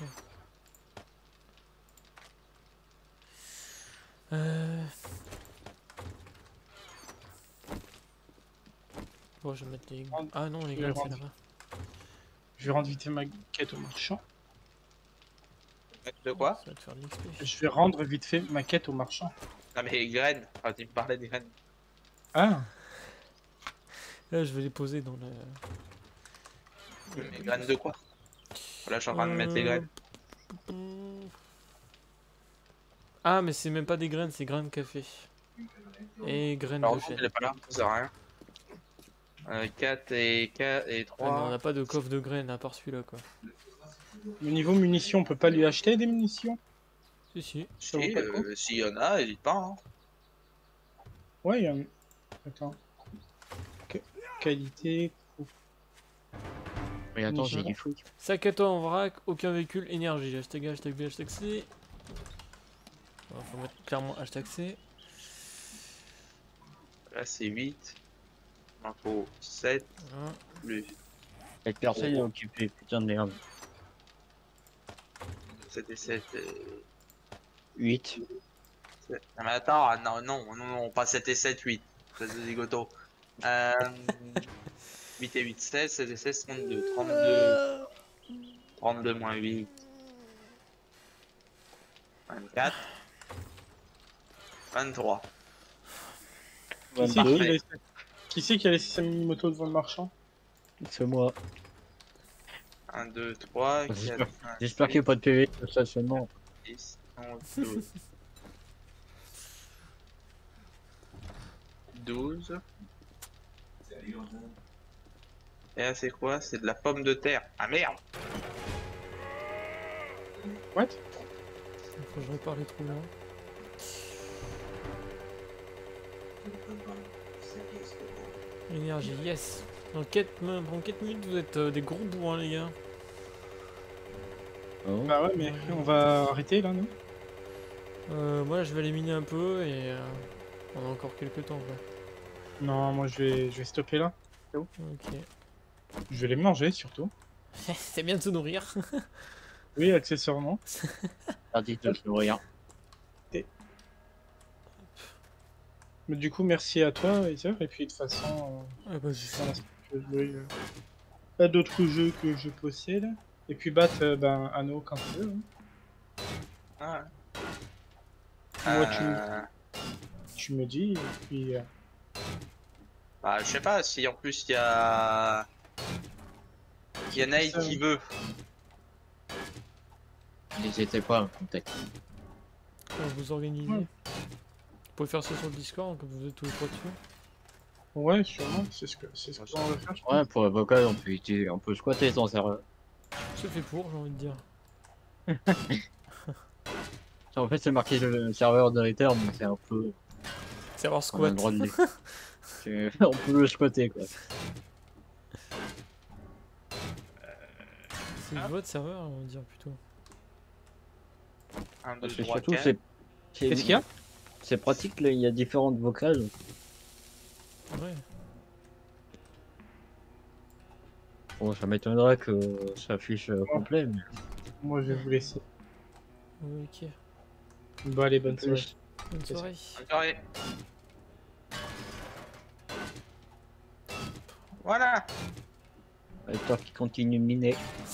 Bon, je vais mettre les... Ah non, les Je vais graines, c'est rendre. là-bas. Je vais rendre vite ma quête au marchand. De quoi? Ça va te faire de l'XP. Je vais rendre vite fait ma quête au marchand. Non mais les graines. Ah, tu me parlais des graines. Ah, Là, je vais les poser dans le... Les graines de quoi? Là, je suis en train de mettre les graines. Ah, mais c'est même pas des graines, c'est graines de café. Et graines Alors, de il chêne. est pas là, ça sert à rien. 4 et Ah, mais 3. on n'a pas de coffre de graines à part celui-là, quoi. au niveau munitions, on peut pas lui acheter des munitions? Si, si. Ça vaut Si, pas le coup s'il y en a, n'hésite pas. Hein. Ouais, il y a un... Attends. Qualité... Mais attends, Nickel. j'ai du fric. Sac à toi en vrac, aucun véhicule, énergie. Hashtag A, hashtag B, hashtag C. Bon, faut mettre clairement hashtag C. Là, c'est 8. Il en faut 7 Voilà. plus Cette personne est occupée, putain de merde. 7 et 7. 8. Non, mais attends, ah, non, pas 7 et 7, 8. C'est zigoto. 8 et 8, 16, 16 et 16, 32. 32 moins 8. 24. 23. Parfait. Qui c'est qui a laissé sa mini-moto devant le marchand? C'est moi. 1, 2, 3, 4, 5, J'espère qu'il n'y a pas de PV de stationnement. 10, 11, 12. Et là, c'est quoi? C'est de la pomme de terre. Ah merde! What? Faut que je répare les trous là. Énergie, yes. Dans 4 minutes, vous êtes des gros bourrins, les gars. Oh. Bah ouais, mais on va arrêter là, non? Moi, je vais les miner un peu et on a encore quelques temps, quoi. Non, moi je vais stopper là. Ok. Je vais les manger surtout. C'est bien de se nourrir. Oui, accessoirement. Interdit de se nourrir. Mais du coup, merci à toi, Ether. Et puis de toute façon, Ah bah, je voilà, je vais jouer à d'autres jeux que je possède. Et puis battre ben, Anno quand tu veux. Hein. Ah. Moi, tu me dis. Et puis. Bah, je sais pas si en plus il y a. Il y a Nate ça, qui oui. veut. N'hésitez pas à me contacter. vous organisez. Ouais. Vous pouvez faire ça sur le Discord, comme vous êtes tous les trois dessus. Ouais, sûrement. C'est ce qu'on va faire. je pense. Ouais, pour la vocale, on peut squatter ton serveur. C'est fait pour, j'ai envie de dire. En fait, c'est marqué le serveur de l'Ether, donc c'est un peu. Serveur On a squat. le droit de on peut le squatter, quoi. C'est votre serveur, on va dire plutôt. 1, 2, Parce que 3, surtout, 4. Qu'est-ce qu'il y a? C'est pratique, là, il y a différentes vocales. Ouais. Bon, ça m'étonnerait que ça affiche complet, mais. Moi, je vais vous laisser. Ok. Bon, allez, bonne soirée. Bonne soirée. Bonne soirée. Voilà. L'Ether qui continue de miner.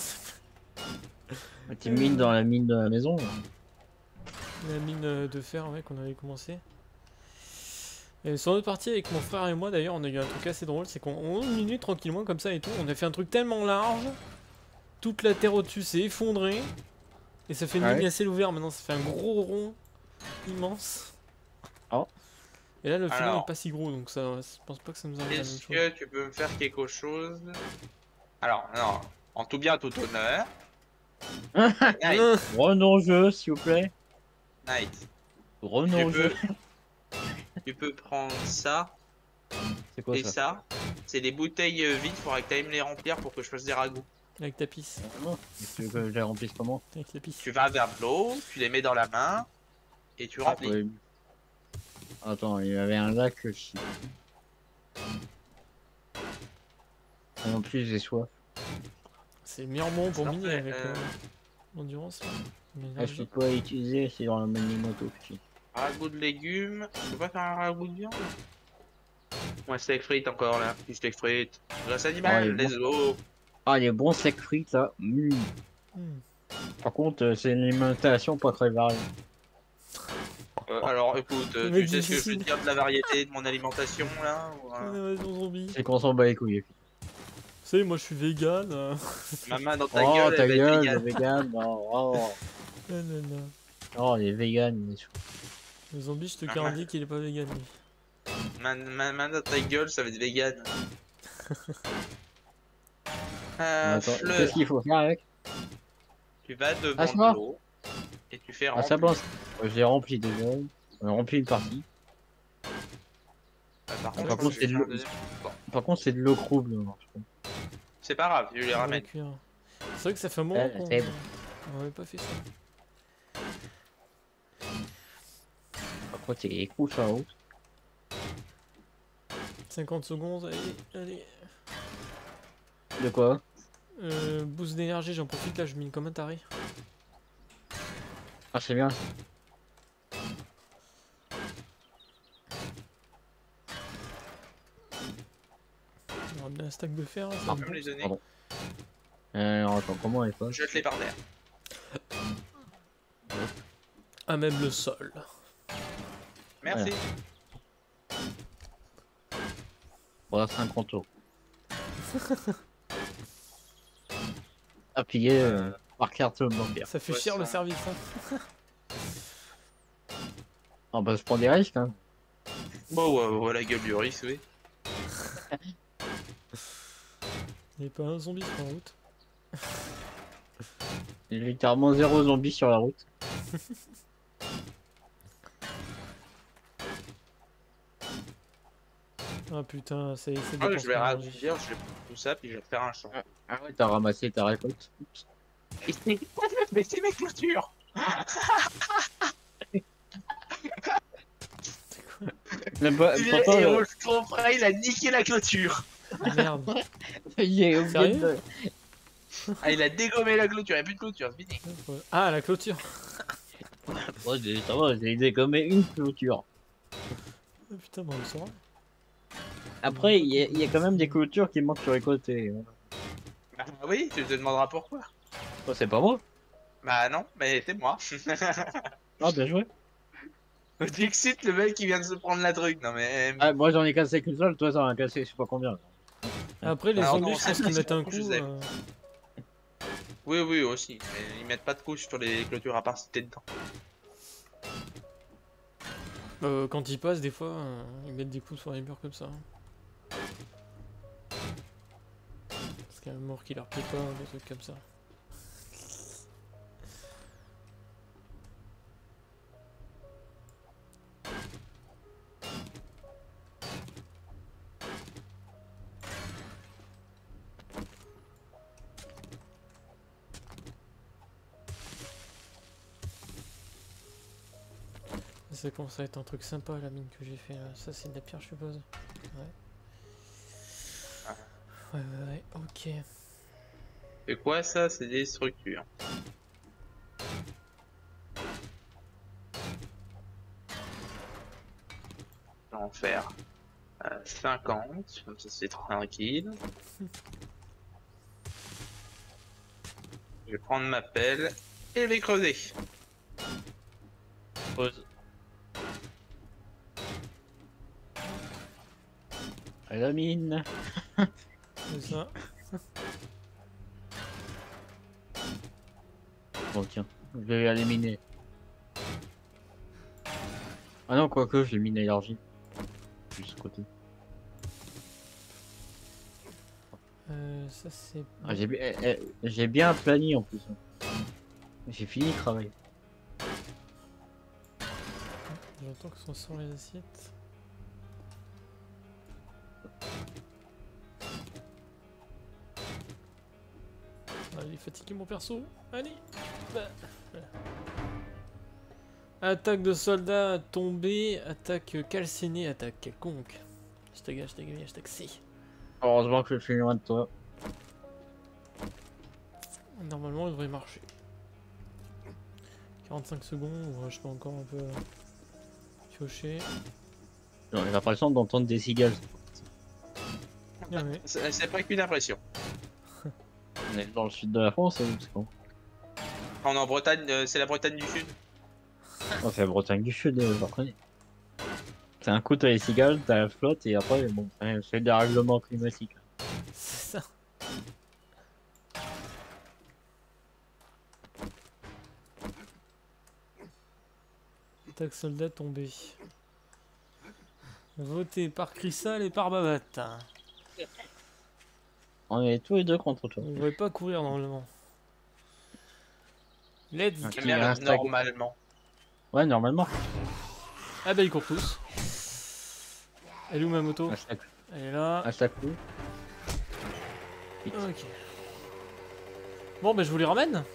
Tu mines dans la mine de la maison. Là. La mine de fer, ouais, qu'on avait commencé. Et sur notre partie avec mon frère et moi, d'ailleurs, on a eu un truc assez drôle, c'est qu'on minute tranquillement comme ça et tout. On a fait un truc tellement large, toute la terre au-dessus s'est effondrée, Et ça fait une Ah ligne ouais. à ciel ouvert maintenant, ça fait un gros rond immense. Oh. Et là le filon Alors. est pas si gros donc ça, je pense pas que ça nous amène la même Est-ce chose. que tu peux me faire quelque chose? Alors, non, en tout bien, tout honneur. Nice, Renom-jeu, s'il vous plaît. nice. Tu Renom-jeu. peux, tu peux prendre ça C'est quoi et ça? ça. C'est des bouteilles vides, faudrait que tu ailles me les remplir pour que je fasse des ragoûts. Avec ta pisse. Non. Tu veux que je les remplisse comment? Avec la pisse. Tu vas vers de l'eau, tu les mets dans la main et tu remplis. Ouais. Attends, il y avait un lac aussi. Ah non plus, j'ai soif. C'est le meilleur moment pour Parfait, miner avec l'endurance. là. Ah, je L'énergie. peux pas utiliser, c'est dans la Manimoto aussi. Ragoût de légumes. Tu peux pas faire un ragoût de viande? Ouais, steak frites encore là. Du steak frites. Graisse animale, Ouais, let's go. Ah, les bons steaks frites là. Hmm. Par contre, c'est une alimentation pas très variée. Alors écoute, Le tu mec sais ce que je veux difficile. dire de la variété de mon alimentation là ou, On est dans zombie. C'est qu'on s'en bat les couilles. Vous savez, moi je suis vegan. Ma main dans ta Oh, gueule, ta elle va être gueule, vegan. le vegan. Oh, Nanana. oh, les vegans. ils sont- Le zombie, je te Ah, garantis qu'il est pas vegan lui. Ma main dans ta gueule, ça va être vegan. Attends, Fleur, qu'est-ce qu'il faut faire avec? tu vas devant Ah, c'est moi de l'eau et tu fais Ah, remplir. ça pense. Je l'ai rempli déjà. On a rempli une partie. Par contre, Par je contre, pense que c'est je vais de faire l'eau. un deuxième. Bon, Par contre, c'est de l'eau trouble. hein, je crois. c'est pas grave, je les On va ramène. cuire. C'est vrai que ça fait un moment qu'on c'est bon. on avait pas fait ça. Par contre, c'est les coups sur la route. 50 secondes, allez, allez. De quoi? Boost d'énergie, j'en profite là, je mine comme un taré. Ah, c'est bien. On aura bien un stack de fer là, ça Tu va peux être me les bon. donner? Pardon. Attends, comment elle passe? Jette-les par terre. Ah, même le sol. Merci. Voilà, 50 euros. Appuyé par carte bancaire. Ça fait Ouais, cher le ça. service. Hein. Ah bah, je prends des risques, hein. Bon, ouais, la gueule du riz, oui. Il n'y a pas un zombie sur la route. Il y a littéralement 0 zombie sur la route. Ah putain, c'est Ah, dépense je vais d'énergie. raccourcir, je vais prendre tout ça, puis je vais faire un champ. Ah ouais, t'as ramassé ta récolte. Oups. Mais c'est mes clôtures! Même pas, Et pourtant, ton frère, il a niqué la clôture! Merde. il est obligé Sérieux de... Ah, il a dégommé la clôture, il n'y a plus de clôture, c'est fini. Ah, la clôture. Ouais, ça va, j'ai dégommé une clôture. Ah, putain, bah on le saura. Après, il y a quand même des clôtures qui manquent sur les côtés. Bah oui, tu te demanderas pourquoi. Oh, c'est pas moi. Bah non, mais c'est moi. Ah, bien joué. Tu excites le mec qui vient de se prendre la truc, non mais... Ah, moi j'en ai cassé qu'une seule, toi t'en as cassé je sais pas combien. Après, les Alors, zombies, non, je pense ça, qu'ils c'est mettent un beaucoup, coup. je sais. Oui, oui, aussi. Mais ils mettent pas de couche sur les clôtures à part si t'es dedans. Quand ils passent, des fois, ils mettent des coups sur les murs comme ça. Parce qu'il y a un mort qui leur plaît pas, des trucs comme ça. Ça commence à être un truc sympa la mine que j'ai fait là. Ça c'est de la pierre je suppose. Ouais. Ouais, ok. C'est quoi ça? C'est des structures. Je vais en faire 50, comme ça c'est tranquille. Je vais prendre ma pelle et les creuser. Pause. À la mine. C'est ça. Bon tiens. Je vais aller miner. Ah non, quoique, j'ai miné élargi. Juste à côté. Ça c'est... Ah, j'ai bien aplani en plus. J'ai fini de travailler. J'entends que sont sur les assiettes. Ah, il est fatigué mon perso. Allez bah, voilà. Attaque de soldats tombé, attaque calcinée, attaque quelconque. Hashtag C. Heureusement que je suis loin de toi. Normalement il devrait marcher. 45 secondes, ouais, je peux encore un peu piocher. J'ai l'impression d'entendre des cigales. Ah ouais. C'est pas qu'une impression. On est dans le sud de la France, c'est bon. On est en Bretagne, c'est la Bretagne du Sud. Oh, c'est la Bretagne du Sud, je reconnais. C'est un coup, t'as les cigales, t'as la flotte, et après, bon, c'est des règlements climatiques. C'est ça. Attaque soldat tombé. Voté par Crissal et par Babat. On est tous les deux contre toi. On ne devrait pas courir normalement. Let's go. Ok. J'aime bien le Hashtag. normalement. Ouais, normalement. Ah bah ils courent tous. Elle est où ma moto? Hashtag. Elle est là. Hashtag coup. Ok. Bon bah je vous les ramène.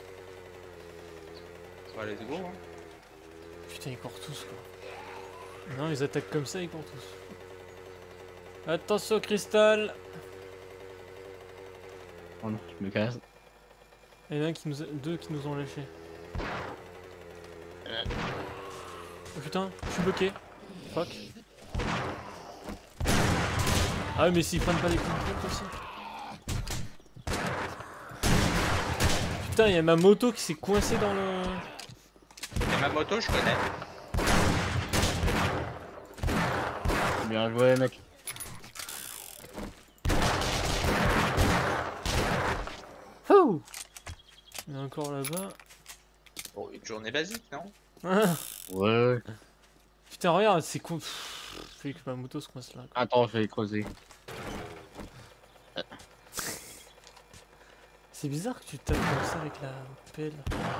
Bah, let's go. Hein. Putain ils courent tous quoi. Non ils attaquent comme ça, ils courent tous. Attention Cristal. Oh non, je me casse. Il y en a un qui nous a... deux qui nous ont lâchés. Oh putain, je suis bloqué. Fuck. Ah mais s'ils prennent pas les coups aussi. Putain, il y a ma moto qui s'est coincée dans le... Et ma moto, je connais. Bien joué, mec. Ouh. Il y en a encore là-bas. Bon, une journée basique, non? Ah. Ouais. Putain, regarde, c'est con. Fait que ma moto se coince là. Quoi. Attends, je vais les creuser. C'est bizarre que tu tapes comme ça avec la pelle.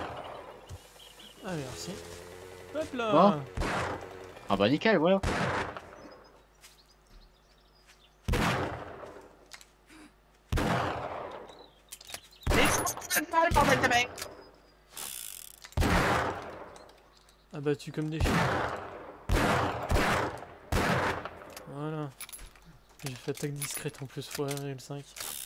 Ah merci. Hop là. Bon. Ah bah nickel, voilà. Abattu comme des chiens. Voilà. J'ai fait attaque discrète en plus, x 1,5.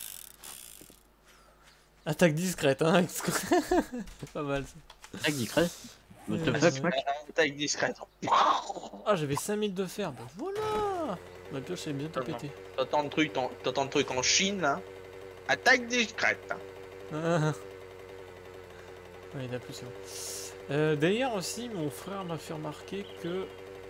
Attaque discrète, hein. Pas mal ça. Tac, discret. Ouais, What the ouais, fuck, ouais. mec. Taille discrète. Ah, j'avais 5000 de fer, bah voilà. Ma pioche est bientôt pété. T'entends le truc en Chine, là. Attaque discrète. Ah. Ouais, il a plus, c'est bon. D'ailleurs aussi, mon frère m'a fait remarquer que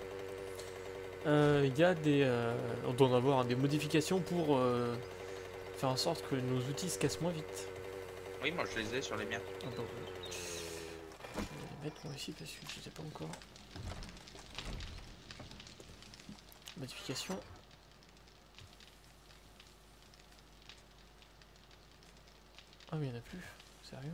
il y a des, on doit en avoir hein, des modifications pour faire en sorte que nos outils se cassent moins vite. Oui, moi je les ai sur les miens. Ah bah, je vais les mettre moi aussi parce que je sais pas encore. Modification. Ah mais il n'y en a plus, sérieux?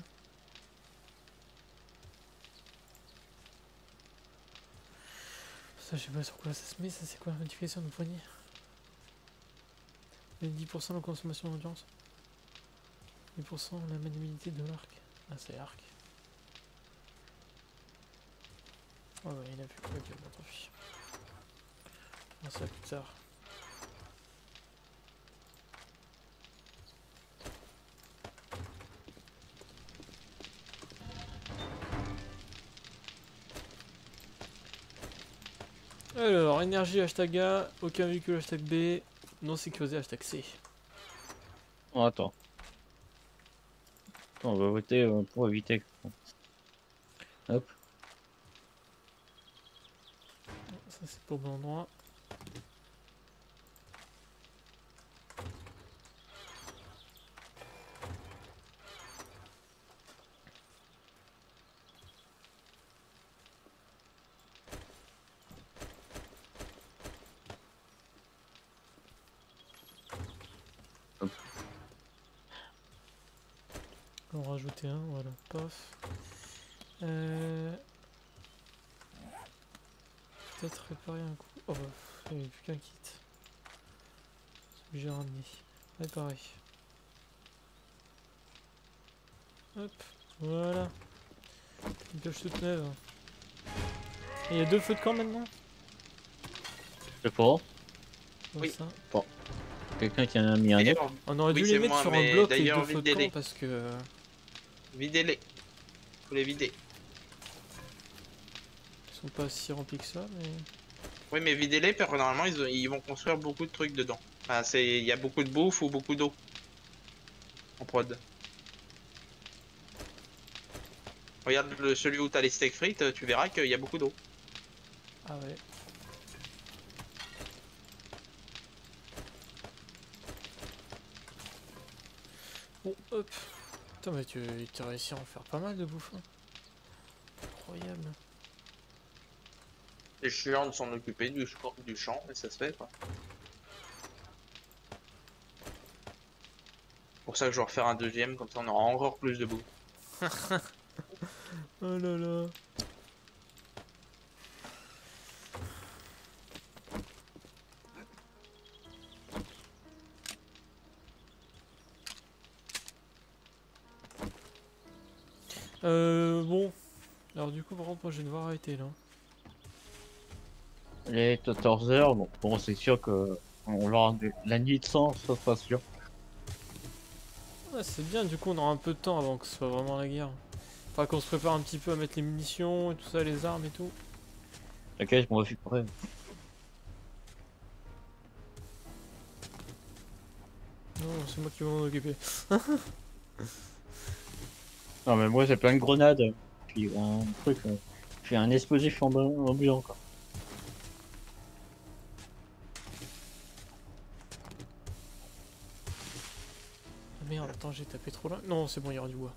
Ça je sais pas sur quoi ça se met, ça c'est quoi la modification de poignée? 10% de consommation d'endurance. 10% la maniabilité de l'arc. Ah c'est arc. Oh ouais il a plus quoi dire, bon tant pis. On ça plus tard. Alors, énergie hashtag A, aucun véhicule hashtag B, non sécurisé hashtag C. Oh, attends. Attends, on va voter pour éviter. Hop. Ça c'est pour bon endroit. On va en rajouter un, voilà, paf. Peut-être réparer un coup. Oh bah, il n'y avait plus qu'un kit. Celui que j'ai ramené. Réparer. Hop, voilà. Une pioche toute neuve. Et il y a 2 feux de camp maintenant? Je sais pas. Comme Oui. ça. Quelqu'un qui en a mis un autre. D'ailleurs, On aurait oui, dû c'est les mettre moi, sur un mais bloc les 2 d'ailleurs, feux de camp videz-les. parce que... Videz-les. Faut les vider. Ils sont pas si remplis que ça, mais... Oui, mais videz-les, parce que normalement, ils vont construire beaucoup de trucs dedans. Enfin, il y a beaucoup de bouffe ou beaucoup d'eau en prod. Regarde celui où t'as les steaks frites, tu verras qu'il y a beaucoup d'eau. Ah ouais. Bon, hop. Putain, mais tu as réussi à en faire pas mal de bouffe. Hein. Incroyable. C'est chiant de s'en occuper du champ, mais ça se fait, quoi. Pour ça que je vais refaire un deuxième, comme ça on aura encore plus de bouffe. Oh là là. Bon. Alors du coup, par contre, moi je vais devoir arrêter là. Il est 14h, donc bon, c'est sûr que on aura la nuit de sang, ça sera sûr. Ouais, c'est bien, du coup on aura un peu de temps avant que ce soit vraiment la guerre. Faudra qu'on se prépare un petit peu à mettre les munitions et tout ça, les armes et tout. Ok, je m'en occuperai. Non, c'est moi qui vais m'en occuper. Non, mais moi j'ai plein de grenades, puis un truc, puis un explosif ambulant quoi. Ah merde, attends, j'ai tapé trop loin. Non, c'est bon, il y aura du bois.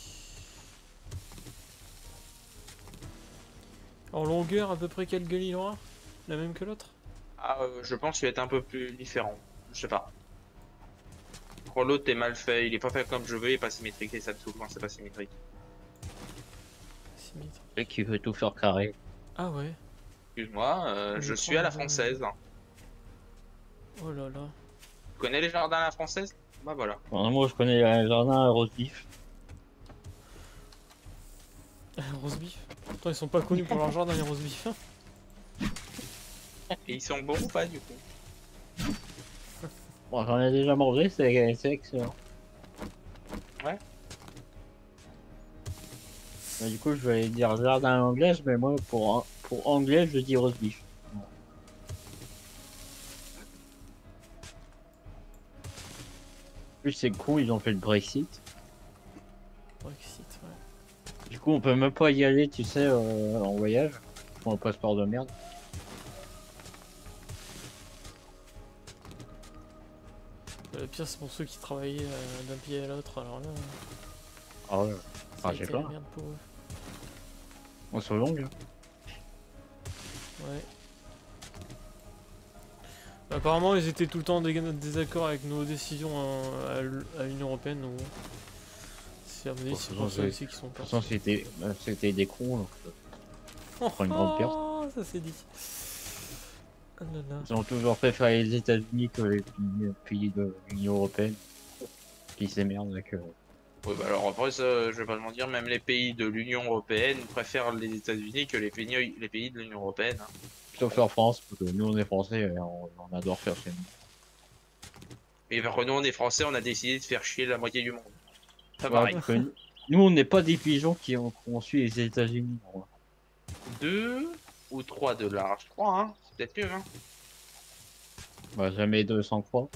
En longueur, à peu près quelle gueule il aura? La même que l'autre? Ah, je pense qu'il va être un peu plus différent. Je sais pas. Pour l'autre est mal fait, il est pas fait comme je veux, il est pas symétrique, et ça me saoule quand c'est pas symétrique. Symétrique. Et qui veut tout faire carré. Ah ouais. Excuse-moi, On je est suis à la trop dedans, française. Oh là là. Tu connais les jardins à la française? Bah voilà. Enfin, moi je connais un jardin à rose vif. Rose beef. Pourtant, ils sont pas connus pour leur jardin, les rose beef. Et ils sont bons ou pas du coup? Bon, j'en ai déjà mangé, c'est excellent. Ouais. Mais du coup, je vais dire jardin anglais, mais moi pour anglais, je dis rose beef. En plus, c'est con, ils ont fait le Brexit. Brexit, ouais. Du coup, on peut même pas y aller, tu sais, en voyage. Pour un passeport de merde. Le pire, c'est pour ceux qui travaillaient d'un pied à l'autre, alors là, Ah ouais. ça a j'ai été pas. la merde pour eux. On se longue. Hein. Ouais. Apparemment, ils étaient tout le temps en désaccord avec nos décisions à l'Union Européenne, donc bon. C'est à mon avis, Bon, c'est de pour toute ça façon, aussi qu'ils sont De toute partis. façon, c'était des cons. Donc, Oh, prend une grande perte. ça c'est dit. Ah là là. ils ont toujours préféré les États-Unis que les pays de l'Union Européenne. Qui s'émerdent avec. Oui, bah alors après, ça, je vais pas le mentir, même les pays de l'Union Européenne préfèrent les États-Unis que les pays de l'Union Européenne. Hein. Sauf la France, parce que nous on est français et on adore faire chez nous. Et ben, nous, on est français, on a décidé de faire chier la moitié du monde. Pas Ouais, pareil. parce que nous on n'est pas des pigeons qui ont suivi les États-Unis. 2 ou 3 $, je crois, hein. C'est peut-être mieux, hein. Bah, jamais 200 croix.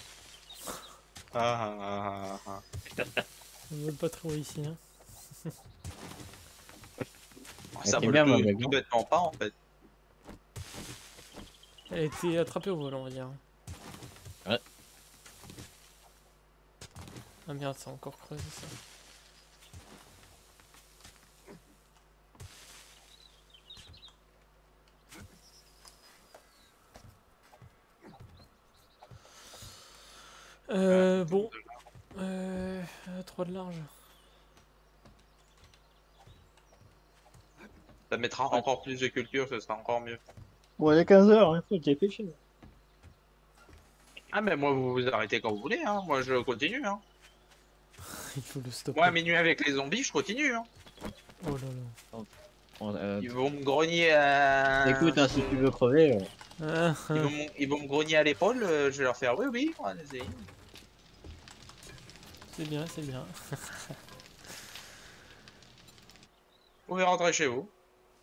On ne vole pas trop ici, hein. Ça t'es vole bien, ma tout, belle, tout non bêtement pas, en fait. Elle a été attrapée au vol, on va dire. Ouais. Ah merde, ça a encore creusé ça. Bon. 3 de large. Ça mettra encore plus de culture, ce sera encore mieux. Bon, il est 15h, il faut te dépêcher. Ah, mais moi, vous vous arrêtez quand vous voulez, hein. Moi, je continue, hein. Il faut le stopper. Moi, à minuit avec les zombies, je continue, hein. Oh là là. Bon, Ils vont me grogner à... écoute, hein, si tu veux crever, Ah, ah. Ils vont me grogner à l'épaule, je vais leur faire oui, oui, allez-y. C'est bien, c'est bien. Vous pouvez rentrer chez vous.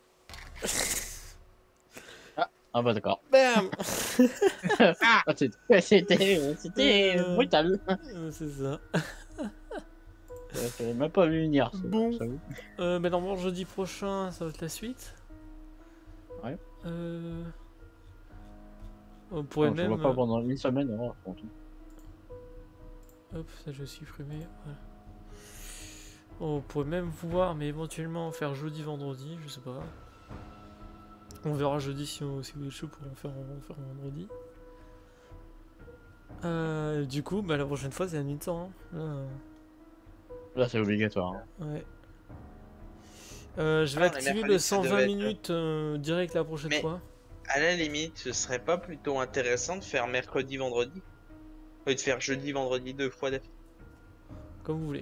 ah bah d'accord. Bam. Ah, c'était brutal. C'est ça. J'avais même pas vu venir. Ça, Bon. j'avoue. Mais normalement jeudi prochain ça va être la suite. Ouais. On pourrait Non, je même... vois pas pendant une semaine. Alors, par contre. Hop, ça je vais supprimer. Voilà. On pourrait même voir, mais éventuellement faire jeudi, vendredi, je sais pas. On verra jeudi si vous êtes chaud pour en faire vendredi. Du coup, bah, la prochaine fois c'est la nuit de temps. Hein. Là, c'est obligatoire. Hein. Ouais. Je vais activer le 120 minutes direct la prochaine fois. À la limite, ce serait pas plutôt intéressant de faire mercredi, vendredi? Ou de faire jeudi, vendredi 2 fois d'affilée? Comme vous voulez.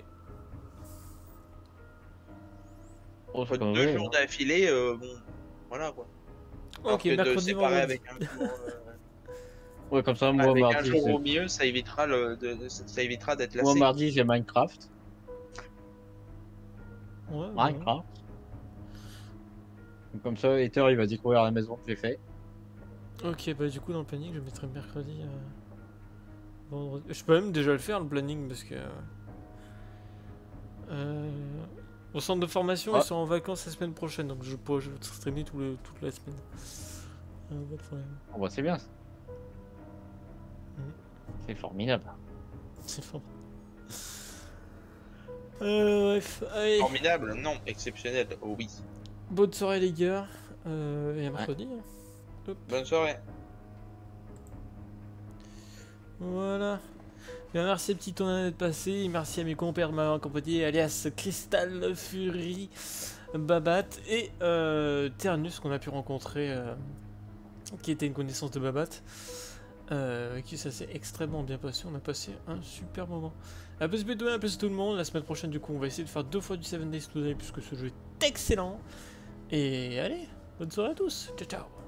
Oh, c'est Deux vrai, jours hein. d'affilée, bon, voilà quoi. Alors Ok, que de mercredi, séparer vendredi. avec un jour, Ouais, comme ça, moi, avec un mardi, jour c'est- au mieux, ça évitera ça évitera d'être moi, lassé. mardi, j'ai Minecraft. Ouais, Minecraft. Donc, comme ça, Ether, il va découvrir la maison que j'ai fait. Ok, bah du coup dans le planning je mettrai mercredi, vendredi. Je peux même déjà le faire le planning parce que au centre de formation Ah. ils sont en vacances la semaine prochaine donc je pourrais streamer toute la semaine. Pas de problème. Oh, bah, c'est bien. Ça. Mhm. C'est formidable. C'est fort. Bref, allez, Formidable, non, exceptionnel, oh oui. bonne soirée les gars. Et à mercredi. Hein. Bonne soirée. Voilà. Bien, merci petit tournoi d'être passé. Merci à mes compères de ma accompagné, alias Crystal Fury, Babat et Ternus qu'on a pu rencontrer, qui était une connaissance de Babat. Qui ça s'est extrêmement bien passé. On a passé un super moment. A plus B2, à plus tout le monde. La semaine prochaine, du coup, on va essayer de faire 2 fois du 7 Days to Die puisque ce jeu est excellent. Et allez, bonne soirée à tous. Ciao, ciao.